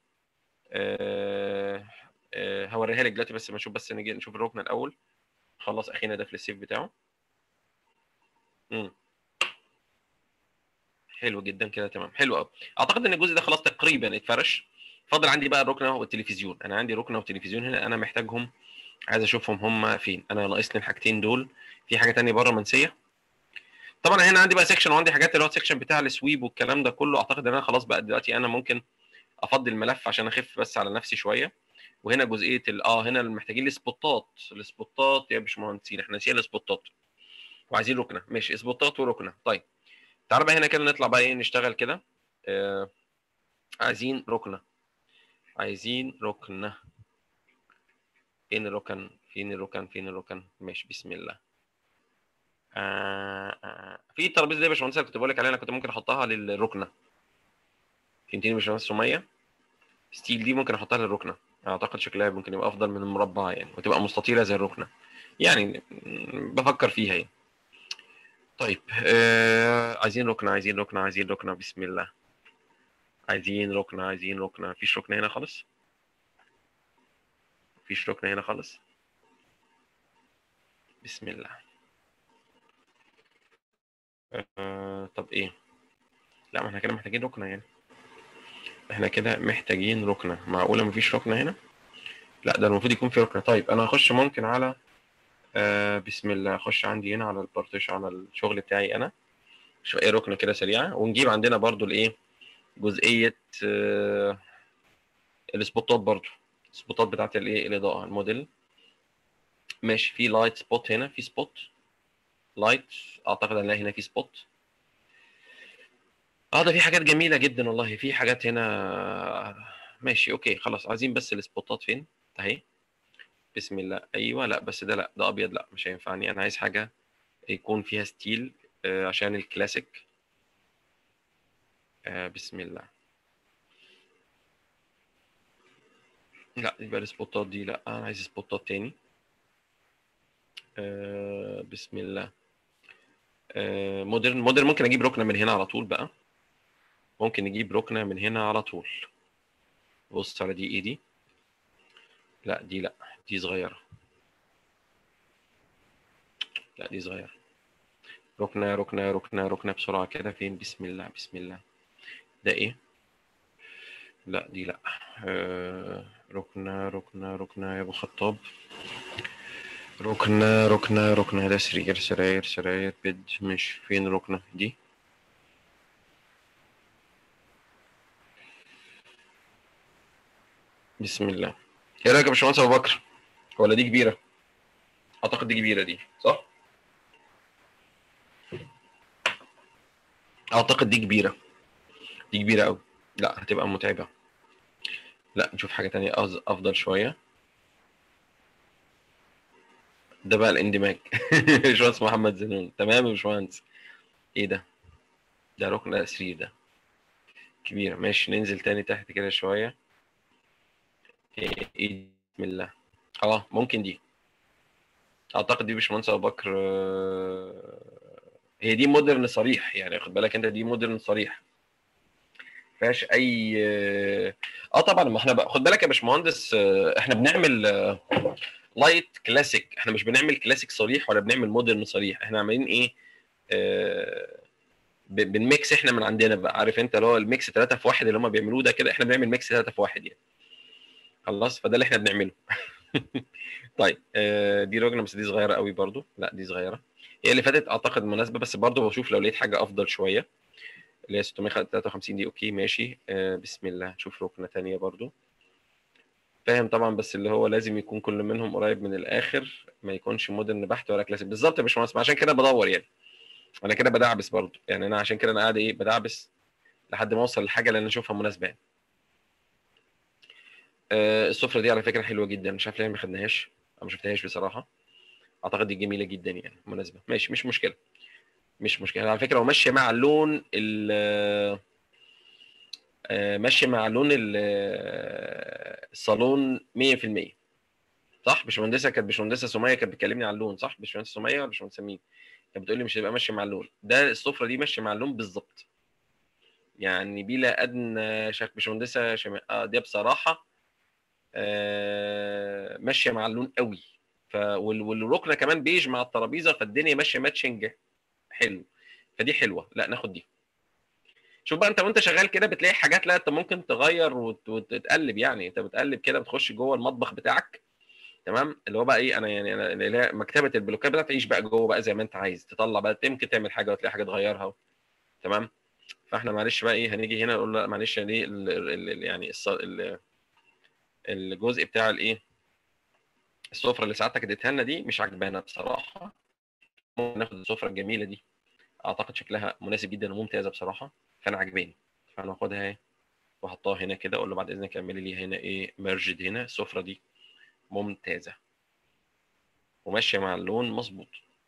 هوريها لك دلوقتي، بس ما نشوف، بس نيجي نشوف الركن الاول. خلص اخينا ده في السيف بتاعه. امم حلو جدا كده، تمام، حلو قوي. اعتقد ان الجزء ده خلاص تقريبا اتفرش. فاضل عندي بقى الركنه والتلفزيون. انا عندي ركنه وتلفزيون هنا، انا محتاجهم، عايز اشوفهم هم فين. انا ناقصني الحاجتين دول. في حاجه تانية بره منسيه. طبعا هنا عندي بقى سيكشن، وعندي حاجات اللي هو السيكشن بتاع السويب والكلام ده كله. اعتقد ان انا خلاص بقى دلوقتي انا ممكن افضي الملف عشان اخف بس على نفسي شويه. وهنا جزئيه هنا محتاجين السبوتات. السبوتات يا باشمهندسين، احنا نسينا السبوتات وعايزين ركنه. ماشي، سبوتات وركنه. طيب تعالى بقى هنا كده نطلع بقى ايه، نشتغل كده. عايزين ركنه، عايزين ركنه. فين الركن، فين الركن، فين الركن؟ ماشي بسم الله. في الترابيزه دي يا باشمهندس كنت بقول لك عليها، انا كنت ممكن احطها للركنه. فهمتني يا باشمهندس سميه؟ ستيل دي ممكن احطها للركنه. اعتقد شكلها ممكن يبقى افضل من المربعه يعني، وتبقى مستطيله زي الركنه يعني. بفكر فيها يعني. طيب عايزين ركنه، عايزين ركنه، عايزين ركنه، بسم الله. عايزين ركنه، عايزين ركنه. مفيش ركنه هنا خالص. مفيش ركنه هنا خالص. بسم الله. طب ايه، لا ما احنا كده محتاجين ركنه يعني. احنا كده محتاجين ركنه. معقوله مفيش ركنه هنا؟ لا ده المفروض يكون في ركنه. طيب انا هخش ممكن على بسم الله. اخش عندي هنا على البارتيشن، على الشغل بتاعي انا. شو ايه ركنه كده سريعه، ونجيب عندنا برضو الايه، جزئيه السبوتات برضو، السبوتات بتاعت الايه الاضاءه الموديل. ماشي، في لايت سبوت هنا، في سبوت لايت، اعتقد هنلاقي هنا في سبوت. ده في حاجات جميله جدا والله، في حاجات هنا. ماشي اوكي خلاص، عايزين بس السبوتات فين اهي. بسم الله، ايوه. لا بس ده لا، ده ابيض، لا مش هينفعني، انا عايز حاجه يكون فيها ستيل عشان الكلاسيك. بسم الله. لا يبقى السبوتات دي لا، انا عايز سبوتات تاني. بسم الله. مودرن، مودرن ممكن اجيب ركنه من هنا على طول بقى، ممكن نجيب ركنه من هنا على طول. بص على دي، ايه دي؟ لا دي لا، دي صغيره. لا دي صغيره. ركنه ركنه ركنه ركنه بسرعه كده، فين؟ بسم الله بسم الله. ده ايه؟ لا دي لا. ركنه ركنه ركنه يا ابو خطاب. ركنه ركنه ركنه، ده سرير سراير سراير بيد، مش فين ركنه دي؟ بسم الله. ايه رايك يا باشمهندس ابو بكر؟ ولا دي كبيره؟ اعتقد دي كبيره دي، صح؟ اعتقد دي كبيره، دي كبيره قوي. لا هتبقى متعبه. لا نشوف حاجه تانية افضل شويه. ده بقى الاندماج. باشمهندس محمد زنون، تمام يا باشمهندس. ايه ده؟ ده ركن سرير ده، كبيره. ماشي ننزل تاني تحت كده شويه. ايه بسم الله. ممكن دي. اعتقد دي باشمهندس ابو بكر. هي دي مودرن صريح يعني، خد بالك انت، دي مودرن صريح، فيهاش اي طبعا. ما احنا بقى خد بالك يا باشمهندس، احنا بنعمل لايت كلاسيك، احنا مش بنعمل كلاسيك صريح ولا بنعمل مودرن صريح، احنا عاملين ايه؟ بنميكس احنا من عندنا بقى، عارف انت اللي هو الميكس 3 في 1 اللي هم بيعملوه ده كده، احنا بنعمل ميكس 3 في 1 يعني. خلاص، فده اللي احنا بنعمله. طيب دي راجنه، بس دي صغيره قوي برضو، لا دي صغيره. هي اللي فاتت اعتقد مناسبه، بس برضو بشوف لو لقيت حاجه افضل شويه. اللي هي 653 دي اوكي ماشي. بسم الله، نشوف ركنه ثانيه برضو. فاهم طبعا، بس اللي هو لازم يكون كل منهم قريب من الاخر، ما يكونش مودرن بحت ولا كلاسيك بالظبط يا باشمهندس، عشان كده بدور يعني. انا كده بدعبس برضو يعني، انا عشان كده انا قاعد ايه بدعبس لحد ما اوصل للحاجه اللي انا اشوفها مناسبه يعني. السفره دي على فكره حلوه جدا، مش عارف ليه ما خدناهاش، انا ما شفتهاش بصراحه. اعتقد دي جميله جدا يعني، مناسبه، ماشي مش مشكله. مش مشكله على فكره، وماشيه مع اللون ماشيه مع لون الصالون 100%. صح؟ باشمهندسه كانت، باشمهندسه سميه كانت بتكلمني على اللون، صح؟ باشمهندسه سميه ولا باشمهندسه مين؟ كانت بتقول لي مش هيبقى ماشي مع اللون ده، السفره دي ماشيه مع اللون بالظبط يعني، بلا ادنى شك. باشمهندسه شماء دي بصراحه ماشيه مع اللون قوي. والركنه كمان بيج مع الترابيزه، فالدنيا ماشيه ماتشنج حلو. فدي حلوه، لا ناخد دي. شوف بقى انت وانت شغال كده بتلاقي حاجات، لا انت ممكن تغير وتتقلب يعني، انت بتقلب كده بتخش جوه المطبخ بتاعك. تمام، اللي هو بقى ايه، انا يعني انا اللي هي مكتبه البلوكات بتاعتك، تعيش بقى جوه بقى زي ما انت عايز، تطلع بقى يمكن تعمل حاجه وتلاقي حاجه تغيرها. تمام. فاحنا معلش بقى ايه، هنيجي هنا نقول لا معلش يعني يعني الجزء بتاع الايه، السفره اللي سعادتك اديتها لنا دي مش عجبانا بصراحه. ممكن ناخد السفره الجميله دي، اعتقد شكلها مناسب جدا وممتازه بصراحه، فانا عجباني. فهناخدها اهي واحطها هنا كده، اقول له بعد اذنك اعملي لي هنا ايه ميرجد هنا. السفره دي ممتازه وماشيه مع اللون مظبوط.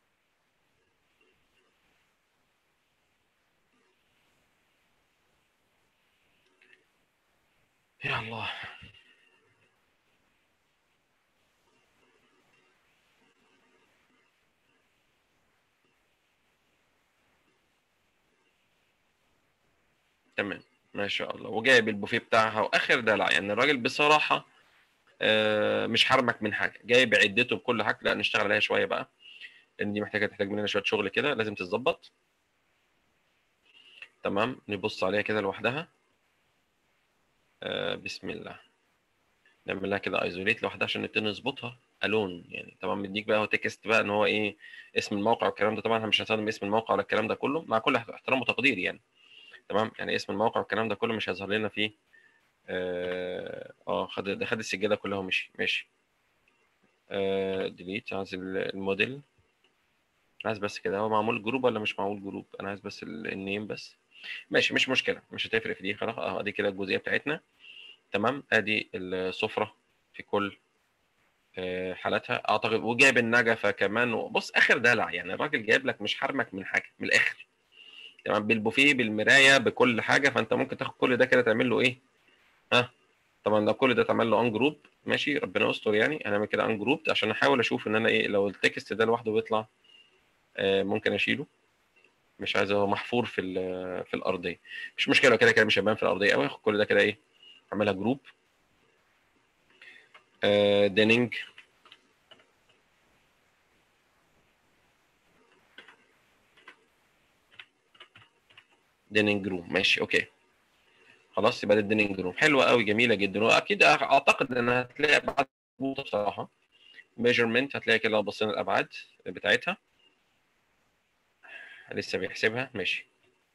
يا الله. تمام ما شاء الله، وجايب البوفيه بتاعها واخر دلع يعني، الراجل بصراحه مش حرمك من حاجه، جايب عدته بكل حاجه. لا نشتغل عليها شويه بقى، لان دي تحتاج مننا شويه شغل كده، لازم تتظبط. تمام، نبص عليها كده لوحدها. بسم الله. نعمل لها كده ايزوليت لوحدها عشان نبتدي نظبطها الون يعني. طبعا مديك بقى هو تكست بقى ان هو ايه اسم الموقع والكلام ده، طبعا احنا مش هنستخدم اسم الموقع ولا الكلام ده كله، مع كل احترام وتقدير يعني. تمام، يعني اسم الموقع والكلام ده كله مش هيظهر لنا فيه خد السجاده كلها ومشي. ماشي. ديليت. عايز الموديل. عايز بس كده، هو معمول جروب ولا مش معمول جروب؟ انا عايز بس النيم بس. ماشي، مش مشكله، مش هتفرق في دي خلاص. ادي كده الجزئيه بتاعتنا. تمام. ادي السفره في كل حالاتها اعتقد، وجايب النجفه كمان. بص اخر دلع يعني، الراجل جايب لك مش حرمك من حاجه من الاخر. تمام، بالبوفيه بالمرايه بكل حاجه. فانت ممكن تاخد كل ده كده تعمل له ايه؟ ها. طبعا لو كل ده اتعمل له ان جروب ماشي، ربنا يستر يعني. هنعمل كده ان جروب عشان احاول اشوف ان انا ايه، لو التكست ده لوحده بيطلع ممكن اشيله. مش عايز هو محفور في الارضيه. مش مشكله، كده كده مش هيبان في الارضيه قوي. اخد كل ده كده ايه، اعملها جروب. ديننج. ديننج جروب ماشي اوكي. خلاص يبقى ده الديننج جروب. حلوه قوي، جميله جدا. واكيد اعتقد انها هتلاقي ابعاد مظبوطه بصراحه. ميجرمنت هتلاقي كده لو بصينا الابعاد بتاعتها. لسه بيحسبها. ماشي.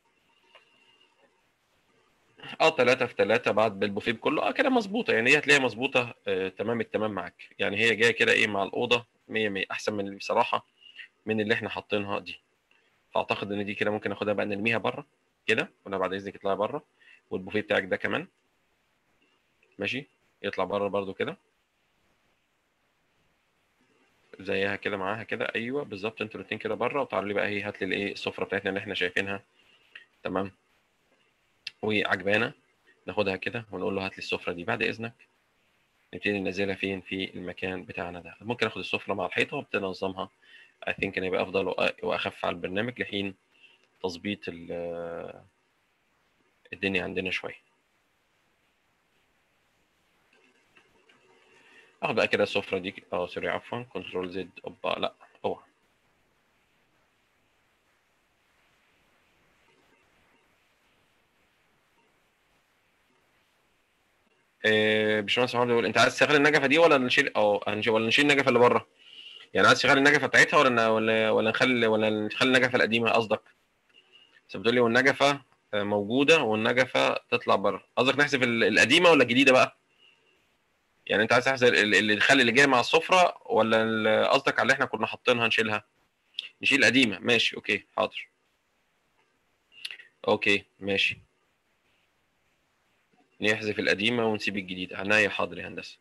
3 في 3 بعد بالبوفيه كله. كده مظبوطه يعني. هي هتلاقيها مظبوطه تمام التمام معاك يعني. هي جايه كده ايه مع الاوضه 100 100. احسن من اللي بصراحه من اللي احنا حاطينها دي. فاعتقد ان دي كده ممكن ناخدها بقى نرميها بره كده، ولا بعد اذنك اطلعي بره. والبوفيه بتاعك ده كمان ماشي، يطلع بره برده كده زيها كده معاها كده. ايوه بالظبط، انتوا الاثنين كده بره. وتعالوا لي بقى هي هات لي الايه السفره بتاعتنا اللي احنا شايفينها. تمام. وعجبانا. ناخدها كده ونقول له هات لي السفره دي بعد اذنك. نبتدي ننزلها فين في المكان بتاعنا ده. ممكن اخد السفره مع الحيطه وابتدي انظمها. I think ان يبقى افضل واخف على البرنامج لحين تظبيط الدنيا عندنا شويه. اخد بقى كده السفره دي. سوري عفوا، كنترول زد. اوبا لا. اوعى. باشمهندس محمد بيقول انت عايز تشغل النجفه دي ولا نشيل ولا نشيل النجفه اللي بره؟ يعني عايز تشغل النجفه بتاعتها ولا نخلي النجفه القديمه قصدك؟ بس بتقول لي والنجفه موجوده والنجفه تطلع بره. قصدك نحذف القديمه ولا الجديده بقى؟ يعني انت عايز تحذف اللي تخلي اللي جاي مع السفره، ولا قصدك على اللي احنا كنا حاطينها نشيلها؟ نشيل القديمه ماشي اوكي حاضر. اوكي ماشي. نحذف القديمه ونسيب الجديده. عناية حاضر يا هندسه.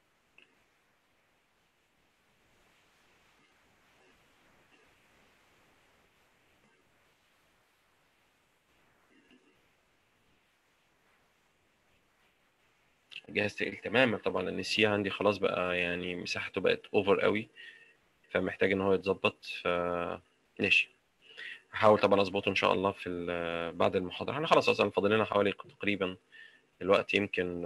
جهاز تقيل تماما طبعا، لان السي عندي خلاص بقى يعني مساحته بقت اوفر قوي. فمحتاج ان هو يتظبط. ماشي. هحاول طبعا اظبطه ان شاء الله في بعد المحاضره. احنا خلاص اصلا فاضل لنا حوالي تقريبا الوقت يمكن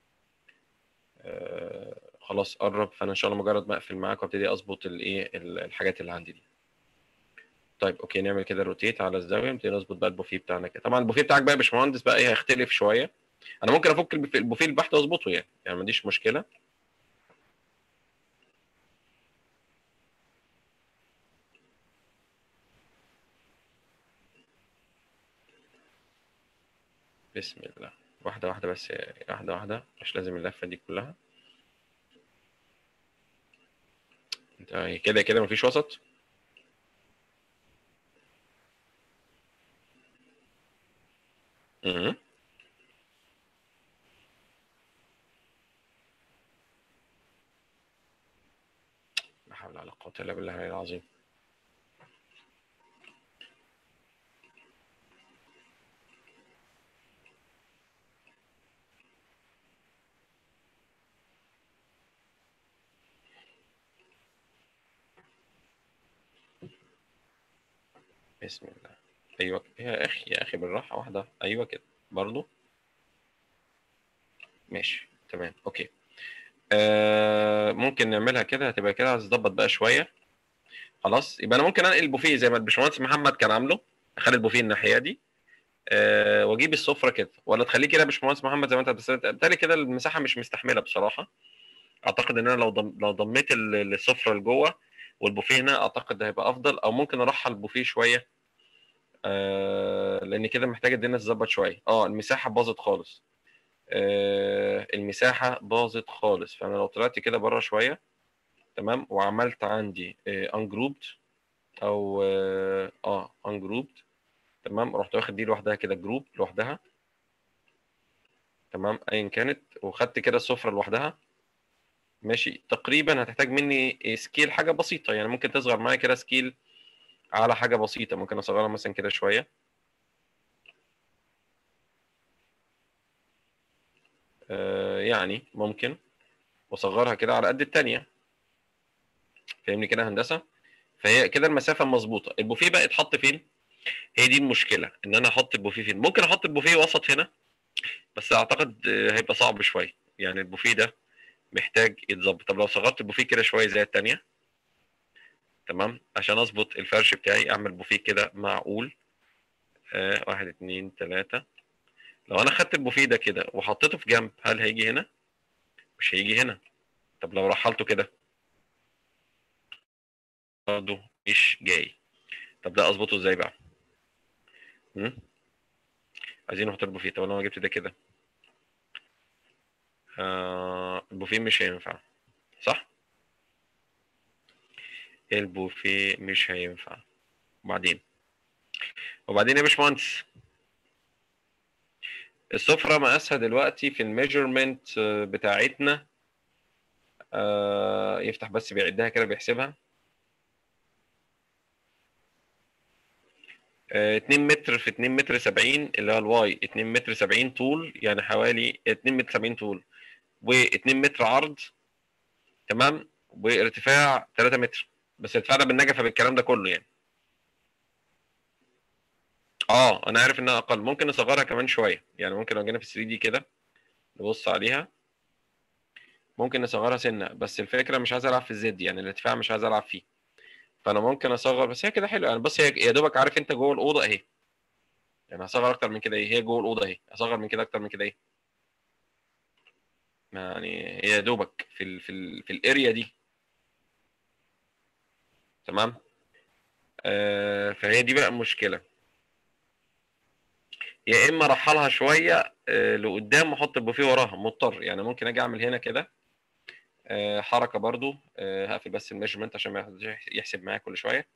خلاص قرب. فانا ان شاء الله مجرد ما اقفل معاك وابتدي اظبط الايه الحاجات اللي عندي دي. طيب اوكي، نعمل كده روتيت على الزاويه. نبتدي نظبط بقى البوفيه بتاعنا كده. طبعا البوفيه بتاعك بقى يا باشمهندس بقى ايه هيختلف شويه. انا ممكن افك البوفيه البحت واظبطه يعني ما عنديش مشكله. بسم الله. واحده واحده بس. واحده واحده، مش لازم اللفه دي كلها. انت كده كده مفيش وسط. اها. لا حول ولا قوه الا بالله العلي العظيم. بسم الله. ايوه يا اخي يا اخي بالراحه واحده. ايوه كده برضو. ماشي تمام اوكي. ممكن نعملها كده. هتبقى كده هتظبط بقى شويه. خلاص يبقى انا ممكن انقل البوفيه زي ما الباشمهندس محمد كان عامله. اخلي البوفيه الناحيه دي. واجيب السفره كده، ولا تخليه كده يا باشمهندس محمد زي ما انت بس بالتالي كده المساحه مش مستحمله بصراحه. اعتقد ان انا لو ضميت السفره لجوه والبوفيه هنا اعتقد ده هيبقى افضل. او ممكن ارحل البوفيه شويه. لان كده محتاج الدنيا تظبط شويه. المساحه باظت خالص. المساحه باظت خالص. فانا لو طلعت كده بره شويه تمام وعملت عندي انجروبد او انجروبد تمام، رحت واخد دي لوحدها كده جروب لوحدها تمام ايا كانت، وخدت كده السفره لوحدها ماشي. تقريبا هتحتاج مني سكيل حاجه بسيطه، يعني ممكن تصغر معايا كده سكيل على حاجه بسيطه، ممكن اصغرها مثلا كده شويه يعني ممكن واصغرها كده على قد التانية. فاهمني كده هندسه؟ فهي كده المسافه مظبوطه. البوفيه بقى اتحط فين؟ هي دي المشكله، ان انا احط البوفيه فين. ممكن احط البوفيه وسط هنا، بس اعتقد هيبقى صعب شويه، يعني البوفيه ده محتاج يتظبط. طب لو صغرت البوفيه كده شويه زي التانية تمام، عشان اظبط الفرش بتاعي اعمل بوفيه كده معقول. واحد اتنين تلاتة. لو انا خدت البوفيه ده كده وحطيته في جنب، هل هيجي هنا؟ مش هيجي هنا. طب لو رحلته كده برضه مش جاي. طب ده اظبطه ازاي بقى؟ م? عايزين نحط البوفيه. طب انا لو جبت ده كده البوفيه مش هينفع صح؟ البوفيه مش هينفع. وبعدين يا باشمهندس، السفرة مقاسها دلوقتي في الميجرمنت بتاعتنا يفتح بس بيعدها كده بيحسبها 2 متر في 2 متر 70 اللي هو الواي 2 متر 70 طول، يعني حوالي 2 متر 70 طول و2 متر عرض تمام، وارتفاع 3 متر. بس ارتفاع ده بالنجفه بالكلام ده كله يعني. انا عارف انها اقل، ممكن نصغرها كمان شويه، يعني ممكن لو جينا في 3 دي كده نبص عليها ممكن نصغرها سنه. بس الفكره مش عايز العب في الزد، يعني الارتفاع مش عايز العب فيه، فانا ممكن اصغر. بس هي كده حلو يعني. بص هي يا دوبك عارف انت جوه الاوضه اهي، يعني هصغر اكتر من كده ايه؟ هي جوه الاوضه اهي، اصغر من كده اكتر من كده ايه؟ يعني هي يا دوبك في الاريا دي تمام. فهي دي بقى المشكله. يا اما ارحلها شويه لقدام واحط البوفيه وراها مضطر، يعني ممكن اجي اعمل هنا كده حركه برضو. هقفل بس الميجرمنت عشان ما يحسب معايا كل شويه.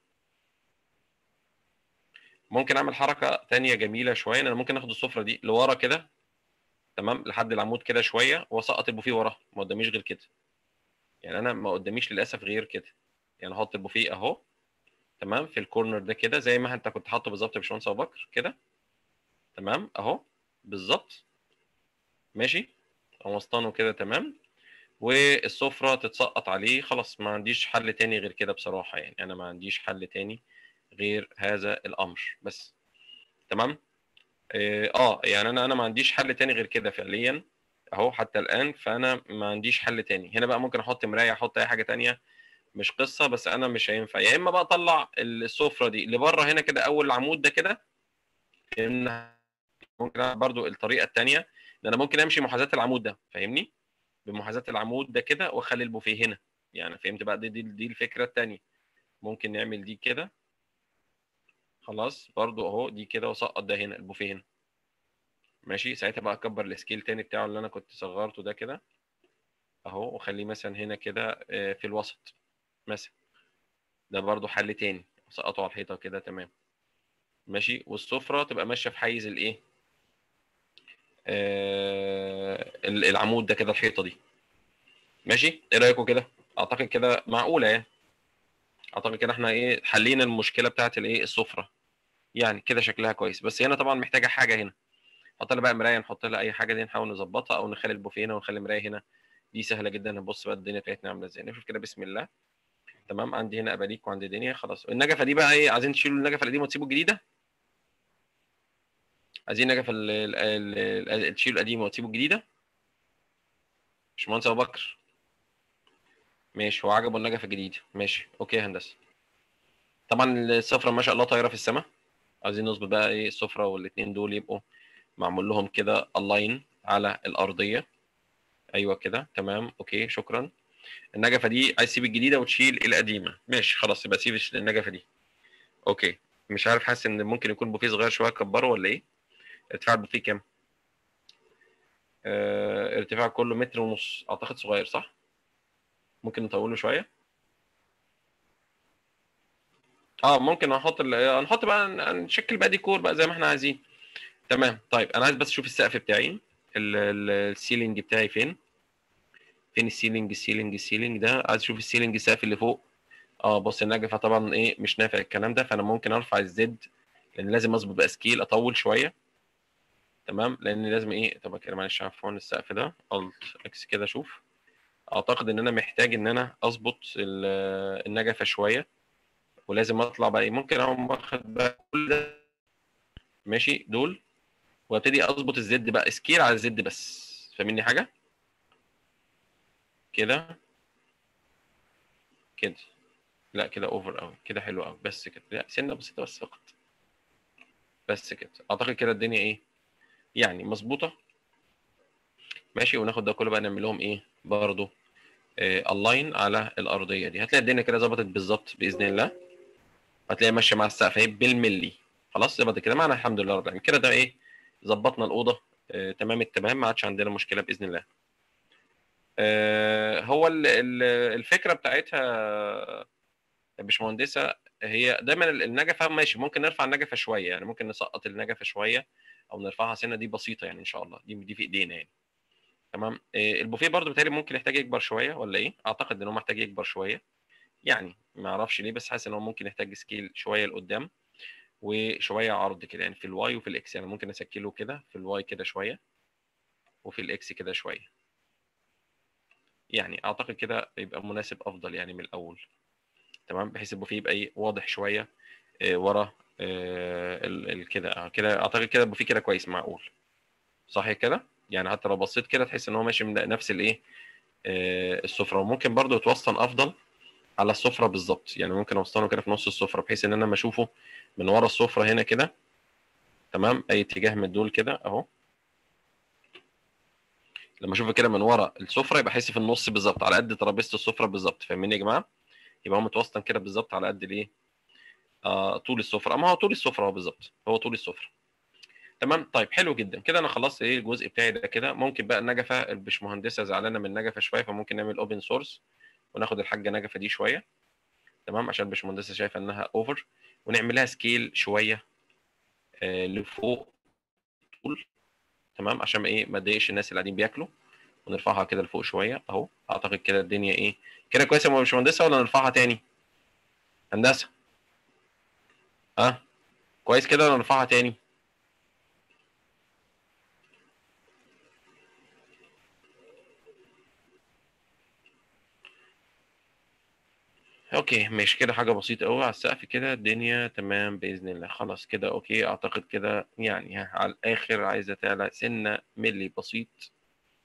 ممكن اعمل حركه تانية جميله شويه، انا ممكن اخد السفره دي لورا كده تمام لحد العمود كده شويه واسقط البوفيه وراها، ما قداميش غير كده. يعني انا ما قداميش للاسف غير كده. يعني احط البوفيه اهو تمام في الكورنر ده كده زي ما انت كنت حاطه بالظبط يا باشمهندس ابو بكر كده تمام اهو بالظبط ماشي. وسطانه كده تمام، والسفرة تتسقط عليه. خلاص ما عنديش حل تاني غير كده بصراحة، يعني أنا ما عنديش حل تاني غير هذا الأمر بس. تمام. يعني أنا ما عنديش حل تاني غير كده فعليا أهو حتى الآن. فأنا ما عنديش حل تاني. هنا بقى ممكن أحط مراية، أحط أي حاجة تانية مش قصة، بس أنا مش هينفع. يا إما بقى أطلع السفرة دي لبره هنا كده أول العمود ده كده. إن ممكن أعمل برضو الطريقة التانية، إن أنا ممكن أمشي محاذاة العمود ده فاهمني، بمحاذاة العمود ده كده واخلي البوفيه هنا. يعني فهمت بقى؟ دي الفكرة التانية. ممكن نعمل دي كده خلاص برضو اهو دي كده وسقط ده هنا البوفيه هنا ماشي. ساعتها بقى اكبر السكيل تاني بتاعه اللي انا كنت صغرته ده كده اهو، وخليه مثلا هنا كده في الوسط مثلا. ده برضو حل تاني، سقطه على الحيطة كده تمام ماشي. والسفرة تبقى ماشية في حيز الايه العمود ده كده الحيطة دي ماشي. ايه رأيكم كده؟ اعتقد كده معقولة يعني. اعتقد كده احنا ايه حلينا المشكلة بتاعت الايه السفرة، يعني كده شكلها كويس. بس هنا طبعا محتاجه حاجه هنا، نحط لها بقى مرايه، نحط لها اي حاجه دي نحاول نظبطها، او نخلي البوفيه هنا ونخلي مرايه هنا. دي سهله جدا. نبص بقى الدنيا بتاعتنا عامله ازاي. نشوف كده بسم الله. تمام عندي هنا اباريك وعندي دنيا خلاص. النجفه دي بقى ايه؟ عايزين تشيلوا النجفه القديمه وتسيبوا الجديده؟ عايزين نجفه تشيلوا القديمه وتسيبوا الجديده؟ مش مهندس ابو بكر؟ ماشي، هو عجبه النجفه الجديده ماشي اوكي يا هندسه. طبعا السفره ما شاء الله طايره في السماء. عايزين نظبط بقى ايه السفره والاثنين دول يبقوا معمول لهم كده الاين على الارضيه. ايوه كده تمام اوكي شكرا. النجفه دي عايز تسيب الجديده وتشيل القديمه ماشي خلاص، يبقى سيب النجفه دي اوكي. مش عارف، حاسس ان ممكن يكون بوفيه صغير شويه، كبره ولا ايه؟ ارتفاع البوفيه كام؟ ارتفاع كله متر ونص، اعتقد صغير صح؟ ممكن نطوله شويه. اه ممكن نحط بقى، نشكل بقى ديكور بقى زي ما احنا عايزين. تمام. طيب انا عايز بس اشوف السقف بتاعي، السيلينج بتاعي فين. فين السيلينج؟ السيلينج ده عايز اشوف السيلينج، السقف اللي فوق. اه بص النجفه طبعا ايه مش نافع الكلام ده، فانا ممكن ارفع الزد، لان لازم اظبط بقى سكيل، اطول شويه. تمام، لان لازم ايه، طب كده معلش عفوا، السقف ده الت اكس كده اشوف. اعتقد ان انا محتاج ان انا اظبط النجفه شويه، ولازم اطلع بقى ايه، ممكن اقوم واخد بقى كل ده ماشي دول، وابتدي اظبط الزد بقى سكيل على الزد بس. فاهمني حاجه؟ كده كده. لا كده اوفر قوي كده، حلو قوي بس كده، لا سنه بسيطه بس فقط. بس كده اعتقد كده الدنيا ايه يعني مظبوطه. ماشي، وناخد ده كله بقى نعمل لهم ايه برضه، الاين على الارضيه دي، هتلاقي الدنيا كده ظبطت بالظبط باذن الله. هتلاقي ماشيه مع السقف اهي بالملي. خلاص ظبط كده معنا الحمد لله رب العالمين. كده ده ايه، ظبطنا الاوضه تمام التمام، ما عادش عندنا مشكله باذن الله. هو الفكره بتاعتها يا باشمهندسه، هي دايما النجفه ماشي، ممكن نرفع النجفه شويه، يعني ممكن نسقط النجفه شويه او نرفعها سنه، دي بسيطه يعني ان شاء الله، دي في ايدينا يعني. تمام. البوفيه برضو بتهيألي ممكن يحتاج يكبر شويه ولا ايه؟ اعتقد ان هو محتاج يكبر شويه، يعني ما اعرفش ليه، بس حاسس ان هو ممكن يحتاج سكيل شويه لقدام وشويه عرض كده، يعني في الواي وفي الاكس، يعني ممكن اسكله كده في الواي كده شويه وفي الاكس كده شويه. يعني اعتقد كده يبقى مناسب افضل يعني من الاول. تمام، بحيث البوفيه يبقى ايه واضح شويه ورا كده كده اعتقد كده البوفيه كده كويس معقول. صح كده؟ يعني حتى لو بصيت كده تحس ان هو ماشي من نفس الايه السفره، وممكن برضو يتوسطن افضل على السفره بالظبط، يعني ممكن اوسطنه كده في نص السفره، بحيث ان انا لما اشوفه من ورا السفره هنا كده. تمام، اي اتجاه من دول كده اهو، لما اشوفه كده من ورا السفره يبقى احس في النص بالظبط على قد ترابيزه السفره بالظبط. فاهمين يا جماعه؟ يبقى هو متوسطن كده بالظبط على قد الايه طول السفره، اما هو طول السفره هو بالظبط، هو طول السفره. تمام. طيب حلو جدا كده، انا خلصت ايه الجزء بتاعي ده كده. ممكن بقى النجفه، البشمهندسه زعلانه من النجفه شويه، فممكن نعمل اوبن سورس وناخد الحاجه نجفه دي شويه. تمام، عشان البشمهندسه شايفه انها اوفر، ونعملها سكيل شويه لفوق طول. تمام، عشان ايه ما تضايقش الناس اللي قاعدين بياكلوا، ونرفعها كده لفوق شويه اهو. اعتقد كده الدنيا ايه كده كويسه يا باشمهندسه، ولا نرفعها تاني؟ هندسه ها كويس كده ولا نرفعها تاني؟ اوكي ماشي كده، حاجه بسيطه قوي على السقف كده، الدنيا تمام باذن الله. خلاص كده اوكي، اعتقد كده يعني على الاخر عايزه تعلى سنه ملي بسيط.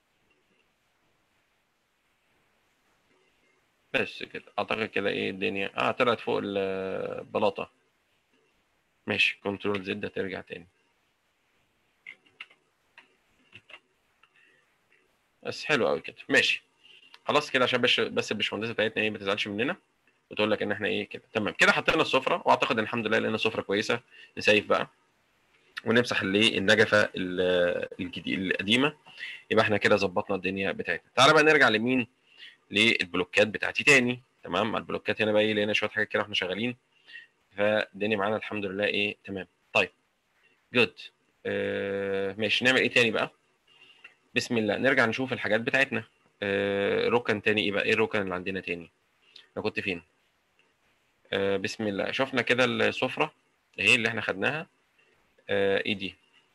بس كده اعتقد كده ايه الدنيا طلعت فوق البلاطه. ماشي، كنترول زد ترجع تاني. بس حلو قوي كده ماشي. خلاص كده عشان بس الباشمهندسه بتاعتنا ايه ما تزعلش مننا، وتقول لك ان احنا ايه كده تمام كده. حطينا السفره، واعتقد ان الحمد لله لقينا السفره كويسه. نسيف بقى ونمسح اللي النجفه القديمه. يبقى احنا كده ظبطنا الدنيا بتاعتنا. تعالى بقى نرجع لمين، للبلوكات بتاعتي تاني. تمام، مع البلوكات هنا بقى ايه لقينا شويه حاجات كده واحنا شغالين، فالدنيا معانا الحمد لله ايه تمام. طيب جود. ماشي، نعمل ايه تاني بقى؟ بسم الله نرجع نشوف الحاجات بتاعتنا. ركن تاني، ايه بقى ايه الركن اللي عندنا تاني؟ انا كنت فين؟ بسم الله، شفنا كده السفره اهي اللي احنا خدناها. ايه دي؟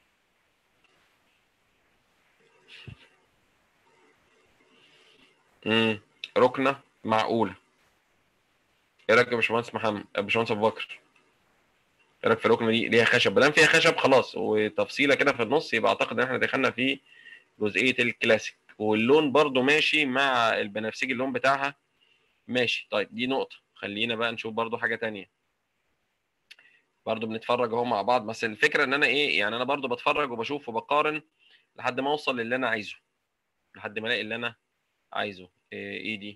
ركنه معقوله. ايه رايك يا باشمهندس محمد، باشمهندس ابو بكر؟ ايه رايك في الركنه دي؟ ليها خشب، ما دام فيها خشب خلاص وتفصيله كده في النص، يبقى اعتقد ان احنا دخلنا في جزئيه الكلاسيك، واللون برضو ماشي مع البنفسجي اللون بتاعها. ماشي طيب، دي نقطه. خلينا بقى نشوف برضو حاجه تانية. برضو بنتفرج اهو مع بعض، بس الفكره ان انا ايه يعني، انا برضو بتفرج وبشوف وبقارن لحد ما اوصل للي انا عايزه، لحد ما الاقي اللي انا عايزه. إيه دي؟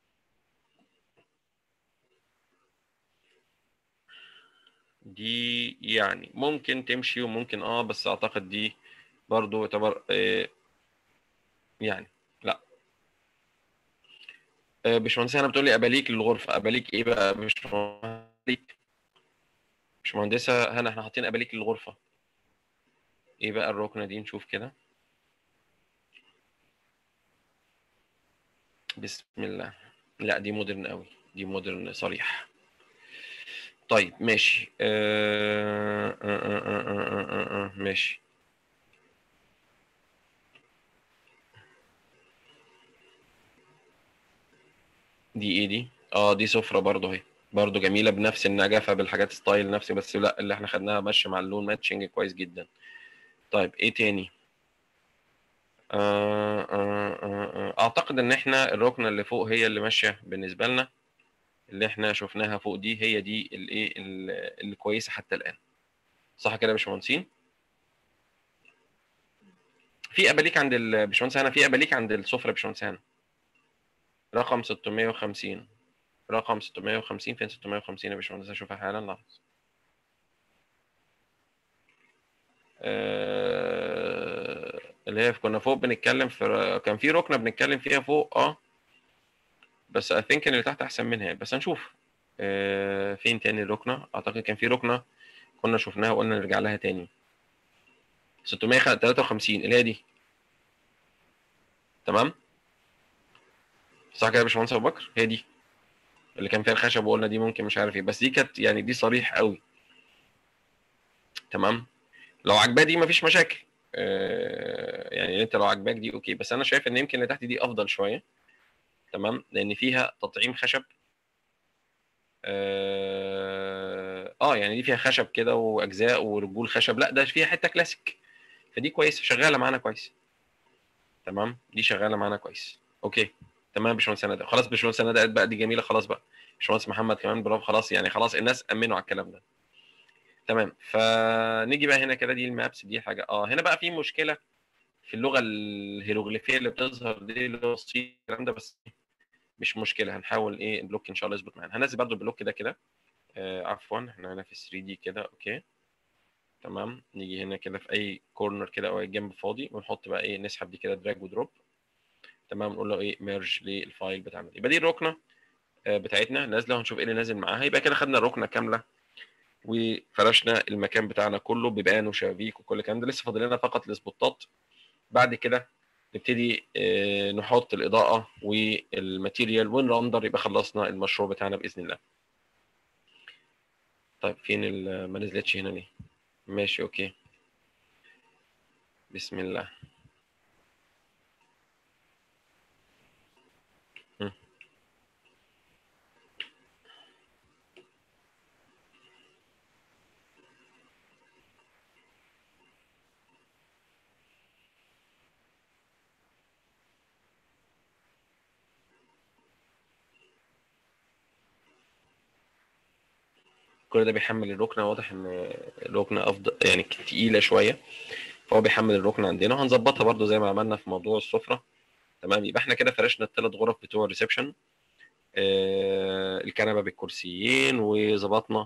دي يعني ممكن تمشي وممكن بس اعتقد دي برضو يعتبر يعني لا. باشمهندسه هنا بتقول لي اباليك للغرفه. اباليك ايه بقى باشمهندسه هنا؟ احنا حاطين اباليك للغرفه. ايه بقى الركنه دي؟ نشوف كده. بسم الله. لا دي مودرن قوي، دي مودرن صريح. طيب ماشي. ماشي. دي ايه دي؟ دي سفرة برضه اهي، برضه جميلة بنفس النجفة بالحاجات ستايل نفسي، بس لا اللي احنا خدناها ماشية مع اللون ماتشنج كويس جدا. طيب ايه تاني؟ اعتقد ان احنا الركنة اللي فوق هي اللي ماشية بالنسبة لنا، اللي احنا شفناها فوق دي هي دي الايه اللي كويسة حتى الآن. صح كده يا باشمهندسين؟ في اباليك عند الباشمهندس هنا، في اباليك عند السفرة يا باشمهندس هنا. رقم 650. رقم 650. فين 650 يا باشمهندس؟ اشوفها حالا لحظة. اللي هي كنا فوق بنتكلم في، كان في ركنه بنتكلم فيها فوق بس اي ثينك ان اللي تحت احسن منها، بس هنشوف. فين تاني الركنه؟ اعتقد كان في ركنه كنا شفناها وقلنا نرجع لها تاني. 653 اللي هي دي. تمام. صح كده يا باشمهندس ابو بكر؟ هي دي اللي كان فيها الخشب وقلنا دي ممكن مش عارف ايه، بس دي كانت يعني دي صريح قوي. تمام. لو عجباه دي مفيش مشاكل. يعني انت لو عجباك دي اوكي، بس انا شايف ان يمكن اللي تحت دي افضل شويه. تمام، لان فيها تطعيم خشب. يعني دي فيها خشب كده واجزاء ورجول خشب، لا ده فيها حته كلاسيك، فدي كويسه شغاله معانا كويس. تمام، دي شغاله معانا كويس. اوكي. تمام يا باشمهندس ندى. خلاص باشمهندس ندى قالت بقى دي جميله، خلاص بقى. باشمهندس محمد كمان برافو، خلاص يعني خلاص الناس امنوا على الكلام ده. تمام، فنيجي بقى هنا كده، دي المابس دي حاجه. هنا بقى في مشكله في اللغه الهيروغليفيه اللي بتظهر دي، اللي هو الصين الكلام ده، بس مش مشكله، هنحاول ايه البلوك ان شاء الله يظبط معانا. هنزل برضو البلوك ده كده. عفوا احنا هنا في 3 دي كده. اوكي. تمام، نيجي هنا كده في اي كورنر كده او اي جنب فاضي، ونحط بقى ايه، نسحب دي كده دراج ودروب. تمام، نقول له ايه ميرج للفايل بتاعنا. يبقى دي الركنه بتاعتنا نازله، وهنشوف ايه اللي نازل معاها. يبقى كده خدنا الركنه كامله، وفرشنا المكان بتاعنا كله ببان وشبابيك وكل الكلام ده. لسه فاضل لنا فقط الاسبوتات. بعد كده نبتدي نحط الاضاءه والماتيريال ونرندر، يبقى خلصنا المشروع بتاعنا باذن الله. طيب فين ما نزلتش هنا ليه؟ ماشي اوكي. بسم الله. م. كل ده بيحمل الركنه، واضح ان الركنه افضل يعني تقيله شويه، فهو بيحمل الركنه عندنا، وهنظبطها برده زي ما عملنا في موضوع السفره. تمام، يبقى احنا كده فرشنا الثلاث غرف بتوع الريسبشن، الكنبه بالكرسيين، وظبطنا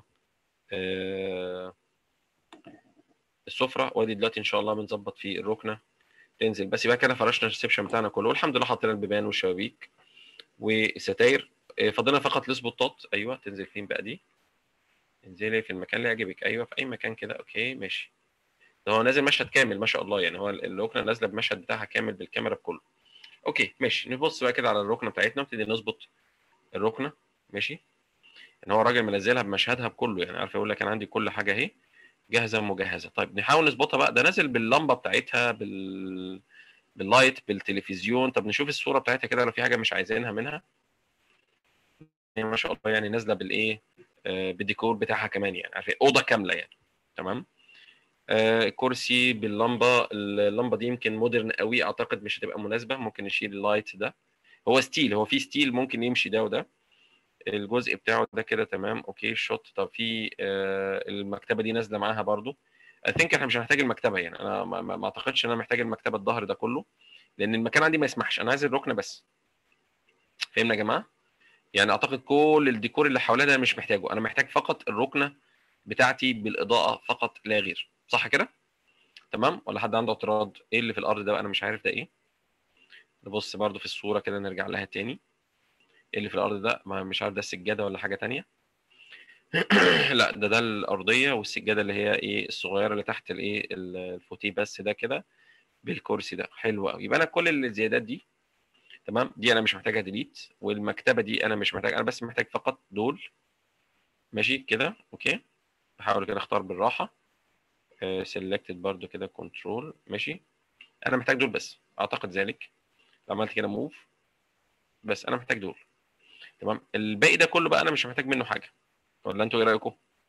السفره. وادي دلوقتي ان شاء الله بنظبط في الركنه تنزل، بس يبقى كده فرشنا الريسبشن بتاعنا كله، والحمد لله حطينا البيبان والشبابيك والستاير. فاضلنا فقط السبوتات. ايوه، تنزل فين بقى دي؟ انزلي في المكان اللي يعجبك. ايوه في اي مكان كده. اوكي ماشي. ده هو نازل مشهد كامل ما شاء الله، يعني هو الركنه نازله بمشهد بتاعها كامل بالكاميرا بكله. اوكي ماشي. نبص بقى كده على الركنه بتاعتنا، ونبتدي نظبط الركنه. ماشي. ان هو الراجل منزلها بمشهدها بكله، يعني عارف يقول لك انا عندي كل حاجه اهي جاهزه مجهزه. طيب نحاول نظبطها بقى. ده نازل باللمبه بتاعتها باللايت بالتلفزيون. طب نشوف الصوره بتاعتها كده لو في حاجه مش عايزينها منها. يعني ما شاء الله يعني نازله بالايه، بالديكور بتاعها كمان، يعني عارف اوضه كامله يعني. تمام. كرسي باللمبه. اللمبه دي يمكن مودرن قوي، اعتقد مش هتبقى مناسبه، ممكن نشيل اللايت ده. هو ستيل، هو في ستيل ممكن يمشي ده وده. الجزء بتاعه ده كده تمام. اوكي الشوت. طب في المكتبه دي نازله معاها برضو. اي ثينك احنا مش هنحتاج المكتبه، يعني انا ما اعتقدش ان انا محتاج المكتبه الظهر ده كله، لان المكان عندي ما يسمحش. انا عايز الركنه بس. فهمنا يا جماعه؟ يعني اعتقد كل الديكور اللي حواليا ده مش محتاجه، انا محتاج فقط الركنه بتاعتي بالاضاءه فقط لا غير. صح كده؟ تمام، ولا حد عنده اعتراض؟ ايه اللي في الارض ده بقى؟ انا مش عارف ده ايه. نبص برضو في الصوره كده، نرجع لها تاني. اللي في الارض ده مش عارف ده السجاده ولا حاجه تانية. لا ده الارضيه، والسجاده اللي هي ايه الصغيره اللي تحت الايه الفوتيه بس ده كده بالكرسي ده. حلو قوي. يبقى انا كل الزيادات دي تمام، دي انا مش محتاجها ديليت، والمكتبه دي انا مش محتاج، انا بس محتاج فقط دول. ماشي كده اوكي. بحاول كده اختار بالراحه. سيلكتد برضو كده كنترول. ماشي. انا محتاج دول بس اعتقد ذلك. لو عملت كده موف، بس انا محتاج دول. تمام. الباقي ده كله بقى انا مش محتاج منه حاجه. ولا انتوا ايه رايكم؟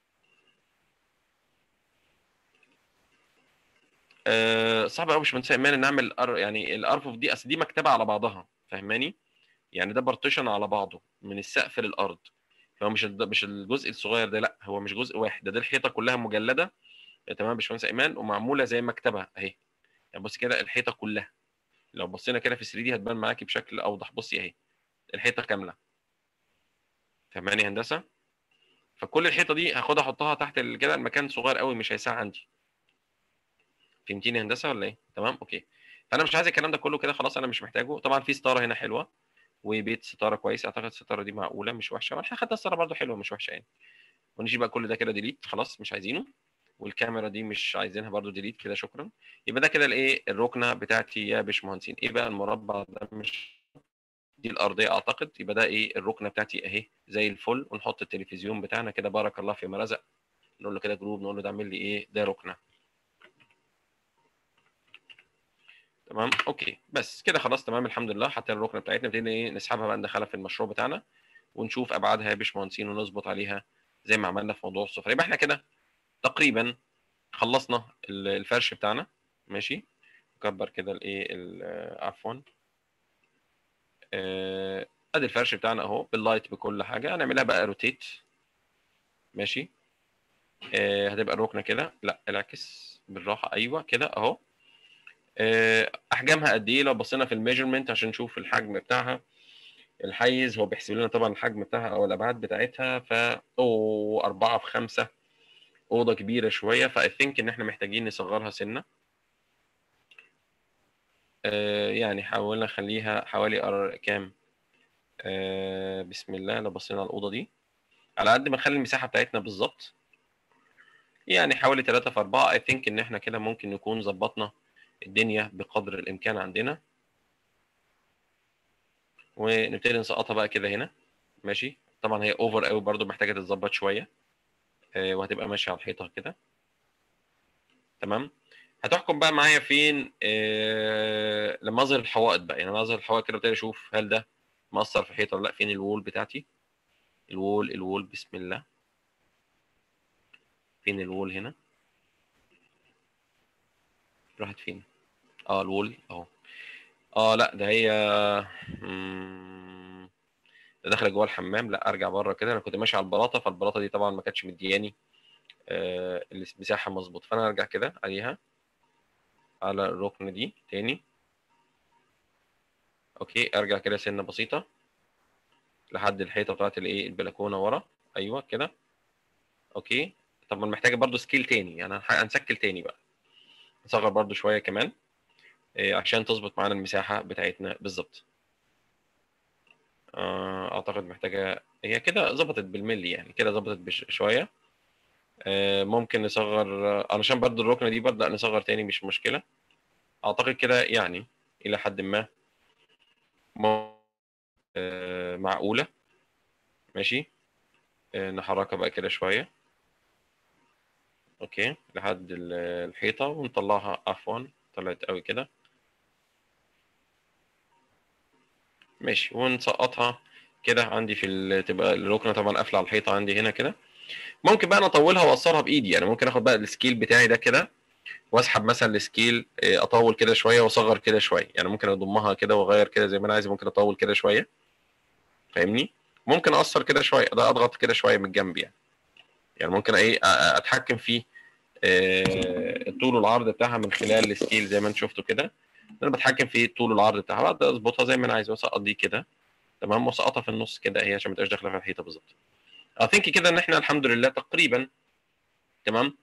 صعب قوي مش باشمهندس ايمان ان اعمل يعني الارفف دي، اصل دي مكتبه على بعضها فاهماني. يعني ده بارتيشن على بعضه من السقف للارض. فهو مش الجزء الصغير ده، لا هو مش جزء واحد، ده الحيطه كلها مجلده. تمام يا باشمهندس ايمان، ومعموله زي مكتبه اهي. يعني بص كده الحيطه كلها، لو بصينا كده في 3 دي هتبان معاكي بشكل اوضح. بصي اهي الحيطه كامله. فاهماني يا هندسه. فكل الحيطه دي هاخدها احطها تحت كده، المكان صغير قوي مش هيسع عندي. فهمتيني يا هندسه ولا ايه؟ تمام اوكي. فانا مش عايز الكلام ده كله كده خلاص، انا مش محتاجه. طبعا في ستاره هنا حلوه، وبيت ستاره كويس، اعتقد الستاره دي معقوله مش وحشه، واحنا خدنا الستاره برده حلوه مش وحشه يعني. ونجي بقى كل ده كده ديليت خلاص مش عايزينه. والكاميرا دي مش عايزينها برده ديليت كده شكرا. يبقى ده كده الايه الركنه بتاعتي يا باشمهندسين. ايه بقى المربع ده؟ مش دي الارضيه اعتقد. يبقى ده ايه الركنه بتاعتي اهي زي الفل. ونحط التلفزيون بتاعنا كده بارك الله فيما رزق. نقول له كده جروب، نقول له ده اعمل لي ايه ده ركنه. تمام اوكي. بس كده خلاص تمام الحمد لله. حتى الركنه بتاعتنا نبتدي ايه نسحبها بقى ندخلها في المشروع بتاعنا، ونشوف ابعادها يا باشمهندسين ونظبط عليها زي ما عملنا في موضوع السفره. يبقى احنا كده تقريبا خلصنا الفرش بتاعنا. ماشي. نكبر كده الايه عفوا. ادي الفرش بتاعنا اهو باللايت بكل حاجه. هنعملها بقى روتيت. ماشي. هتبقى الركنه كده، لا العكس بالراحه، ايوه كده اهو. احجامها قد ايه؟ لو بصينا في الميجرمنت عشان نشوف الحجم بتاعها، الحيز هو بيحسب لنا طبعا الحجم بتاعها او الابعاد بتاعتها. او 4 في 5، اوضه كبيره شويه. فاي ثينك ان احنا محتاجين نصغرها سنه. يعني حاولنا نخليها حوالي كام. بسم الله. لو بصينا على الاوضه دي على قد ما نخلي المساحه بتاعتنا بالظبط، يعني حوالي 3 في 4. اي ثينك ان احنا كده ممكن نكون ظبطنا الدنيا بقدر الامكان عندنا. ونبتدي نسقطها بقى كده هنا. ماشي. طبعا هي اوفر قوي برده، محتاجه تتظبط شويه. وهتبقى ماشيه على الحيطه كده. تمام. هتحكم بقى معايا فين لما اظهر الحوائط بقى. يعني انا اظهر الحوائط كده ابتدي اشوف هل ده مأثر في حيطه ولا لا. فين الوول بتاعتي؟ الوول بسم الله. فين الوول هنا؟ راحت فين؟ الوول اهو. لا ده هي مم، ده داخله جوه الحمام. لا ارجع بره كده. انا كنت ماشي على البلاطه، فالبلاطه دي طبعا ما كانتش مدياني المساحه مظبوط. فانا ارجع كده عليها على الركن دي تاني. اوكي. ارجع كده سنه بسيطه لحد الحيطه بتاعت الايه البلكونه ورا. ايوه كده اوكي. طب ما محتاجه برضو سكيل تاني، يعني هنسكل تاني بقى. نصغر برضو شويه كمان عشان تظبط معانا المساحه بتاعتنا بالظبط. اعتقد محتاجه هي كده ظبطت بالملي، يعني كده ظبطت شويه. ممكن نصغر علشان برضو الركنه دي برضه نصغر تاني مش مشكله. اعتقد كده يعني الى حد ما معقوله. ماشي. نحركها بقى كده شويه. اوكي لحد الحيطه ونطلعها. عفوا طلعت قوي كده. ماشي. ونسقطها كده عندي في تبقى الركنه طبعا قافله على الحيطه عندي هنا كده. ممكن بقى انا اطولها واقصرها بايدي. يعني ممكن اخد بقى السكيل بتاعي ده كده واسحب مثلا السكيل اطول كده شويه واصغر كده شويه. يعني ممكن اضمها كده واغير كده زي ما انا عايز. ممكن اطول كده شويه فاهمني. ممكن اقصر كده شويه، ده اضغط كده شويه من الجنب يعني. يعني ممكن ايه اتحكم في الطول والعرض بتاعها من خلال السكيل زي ما انت شفتوا كده. انا بتحكم في الطول والعرض بتاعها، بعد اظبطها زي ما انا عايز واسقط دي كده. تمام. واسقطها في النص كده هي عشان ما تبقاش داخله في الحيطه بالظبط. ثينك كده ان احنا الحمد لله تقريبا تمام.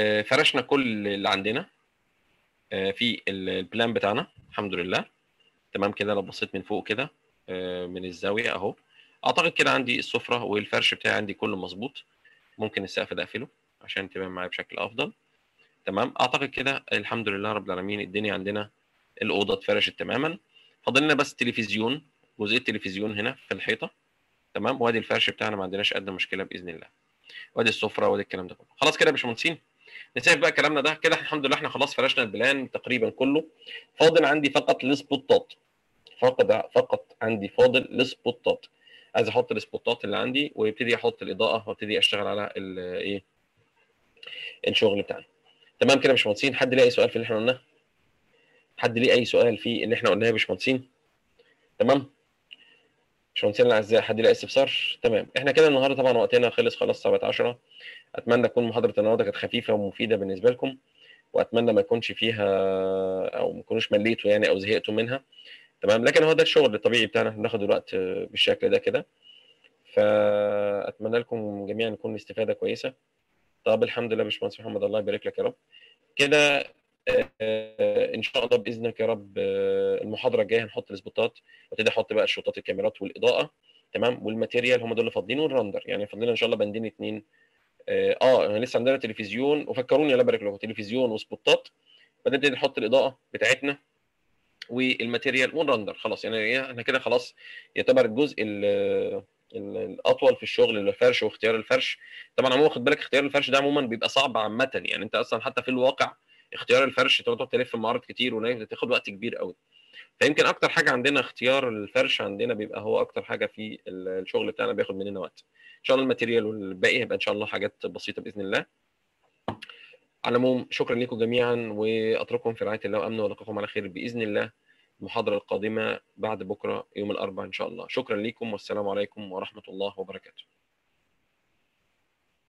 فرشنا كل اللي عندنا في البلان بتاعنا الحمد لله. تمام كده. لو بصيت من فوق كده من الزاويه اهو، اعتقد كده عندي السفره والفرش بتاعي عندي كله مظبوط. ممكن السقف ده اقفله عشان تبان معايا بشكل افضل. تمام، اعتقد كده الحمد لله رب العالمين الدنيا عندنا الاوضه اتفرشت تماما. فاضل لنا بس تلفزيون، جزئيه تلفزيون هنا في الحيطه. تمام، وادي الفرش بتاعنا ما عندناش قد مشكله باذن الله، وادي السفره وادي الكلام ده كله. خلاص كده يا باشمهندسين، نسيب بقى كلامنا ده كده. الحمد لله احنا خلاص فرشنا البلان تقريبا كله. فاضل عندي فقط السبوتات، فقط عندي فاضل السبوتات. عايز احط السبوتات اللي عندي وابتدي احط الاضاءه وابتدي اشتغل على ايه الشغل بتاعي. تمام كده يا باشمهندسين، حد ليه اي سؤال في اللي احنا قلناه؟ حد ليه اي سؤال في اللي احنا قلناه يا باشمهندسين؟ تمام باشمهندسين الاعزاء، حد ليه اي استفسار؟ تمام، احنا كده النهارده طبعا وقتنا خلص خلاص 7:10. اتمنى تكون محاضره النهارده كانت خفيفه ومفيده بالنسبه لكم، واتمنى ما يكونش فيها او ما تكونوش مليتوا يعني او زهقتوا منها. تمام، لكن هو ده الشغل الطبيعي بتاعنا، بناخد الوقت بالشكل ده كده. فاتمنى لكم جميعا يكون الاستفاده كويسه. طب الحمد لله يا باشمهندس محمد، الله يبارك لك يا رب. كده ان شاء الله باذنك يا رب المحاضره الجايه هنحط السبوتات وابتدي احط بقى الشوطات الكاميرات والاضاءه. تمام، والماتيريال هم دول اللي فاضلين، والرندر يعني فاضلين ان شاء الله بندين اتنين. لسه عندنا تلفزيون، وفكروني الله يبارك لكم، تلفزيون وسبوتات. بعدين نبتدي نحط الاضاءه بتاعتنا والماتيريال والرندر. خلاص يعني احنا كده خلاص يعتبر الجزء الاطول في الشغل اللي الفرش واختيار الفرش. طبعا عموما خد بالك اختيار الفرش ده عموما بيبقى صعب عامه، يعني انت اصلا حتى في الواقع اختيار الفرش تقعد تلف في معارض كتير وتاخد وقت كبير قوي. فيمكن اكتر حاجه عندنا اختيار الفرش عندنا بيبقى هو اكتر حاجه في الشغل بتاعنا بياخد مننا وقت. ان شاء الله الماتيريال والباقي هيبقى ان شاء الله حاجات بسيطه باذن الله. على العموم شكرا لكم جميعا، واترككم في رعايه الله وامنه، والقاكم على خير باذن الله المحاضره القادمه بعد بكره يوم الاربعاء ان شاء الله. شكرا لكم والسلام عليكم ورحمه الله وبركاته.